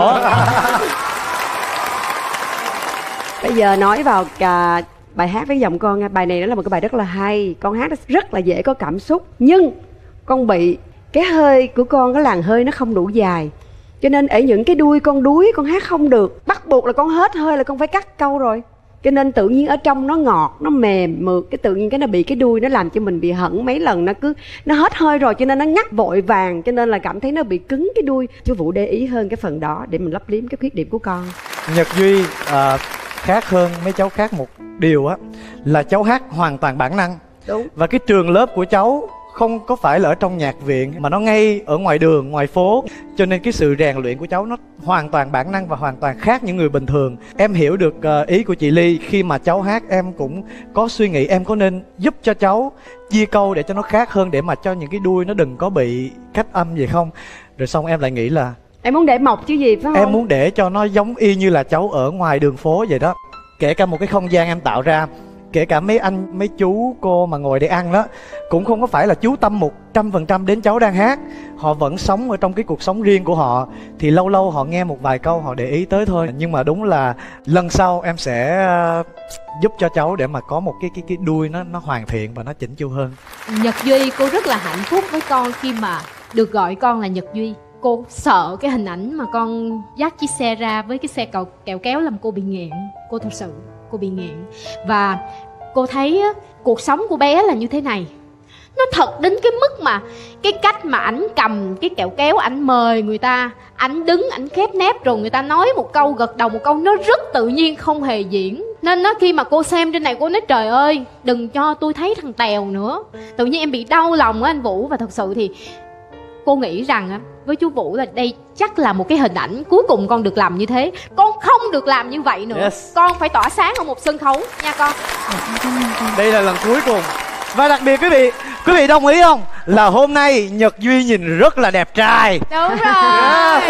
Bây giờ nói vào cả bài hát với giọng con nha. Bài này nó là một cái bài rất là hay. Con hát rất là dễ có cảm xúc. Nhưng con bị cái hơi của con, cái làn hơi nó không đủ dài. Cho nên ở những cái đuôi con đuối con hát không được. Bắt buộc là con hết hơi là con phải cắt câu rồi. Cho nên tự nhiên ở trong nó ngọt, nó mềm mượt. Cái tự nhiên cái nó bị cái đuôi nó làm cho mình bị hẫng mấy lần. Nó hết hơi rồi cho nên nó ngắt vội vàng. Cho nên là cảm thấy nó bị cứng cái đuôi. Chú Vũ để ý hơn cái phần đó để mình lấp liếm cái khuyết điểm của con. Nhật Duy khác hơn mấy cháu khác một điều á, là cháu hát hoàn toàn bản năng. Đúng. Và cái trường lớp của cháu không có phải là ở trong nhạc viện mà nó ngay ở ngoài đường, ngoài phố. Cho nên cái sự rèn luyện của cháu nó hoàn toàn bản năng và hoàn toàn khác những người bình thường. Em hiểu được ý của chị Ly. Khi mà cháu hát em cũng có suy nghĩ em có nên giúp cho cháu chia câu để cho nó khác hơn, để mà cho những cái đuôi nó đừng có bị cách âm gì không. Rồi xong em lại nghĩ là em muốn để mộc chứ gì phải không? Em muốn để cho nó giống y như là cháu ở ngoài đường phố vậy đó. Kể cả một cái không gian em tạo ra, kể cả mấy anh, mấy chú, cô mà ngồi để ăn đó, cũng không có phải là chú tâm 100% đến cháu đang hát. Họ vẫn sống ở trong cái cuộc sống riêng của họ. Thì lâu lâu họ nghe một vài câu họ để ý tới thôi. Nhưng mà đúng là lần sau em sẽ giúp cho cháu để mà có một cái đuôi nó hoàn thiện và nó chỉnh chu hơn. Nhật Duy, cô rất là hạnh phúc với con khi mà được gọi con là Nhật Duy. Cô sợ cái hình ảnh mà con dắt chiếc xe ra với cái xe kẹo kéo làm cô bị nghẹn. Cô thật sự cô bị nghẹn. Và cô thấy cuộc sống của bé là như thế này. Nó thật đến cái mức mà cái cách mà ảnh cầm cái kẹo kéo, ảnh mời người ta, ảnh đứng, ảnh khép nép rồi người ta nói một câu, gật đầu một câu, nó rất tự nhiên, không hề diễn. Nên nó khi mà cô xem trên này cô nói trời ơi, đừng cho tôi thấy thằng Tèo nữa. Tự nhiên em bị đau lòng á anh Vũ. Và thật sự thì cô nghĩ rằng với chú Vũ là đây chắc là một cái hình ảnh cuối cùng con được làm như thế. Con không được làm như vậy nữa. Yes. Con phải tỏa sáng ở một sân khấu nha con. Đây là lần cuối cùng. Và đặc biệt quý vị đồng ý không? Là hôm nay Nhật Duy nhìn rất là đẹp trai. Đúng rồi.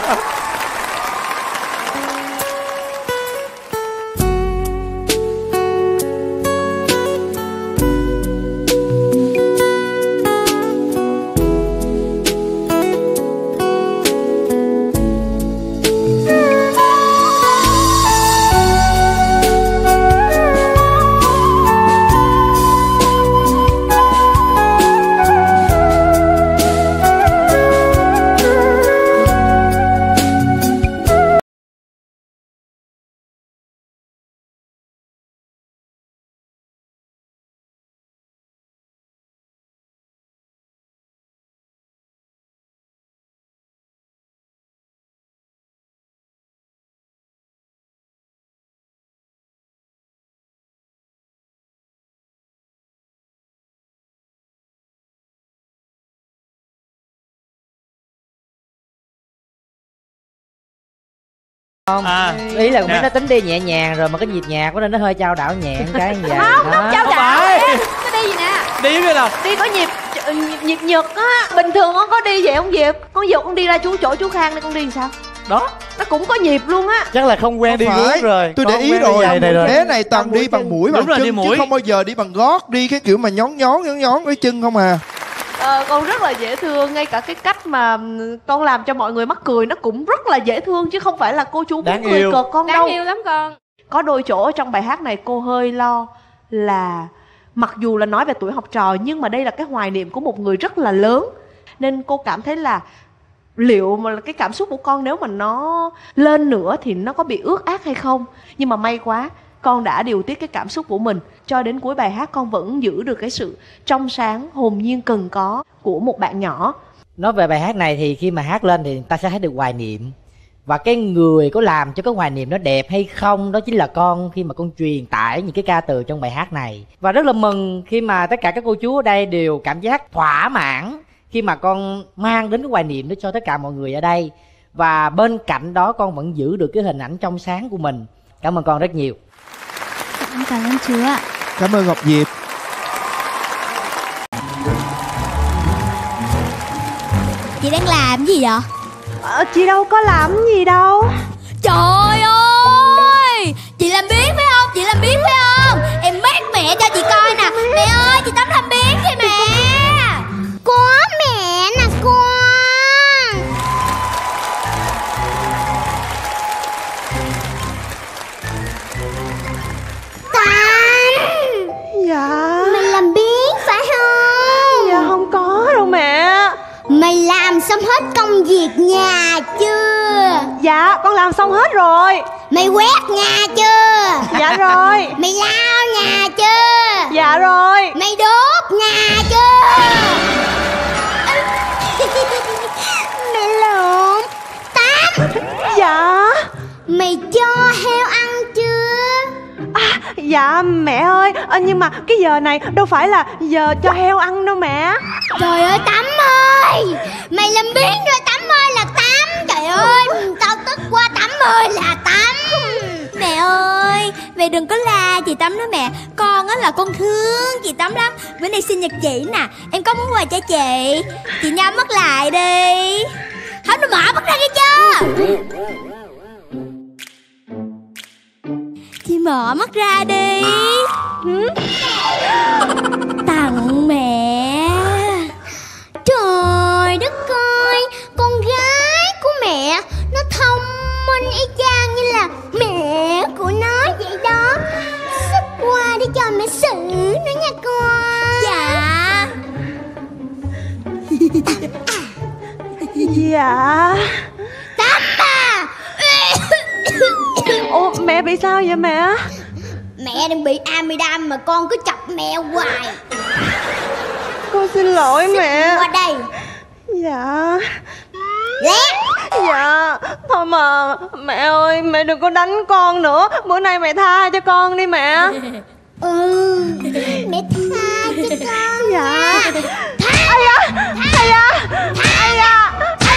Không, ý là mấy nó tính đi nhẹ nhàng rồi mà cái nhịp nhạc của nên nó hơi chao đảo nhẹ cái như vậy. Không chao đảo em. Nó đi gì nè. Đi như nào? Đi có nhịp nhật á. Bình thường con có đi vậy không Diệp? Con Diệp con đi ra chỗ chú Khang đây con đi làm sao? Đó, nó cũng có nhịp luôn á. Chắc là không quen đi guốc rồi. Tôi để ý rồi. Bé này toàn đi bằng mũi bằng chân chứ không bao giờ đi bằng gót. Đi cái kiểu mà nhón với chân không à. Con rất là dễ thương. Ngay cả cái cách mà con làm cho mọi người mắc cười nó cũng rất là dễ thương. Chứ không phải là cô chú muốn cười cợt con đâu. Đáng yêu lắm con. Có đôi chỗ trong bài hát này cô hơi lo là mặc dù là nói về tuổi học trò nhưng mà đây là cái hoài niệm của một người rất là lớn. Nên cô cảm thấy là liệu mà cái cảm xúc của con nếu mà nó lên nữa thì nó có bị ướt át hay không. Nhưng mà may quá con đã điều tiết cái cảm xúc của mình. Cho đến cuối bài hát con vẫn giữ được cái sự trong sáng, hồn nhiên cần có của một bạn nhỏ. Nói về bài hát này thì khi mà hát lên thì ta sẽ thấy được hoài niệm. Và cái người có làm cho cái hoài niệm nó đẹp hay không, đó chính là con, khi mà con truyền tải những cái ca từ trong bài hát này. Và rất là mừng khi mà tất cả các cô chú ở đây đều cảm giác thỏa mãn khi mà con mang đến cái hoài niệm đó cho tất cả mọi người ở đây. Và bên cạnh đó con vẫn giữ được cái hình ảnh trong sáng của mình. Cảm ơn con rất nhiều. Em cảm ơn chú ạ. Cảm ơn Ngọc Diệp. Chị đang làm gì vậy? Chị đâu có làm gì đâu. Trời ơi, chị làm biếng phải không? Chị làm biếng phải không? Em mát mẹ cho chị coi nè. Mẹ ơi, chị Tắm làm biếng kìa mẹ. Có mẹ nè con. Tắm. Dạ. Mày làm biếng phải không? Dạ không có đâu mẹ. Mày làm xong hết công việc nhà chưa? Dạ con làm xong hết rồi. Mày quét nhà chưa? Dạ rồi. Mày lau nhà chưa? Dạ rồi. Mày đốt nhà chưa? Mẹ lộn. Tám. Dạ. Mày cho heo ăn chưa? Dạ mẹ ơi, nhưng mà cái giờ này đâu phải là giờ cho heo ăn đâu mẹ. Trời ơi Tắm ơi, mày làm biếng rồi Tắm ơi là Tắm. Trời ơi, tao tức quá Tắm ơi là Tắm. Mẹ ơi, mẹ đừng có la chị Tắm nữa mẹ. Con á là con thương chị Tắm lắm. Bữa nay sinh nhật chị nè, em có món quà cho chị. Chị nhắm mắt lại đi. Không được, mở mắt ra nghe chưa? Chị mở mắt ra đi. Tặng mẹ. Trời đất ơi, con gái của mẹ nó thông minh y chang như là mẹ của nó vậy đó. Xích qua để cho mẹ xử nó nha con. Dạ. Dạ. Tắm à. Ủa mẹ bị sao vậy mẹ? Mẹ đang bị amidan mà con cứ chọc mẹ hoài. Con xin lỗi mẹ. Qua đây. Dạ. Lẹ. Dạ. Thôi mà mẹ ơi, mẹ đừng có đánh con nữa. Bữa nay mẹ tha cho con đi mẹ. Mẹ tha cho con. Dạ. Tha. Ây da. Ây da. Ây da.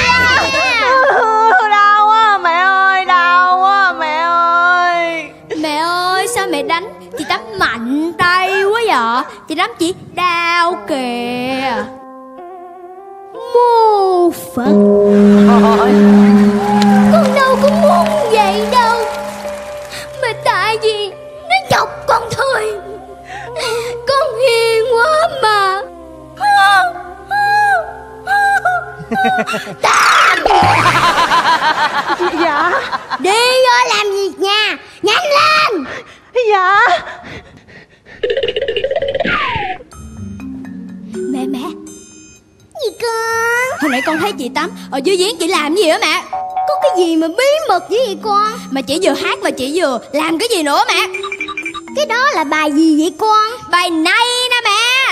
Đau quá mẹ ơi, đau quá mẹ ơi. Mẹ ơi, sao mẹ đánh chị Tắm mạnh tay quá vậy? Chị Tắm chỉ đau kìa. Mô Phật. Con đâu có muốn vậy đâu, mà tại vì nó chọc con thôi. Con hiền quá mà. Tám. Dạ. Đi vô làm việc nhà, nhanh lên. Dạ. Mẹ gì con? Hồi nãy con thấy chị Tắm ở dưới giếng, chị làm gì á mẹ? Có cái gì mà bí mật với vậy con? Mà chị vừa hát mà chị vừa làm cái gì nữa mẹ? Cái đó là bài gì vậy con? Bài này nè mẹ.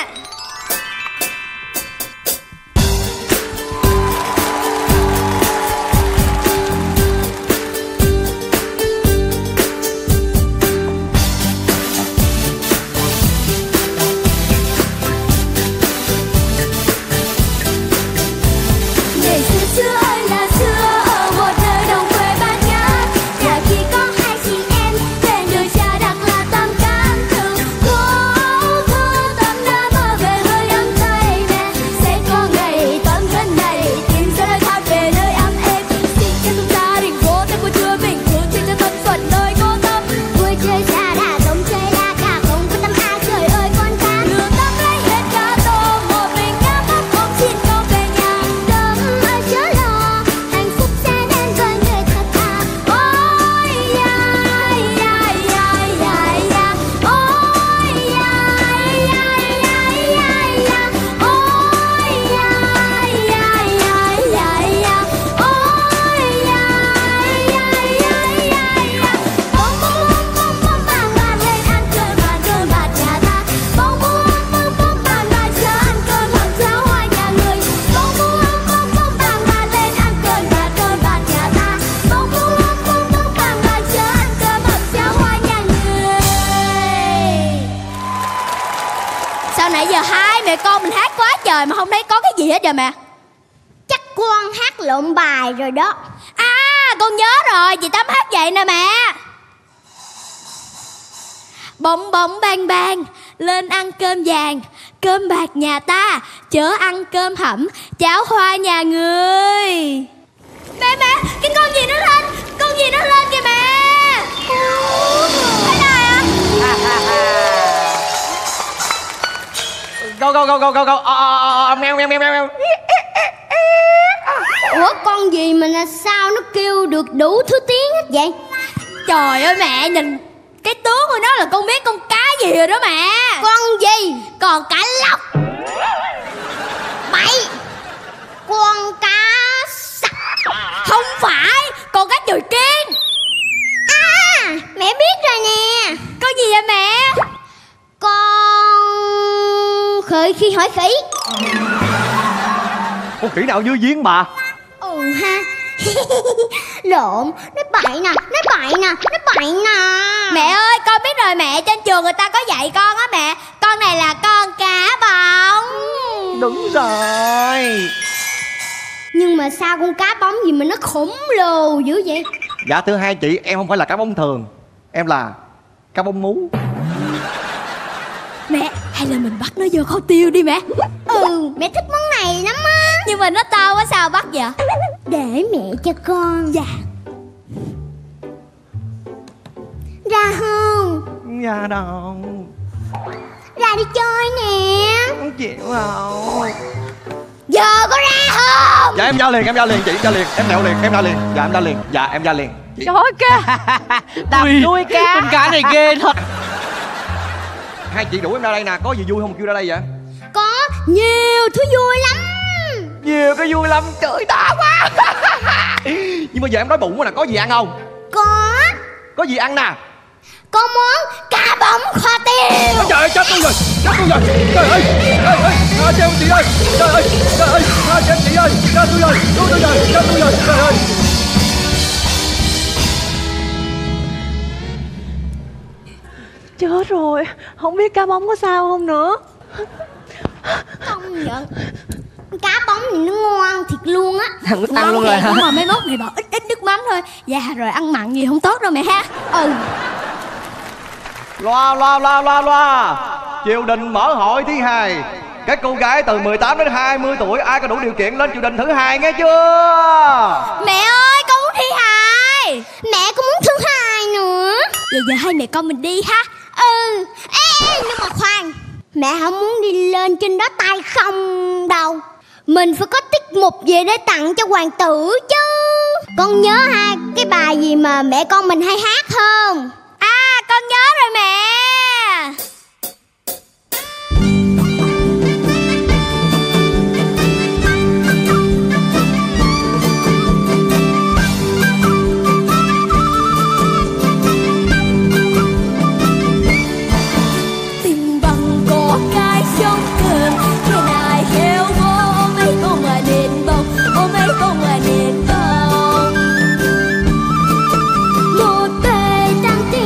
nãy giờ hai mẹ con mình hát quá trời mà không thấy có cái gì hết vậy mẹ. Chắc con hát lộn bài rồi đó. À con nhớ rồi, chị Tám hát vậy nè mẹ. Bỗng bỗng bang bang lên ăn cơm vàng, cơm bạc nhà ta chớ ăn cơm hẩm, cháo hoa nhà người. Mẹ cái con gì nó lên, con gì nó lên kìa mẹ. Cái này à? Go meo. Ủa con gì mà là sao nó kêu được đủ thứ tiếng hết vậy? Trời ơi mẹ, nhìn cái tướng của nó là con biết con cá gì rồi đó mẹ. Con gì? Con cá lóc. Bậy. Con cá sặc. Không phải, con cá chùi kiên. À mẹ biết rồi nè. Con gì vậy mẹ? Con khởi khi hỏi khỉ. Con khỉ nào dưới giếng bà? Ừ ha. Lộn, nói bậy nè. Mẹ ơi, con biết rồi mẹ, trên trường người ta có dạy con á mẹ. Con này là con cá bóng. Đúng rồi. Nhưng mà sao con cá bóng gì mà nó khổng lồ dữ vậy? Dạ thưa hai chị, em không phải là cá bóng thường, em là cá bóng mú. Mẹ, hay là mình bắt nó vô kho tiêu đi mẹ. Ừ, mẹ thích món này lắm á. Nhưng mà nó to quá sao bắt vậy? Để mẹ cho con. Dạ. Ra không? Dạ đâu. Ra đi chơi nè. Không chịu không? Giờ có ra không? Dạ em ra liền chị, ra liền. Em lẹo liền, em ra liền. Dạ em ra liền, dạ em ra liền chị. Trời ơi kìa. Đạp đuôi cá. Con cá này ghê thật. Hai chị đuổi em ra đây nè, có gì vui không kêu ra đây vậy? Có nhiều thứ vui lắm. Nhiều cái vui lắm, trời đã quá. Nhưng mà giờ em đói bụng quá nè, có gì ăn không? Có gì ăn nè? Có món cá bóng kho tiêu. Trời ơi, chết tôi rồi. Trời ơi, treo chị ơi. Trời ơi, chết chị ơi. Chết tôi rồi, chết tôi rồi, trời ơi. Chết rồi, không biết cá bóng có sao không nữa. Công nhận cá bóng thì nó ngon thiệt luôn á. Ăn luôn rồi hả? Nhưng mà mấy mốt này bảo ít nước mắm thôi. Dạ rồi ăn mặn gì không tốt đâu mẹ ha. Ừ. Loa. Triều đình mở hội thứ hai. Các cô gái từ 18 đến 20 tuổi ai có đủ điều kiện lên triều đình thứ hai nghe chưa? Mẹ ơi, con muốn thi hài. Mẹ cũng muốn thứ hai nữa. Giờ hai mẹ con mình đi ha. Ừ. Ê, nhưng mà khoan, mẹ không muốn đi lên trên đó tay không đâu. Mình phải có tiết mục gì để tặng cho hoàng tử chứ. Con nhớ hai cái bài gì mà mẹ con mình hay hát không? À, con nhớ rồi mẹ. Tình bằng có cái trong cơn thế này heo vô mấy con ngoài nền bông, mấy con ngoài nền bông. Một bề trăng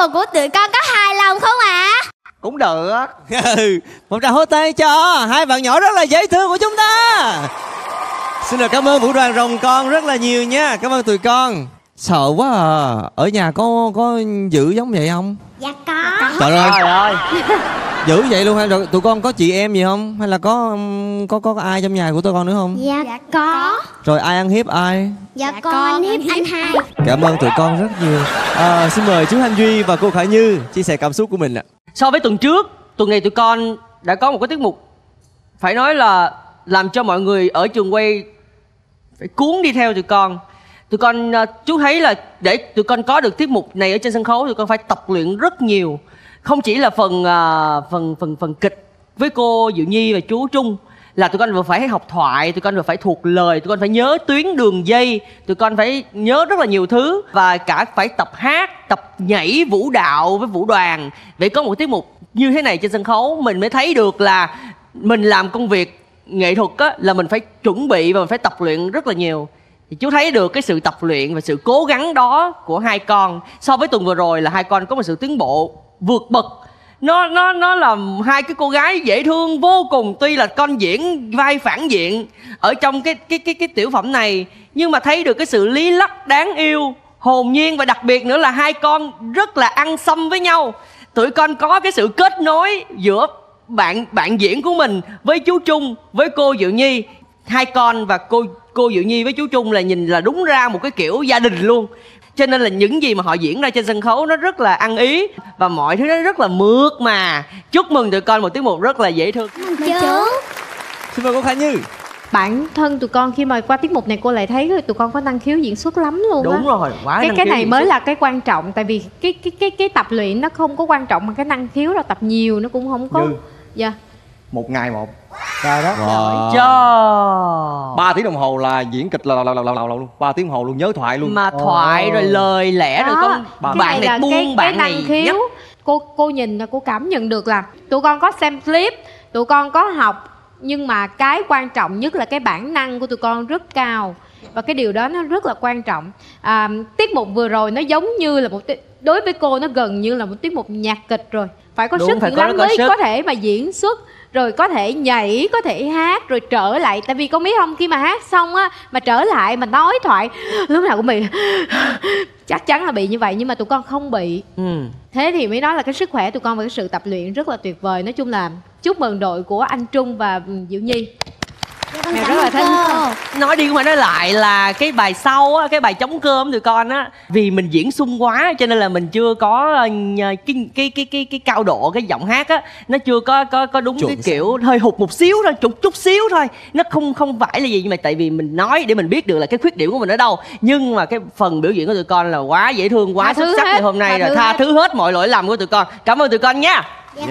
mục của tụi con có hài lòng không ạ? Cũng được. Một tràng hô tay cho hai bạn nhỏ rất là dễ thương của chúng ta. Xin được cảm ơn Vũ Đoàn Rồng Con rất là nhiều nha. Cảm ơn tụi con. Sợ quá à. Ở nhà có giữ giống vậy không? Dạ có. Trời ơi. Trời ơi. Giữ vậy luôn hay rồi tụi con có chị em gì không? Hay là có ai trong nhà của tụi con nữa không? Dạ có. Rồi ai ăn hiếp ai? Dạ con hiếp anh hai. Cảm ơn tụi con rất nhiều. Xin mời chú Thanh Duy và cô Khải Như chia sẻ cảm xúc của mình ạ. So với tuần trước, tuần này tụi con đã có một cái tiết mục phải nói là làm cho mọi người ở trường quay phải cuốn đi theo tụi con. Tụi con chú thấy là để tụi con có được tiết mục này ở trên sân khấu, tụi con phải tập luyện rất nhiều. Không chỉ là phần kịch với cô Diệu Nhi và chú Trung, là tụi con vừa phải học thoại, tụi con vừa phải thuộc lời, tụi con phải nhớ tuyến đường dây, tụi con phải nhớ rất là nhiều thứ, và cả phải tập hát, tập nhảy vũ đạo với vũ đoàn. Để có một tiết mục như thế này trên sân khấu, mình mới thấy được là mình làm công việc nghệ thuật á, là mình phải chuẩn bị và mình phải tập luyện rất là nhiều. Thì chú thấy được cái sự tập luyện và sự cố gắng đó của hai con. So với tuần vừa rồi là hai con có một sự tiến bộ vượt bậc. Nó là hai cái cô gái dễ thương vô cùng. Tuy là con diễn vai phản diện ở trong cái tiểu phẩm này, nhưng mà thấy được cái sự lý lắc đáng yêu, hồn nhiên, và đặc biệt nữa là hai con rất là ăn xâm với nhau. Tụi con có cái sự kết nối giữa bạn diễn của mình với chú Trung, với cô Diệu Nhi. Hai con và cô Diệu Nhi với chú Trung là nhìn là đúng ra một cái kiểu gia đình luôn. Cho nên là những gì mà họ diễn ra trên sân khấu nó rất là ăn ý, và mọi thứ nó rất là mượt mà. Chúc mừng tụi con một tiết mục rất là dễ thương. Chú. Xin mời cô Khải Như. Bản thân tụi con khi mà qua tiết mục này cô lại thấy tụi con có năng khiếu diễn xuất lắm luôn á. Đúng rồi, quá năng khiếu. Cái này mới là cái quan trọng, tại vì cái tập luyện nó không có quan trọng bằng cái năng khiếu đâu, tập nhiều nó cũng không có. Như. Dạ. Một ngày một. Trời đó. Cho 3 tiếng đồng hồ là diễn kịch là luôn. 3 tiếng đồng hồ luôn, nhớ thoại luôn. Mà thoại rồi lời lẽ rồi con bạn này buông, bạn này năng khiếu. Cô nhìn là cô cảm nhận được là tụi con có xem clip, tụi con có học, nhưng mà cái quan trọng nhất là cái bản năng của tụi con rất cao, và cái điều đó nó rất là quan trọng. Tiết mục vừa rồi nó giống như là đối với cô nó gần như là một tiết mục nhạc kịch rồi. Phải có sức dữ lắm mới có thể mà diễn xuất, rồi có thể nhảy, có thể hát, rồi trở lại. Tại vì con biết không, khi mà hát xong á, mà trở lại mà nói thoại lúc nào cũng bị chắc chắn là bị như vậy, nhưng mà tụi con không bị. Thế thì mới nói là cái sức khỏe tụi con và cái sự tập luyện rất là tuyệt vời. Nói chung là chúc mừng đội của anh Trung và Diệu Nhi. Mẹ rất là thích. Nói đi cũng phải nói lại là cái bài sau á, cái bài trống cơm tụi con á, vì mình diễn sung quá cho nên là mình chưa có cái cao độ cái giọng hát á, nó chưa có đúng cái kiểu, hơi hụt một xíu thôi, chút xíu thôi. Nó không phải là gì, nhưng mà tại vì mình nói để mình biết được là cái khuyết điểm của mình ở đâu. Nhưng mà cái phần biểu diễn của tụi con là quá dễ thương, quá xuất sắc ngày hôm nay rồi, tha thứ hết mọi lỗi lầm của tụi con. Cảm ơn tụi con nha.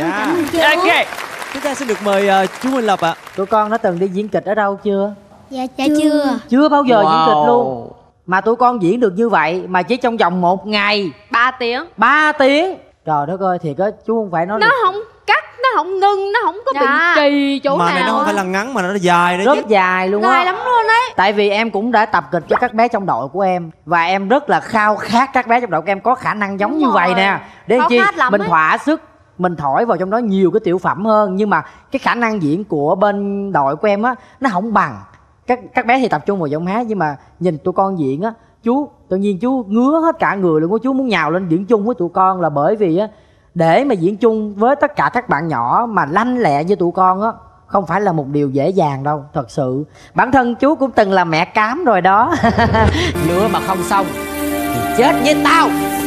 Ok. Chúng ta xin được mời chú Minh Lập ạ. Tụi con đã từng đi diễn kịch ở đâu chưa? Dạ chưa. Chưa bao giờ diễn kịch luôn. Mà tụi con diễn được như vậy mà chỉ trong vòng 1 ngày 3 tiếng. 3 tiếng. Trời đất ơi, thiệt á, chú không phải nói nó không cắt, nó không ngưng, nó không có bị trì chỗ mà nào. Mà này nó không phải là ngắn mà nó dài đấy. Rất dài luôn á. Dài lắm luôn đấy. Tại vì em cũng đã tập kịch cho các bé trong đội của em, và em rất là khao khát các bé trong đội của em có khả năng giống như vậy nè. Để chi mình thỏa sức, mình thổi vào trong đó nhiều cái tiểu phẩm hơn. Nhưng mà cái khả năng diễn của bên đội của em á, nó không bằng. Các bé thì tập trung vào giọng hát, nhưng mà nhìn tụi con diễn á, chú tự nhiên chú ngứa hết cả người luôn á. Chú muốn nhào lên diễn chung với tụi con là bởi vì á, để mà diễn chung với tất cả các bạn nhỏ mà lanh lẹ như tụi con á, không phải là một điều dễ dàng đâu, thật sự. Bản thân chú cũng từng là mẹ cám rồi đó. Lửa mà không xong thì chết với tao.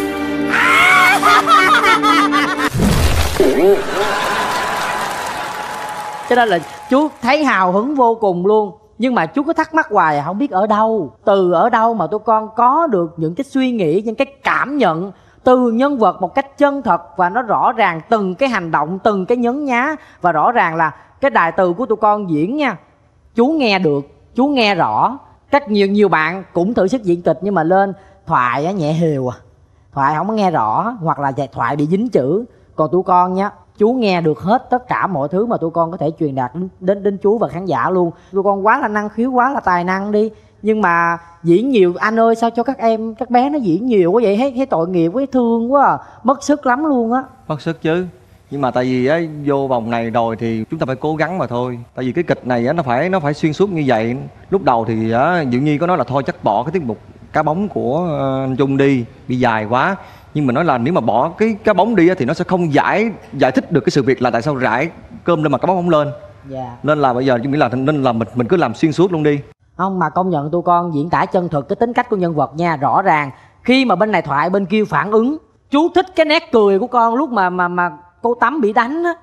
Cho nên là chú thấy hào hứng vô cùng luôn. Nhưng mà chú cứ thắc mắc hoài, không biết ở đâu, từ ở đâu mà tụi con có được những cái suy nghĩ, những cái cảm nhận từ nhân vật một cách chân thật, và nó rõ ràng từng cái hành động, từng cái nhấn nhá. Và rõ ràng là cái đài từ của tụi con diễn nha, chú nghe được, chú nghe rõ. Cách nhiều bạn cũng thử sức diễn kịch nhưng mà lên thoại nhẹ hều à, thoại không có nghe rõ, hoặc là thoại bị dính chữ. Còn tụi con nhá, chú nghe được hết tất cả mọi thứ mà tụi con có thể truyền đạt đến chú và khán giả luôn. Tụi con quá là năng khiếu, quá là tài năng đi. Nhưng mà diễn nhiều, anh ơi sao cho các em, các bé nó diễn nhiều quá vậy, thấy tội nghiệp quá, thương quá à. Mất sức lắm luôn á. Mất sức chứ, nhưng mà tại vì á vô vòng này rồi thì chúng ta phải cố gắng mà thôi. Tại vì cái kịch này á nó phải xuyên suốt như vậy. Lúc đầu thì á Diệu Nhi có nói là thôi chắc bỏ cái tiết mục cá bóng của anh Trung đi, bị dài quá. Nhưng mà nói là nếu mà bỏ cái cá bóng đi á thì nó sẽ không giải thích được cái sự việc là tại sao rải cơm lên mà cá bóng không lên. Nên là bây giờ Dung nghĩ là nên là mình cứ làm xuyên suốt luôn đi. Không, mà công nhận tụi con diễn tả chân thực cái tính cách của nhân vật nha, rõ ràng. Khi mà bên này thoại bên kia phản ứng. Chú thích cái nét cười của con lúc mà cô Tắm bị đánh á.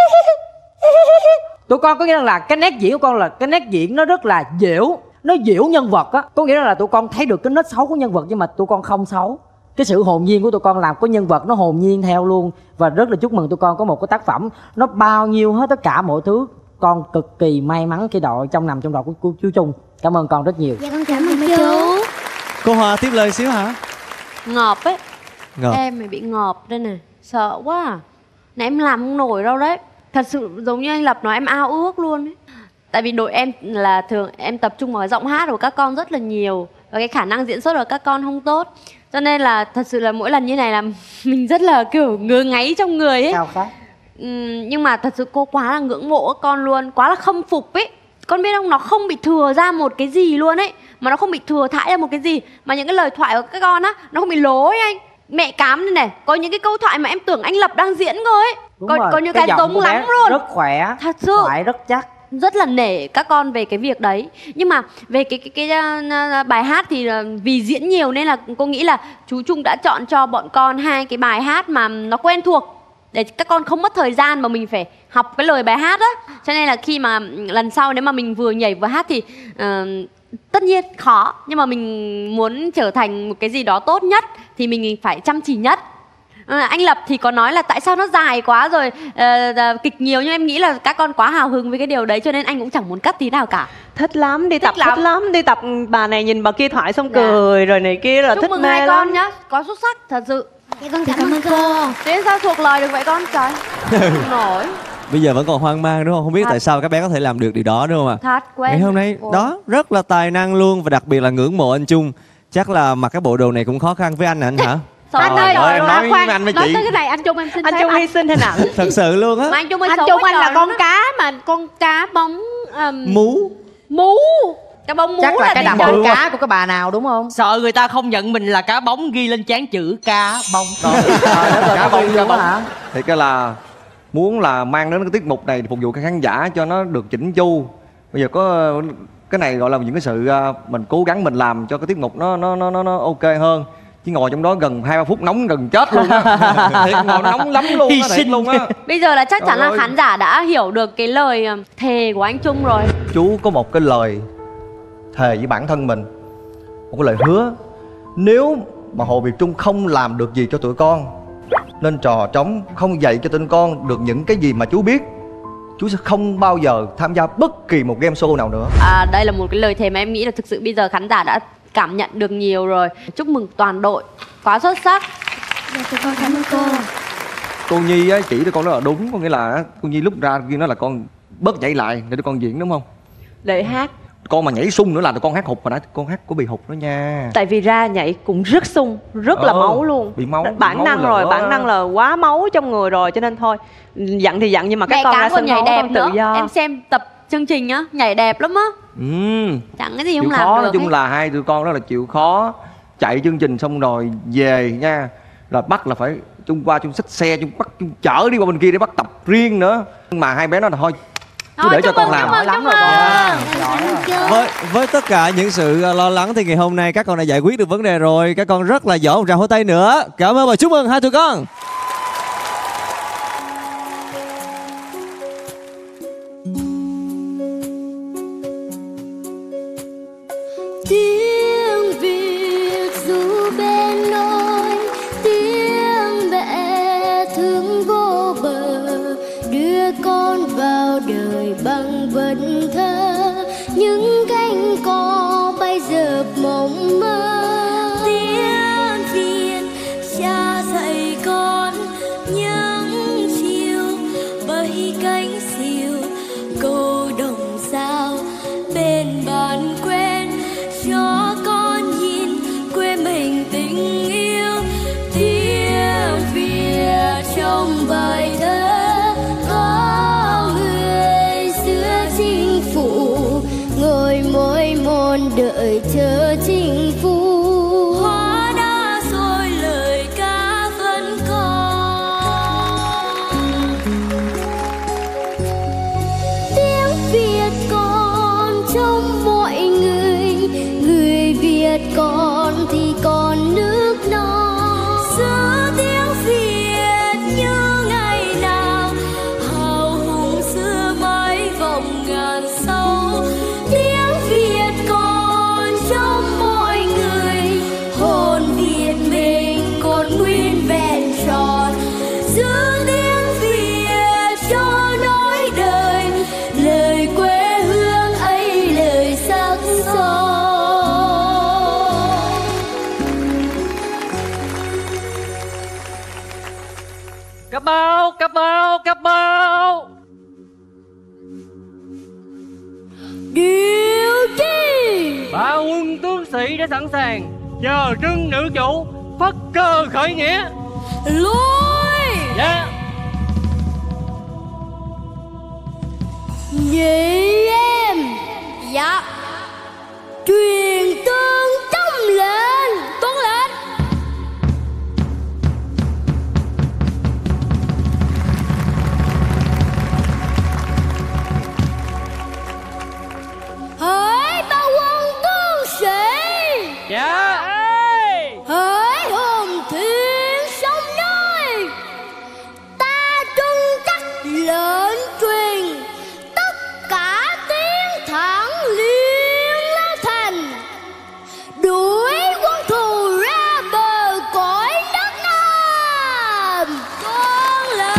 Tụi con có nghĩa là cái nét diễn của con là cái nét diễn nó rất là dẻo, nó dẻo nhân vật á. Có nghĩa là tụi con thấy được cái nét xấu của nhân vật nhưng mà tụi con không xấu. Cái sự hồn nhiên của tụi con làm có nhân vật nó hồn nhiên theo luôn. Và rất là chúc mừng tụi con có một cái tác phẩm nó bao nhiêu hết tất cả mọi thứ. Con cực kỳ may mắn khi nằm trong đội của chú Trung. Cảm ơn con rất nhiều. Dạ con cảm ơn chú. Cô Hòa tiếp lời xíu hả? Ngợp ấy. Ngợp. Em mày bị ngợp đây nè. Sợ quá à. Này em làm không nổi đâu đấy. Thật sự giống như anh Lập nói, em ao ước luôn ấy. Tại vì đội em là thường em tập trung vào cái giọng hát của các con rất là nhiều. Và cái khả năng diễn xuất của các con không tốt. Cho nên là thật sự là mỗi lần như này là mình rất là kiểu ngứa ngáy trong người ấy. Sao khác? Nhưng mà thật sự cô quá là ngưỡng mộ các con luôn. Quá là khâm phục ấy. Con biết không, nó không bị thừa ra một cái gì luôn ấy. Mà nó không bị thừa thãi ra một cái gì. Mà những cái lời thoại của các con á, nó không bị lố ấy anh. Mẹ cám đây này, có những cái câu thoại mà em tưởng anh Lập đang diễn cơ ấy. Có những cái giống lắm luôn. Rất khỏe. Thật sự. Thoại rất chắc. Rất là nể các con về cái việc đấy. Nhưng mà về cái bài hát thì vì diễn nhiều nên là cô nghĩ là chú Trung đã chọn cho bọn con 2 cái bài hát mà nó quen thuộc, để các con không mất thời gian mà mình phải học cái lời bài hát á. Cho nên là khi mà lần sau nếu mà mình vừa nhảy vừa hát thì tất nhiên khó. Nhưng mà mình muốn trở thành một cái gì đó tốt nhất thì mình phải chăm chỉ nhất. Anh Lập thì có nói là tại sao nó dài quá rồi kịch nhiều, nhưng em nghĩ là các con quá hào hứng với cái điều đấy cho nên anh cũng chẳng muốn cắt tí nào cả. Thích lắm, đi tập thích lắm, đi tập bà này nhìn bà kia thoại xong cười rồi này kia là chúc thích mừng mê 2 lắm. con nhá, có xuất sắc thật sự. Dạ con cảm ơn cô. Thế sao thuộc lời được vậy con trời? Không nổi. Bây giờ vẫn còn hoang mang đúng không? Không biết tại sao các bé có thể làm được điều đó đúng không ạ? Thật quen. Ngày hôm nay đó rất là tài năng luôn. Và đặc biệt là ngưỡng mộ anh Trung. Chắc là mặc cái bộ đồ này cũng khó khăn với anh hả? Anh ơi, em nói với anh với chị. Nói tới cái này anh Trung em xin Anh phép Trung hy sinh thế nào? Thật sự luôn á. Anh Trung anh là con cá mà con cá bóng mú. Cá bóng mú chắc là cái đầm đầm cá của cái bà nào đúng không? Sợ người ta không nhận mình là cá bóng, ghi lên trán chữ cá bóng. Cá bóng hả? Thì cái là muốn là mang đến cái tiết mục này phục vụ các khán giả cho nó được chỉnh chu. Bây giờ có cái này gọi là những cái sự mình cố gắng mình làm cho cái tiết mục nó ok hơn. Chứ ngồi trong đó gần 2-3 phút nóng gần chết luôn á. Thiệt ngồi nóng lắm luôn á, thiệt luôn á. Bây giờ là chắc chắn là khán giả đã hiểu được cái lời thề của anh Trung rồi. Chú có một cái lời thề với bản thân mình, một cái lời hứa. Nếu mà Hồ Việt Trung không làm được gì cho tụi con, lên trò trống không dạy cho tụi con được những cái gì mà chú biết, chú sẽ không bao giờ tham gia bất kỳ một game show nào nữa. Đây là một cái lời thề mà em nghĩ là thực sự bây giờ khán giả đã cảm nhận được nhiều rồi. Chúc mừng toàn đội, quá xuất sắc. Dạ tụi con cảm ơn cô. Cô Nhi á, chỉ tụi con nói là đúng, có nghĩa là cô Nhi lúc ra kia nói là con bớt nhảy lại để tụi con diễn đúng không? Để hát. Con mà nhảy sung nữa là tụi con hát hụt, mà đã con hát có bị hụt đó nha. Tại vì ra nhảy cũng rất sung, rất là máu luôn. Bị máu. Bản năng rồi, bản năng là quá máu trong người rồi, cho nên thôi dặn thì dặn nhưng mà các con ra sân nhảy khấu đẹp con tự do. Em xem tập chương trình á, nhảy đẹp lắm á. Chẳng cái gì không làm khó, được. nói chung là hai tụi con đó là chịu khó chạy chương trình xong rồi về nha, là bắt là phải Chung qua Chung xách xe, Chung bắt Chung chở đi qua bên kia để bắt tập riêng nữa. Nhưng mà hai bé nói là thôi cứ để cho con làm. Lắm rồi con. Với tất cả những sự lo lắng thì ngày hôm nay các con đã giải quyết được vấn đề rồi. Các con rất là giỏi, một tràng vỗ tay nữa. Cảm ơn và chúc mừng hai tụi con. Tiếng Việt dù bên nỗi, tiếng mẹ thương vô bờ, đưa con vào đời bằng vần thơ, những cánh cò bay dợp mộng mơ. Tiếng Việt cha dạy con những chiều bay cánh diều, câu đồng sao bên bàn quen cho đợi chờ chính phủ. Hoa đã rồi lời ca vẫn còn, tiếng Việt còn trong mọi người, người Việt còn thì còn nước non. giữ tiếng Việt như ngày nào, hào hùng xưa mãi vòng ngàn sau. Tiếng Việt còn trong mọi người, hồn Việt mình còn nguyên vẹn tròn. Giữ tiếng Việt cho nối đời, lời quê hương ấy lời sắc son. Cấp báo, cấp báo, cấp báo. Điều chi? Ba quân tướng sĩ đã sẵn sàng, chờ trưng nữ chủ phất cờ khởi nghĩa. Lùi. Dạ. Nhị em. Dạ. Truyền tương trong lệnh. Tuân lệnh. Hỡi ba quân tướng sĩ. Dạ. Hỡi hùng thiên sông núi, ta trung chắc lệnh truyền, tất cả tiến thẳng liên lá thành, đuổi quân thù ra bờ cõi đất Nam. Con lên.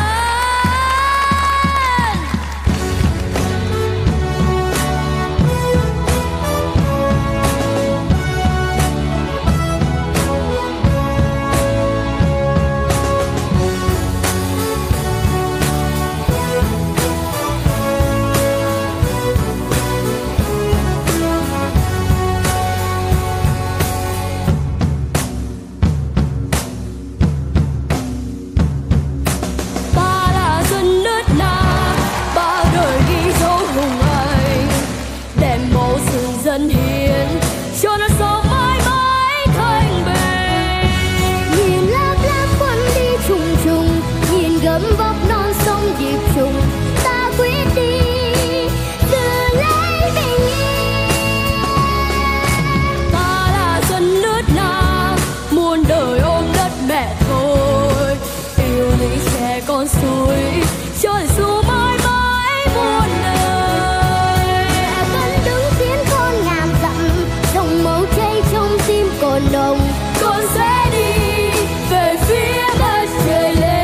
Ta là dân nước Nam, ba đời ghi dấu hùng anh, đem mẫu sự dân hiến cho nó sống mãi mãi thanh bình. Nhìn láp láp quân đi trùng trùng, nhìn gấm vóc non sông điệp trùng, ta quyết đi giữ lấy bình yên. Ta là dân nước Nam, muôn đời ôm đất mẹ thôi, yêu những trẻ con suối cho dù mãi mãi muôn đời. Vẫn đứng tiến con ngàn dặm, dòng máu cháy trong tim còn nồng. Con sẽ đi về phía mặt trời lên.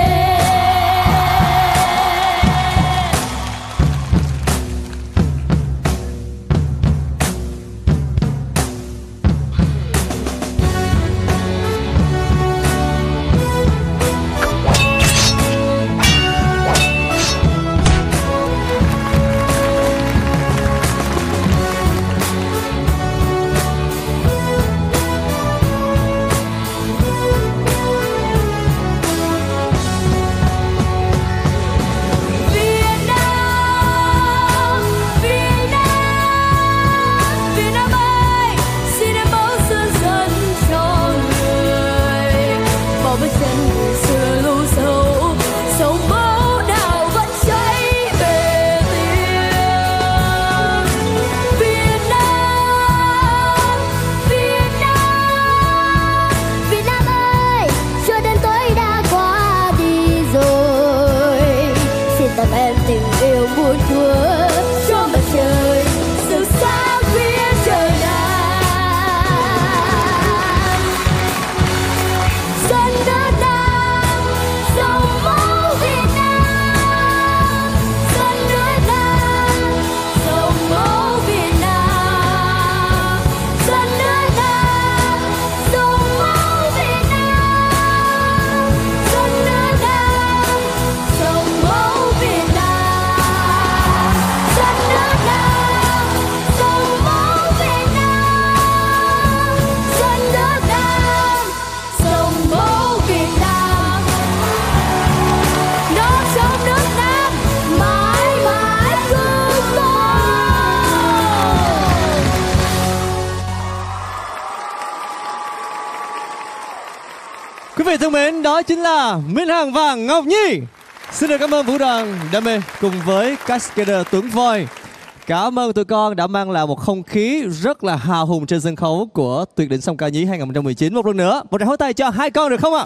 vị thân mến, đó chính là Minh Hằng và Ngọc Nhi. Xin được cảm ơn vũ đoàn Đam Mê cùng với Cascader Tuấn Voi. Cảm ơn tụi con đã mang lại một không khí rất là hào hùng trên sân khấu của Tuyệt đỉnh Song Ca Nhí 2019. Một lần nữa, một tràng pháo tay cho hai con được không ạ?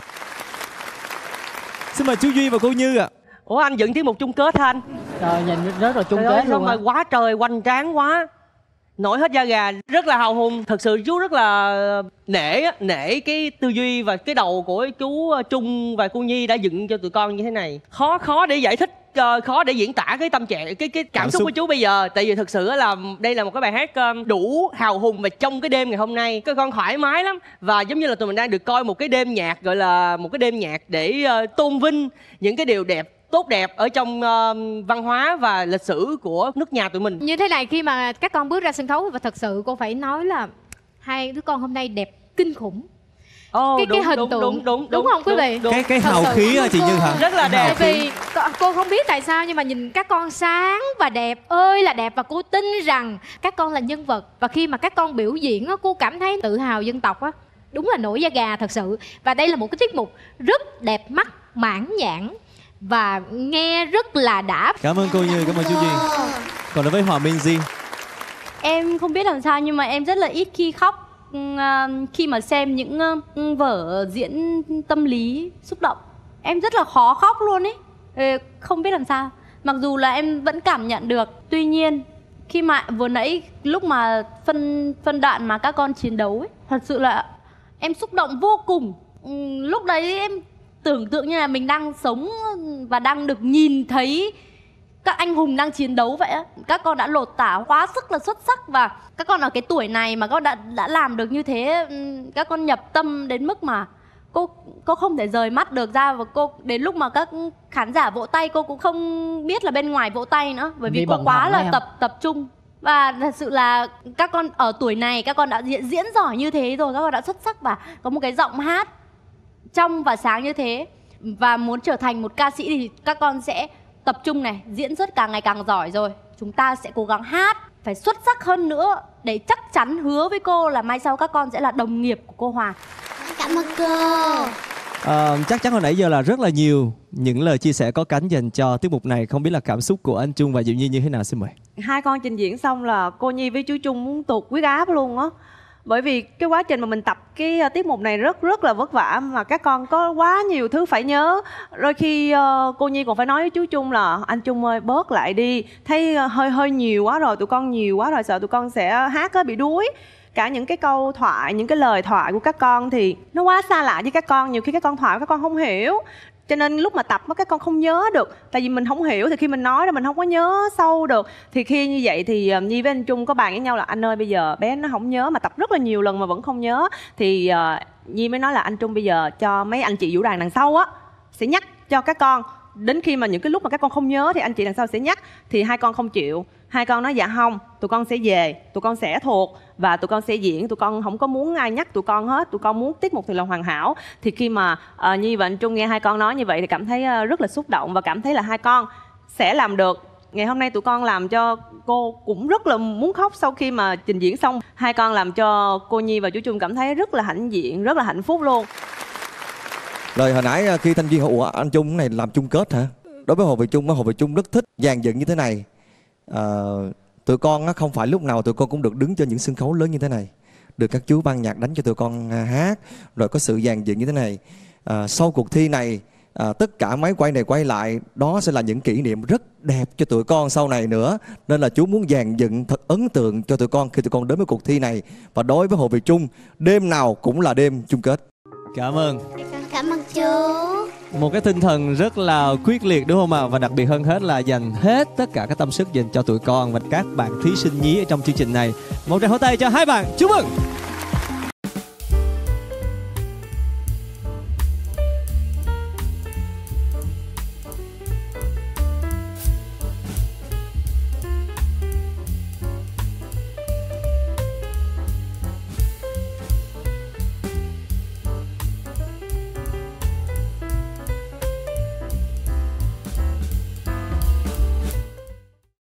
Xin mời chú Duy và cô Như ạ. Ủa anh dựng tiết mục chung kết hả anh? Trời, nhìn rất là chung Trời kết ơi, luôn sao mà quá trời hoành tráng quá, nổi hết da gà, rất là hào hùng. Thật sự chú rất là nể cái tư duy và cái đầu của chú Trung và cô Nhi đã dựng cho tụi con như thế này. Khó để giải thích, khó để diễn tả cái tâm trạng, cái cảm xúc của chú bây giờ. Tại vì thực sự là đây là một cái bài hát đủ hào hùng, và trong cái đêm ngày hôm nay các con thoải mái lắm. Và giống như là tụi mình đang được coi một cái đêm nhạc, gọi là một cái đêm nhạc để tôn vinh những cái điều đẹp, tốt đẹp ở trong văn hóa và lịch sử của nước nhà tụi mình. Như thế này, khi mà các con bước ra sân khấu, và thật sự cô phải nói là hai đứa con hôm nay đẹp kinh khủng. Cái hình tượng đúng không quý vị? Cái hào khí chị Như hả? Rất là đẹp. Tại vì cô không biết tại sao nhưng mà nhìn các con sáng và đẹp ơi là đẹp, và cô tin rằng các con là nhân vật. Và khi mà các con biểu diễn cô cảm thấy tự hào dân tộc á, đúng là nổi da gà thật sự. Và đây là một cái tiết mục rất đẹp mắt, mãn nhãn và nghe rất là đã. Cảm ơn cô Như, cảm ơn chú Duy. Còn đối với Hòa Minzy, em không biết làm sao nhưng mà em rất là ít khi khóc khi mà xem những vở diễn tâm lý xúc động. Em rất là khó khóc luôn ấy, không biết làm sao. Mặc dù là em vẫn cảm nhận được. Tuy nhiên khi mà vừa nãy lúc mà phân đoạn mà các con chiến đấu ấy, thật sự là em xúc động vô cùng. Lúc đấy em tưởng tượng như là mình đang sống và đang được nhìn thấy các anh hùng đang chiến đấu vậy á. Các con đã lột tả quá sức là xuất sắc, và các con ở cái tuổi này mà con đã làm được như thế. Các con nhập tâm đến mức mà cô không thể rời mắt được ra, và cô đến lúc mà các khán giả vỗ tay cô cũng không biết là bên ngoài vỗ tay nữa, bởi vì cô quá là tập trung. Và thật sự là các con ở tuổi này các con đã diễn giỏi như thế rồi, các con đã xuất sắc và có một cái giọng hát trong và sáng như thế. Và muốn trở thành một ca sĩ thì các con sẽ tập trung này, diễn xuất càng ngày càng giỏi rồi. Chúng ta sẽ cố gắng hát phải xuất sắc hơn nữa để chắc chắn hứa với cô là mai sau các con sẽ là đồng nghiệp của cô Hòa. Cảm ơn cô. Chắc chắn hồi nãy giờ là rất là nhiều những lời chia sẻ có cánh dành cho tiết mục này. Không biết là cảm xúc của anh Trung và Diệu Nhi như thế nào, xin mời. Hai con trình diễn xong là cô Nhi với chú Trung muốn tụt huyết áp luôn á. Bởi vì cái quá trình mà mình tập cái tiết mục này rất là vất vả, mà các con có quá nhiều thứ phải nhớ. Rồi khi cô Nhi còn phải nói với chú Trung là anh Trung ơi bớt lại đi, thấy hơi nhiều quá rồi, tụi con nhiều quá rồi, sợ tụi con sẽ hát bị đuối. Cả những cái câu thoại, những cái lời thoại của các con thì nó quá xa lạ với các con. Nhiều khi các con thoại các con không hiểu, cho nên lúc mà tập các con không nhớ được. Tại vì mình không hiểu thì khi mình nói ra mình không có nhớ sâu được. Thì khi như vậy thì Nhi với anh Trung có bàn với nhau là anh ơi bây giờ bé nó không nhớ, mà tập rất là nhiều lần mà vẫn không nhớ. Thì Nhi mới nói là anh Trung bây giờ cho mấy anh chị vũ đoàn đằng sau á sẽ nhắc cho các con. Đến khi mà những cái lúc mà các con không nhớ thì anh chị đằng sau sẽ nhắc. Thì hai con không chịu. Hai con nói dạ không, tụi con sẽ về, tụi con sẽ thuộc và tụi con sẽ diễn. Tụi con không có muốn ai nhắc tụi con hết, tụi con muốn tiết mục thật là hoàn hảo. Thì khi mà Nhi và anh Trung nghe hai con nói như vậy thì cảm thấy rất là xúc động và cảm thấy là hai con sẽ làm được. Ngày hôm nay tụi con làm cho cô cũng rất là muốn khóc sau khi mà trình diễn xong. Hai con làm cho cô Nhi và chú Trung cảm thấy rất là hãnh diện, rất là hạnh phúc luôn. Rồi hồi nãy khi Thanh Duyên hỏi anh Trung này làm chung kết hả? Đối với Hồ Việt Trung rất thích dàn dựng như thế này. Tụi con không phải lúc nào tụi con cũng được đứng trên những sân khấu lớn như thế này, được các chú ban nhạc đánh cho tụi con hát, rồi có sự dàn dựng như thế này. Sau cuộc thi này, tất cả máy quay này quay lại, đó sẽ là những kỷ niệm rất đẹp cho tụi con sau này nữa. Nên là chú muốn dàn dựng thật ấn tượng cho tụi con khi tụi con đến với cuộc thi này. Và đối với Hồ Việt Trung, đêm nào cũng là đêm chung kết. Cảm ơn. Cảm ơn chú. Một cái tinh thần rất là quyết liệt đúng không ạ? Và đặc biệt hơn hết là dành hết tất cả các tâm sức dành cho tụi con và các bạn thí sinh nhí ở trong chương trình này. Một tràng pháo tay cho hai bạn. Chúc mừng.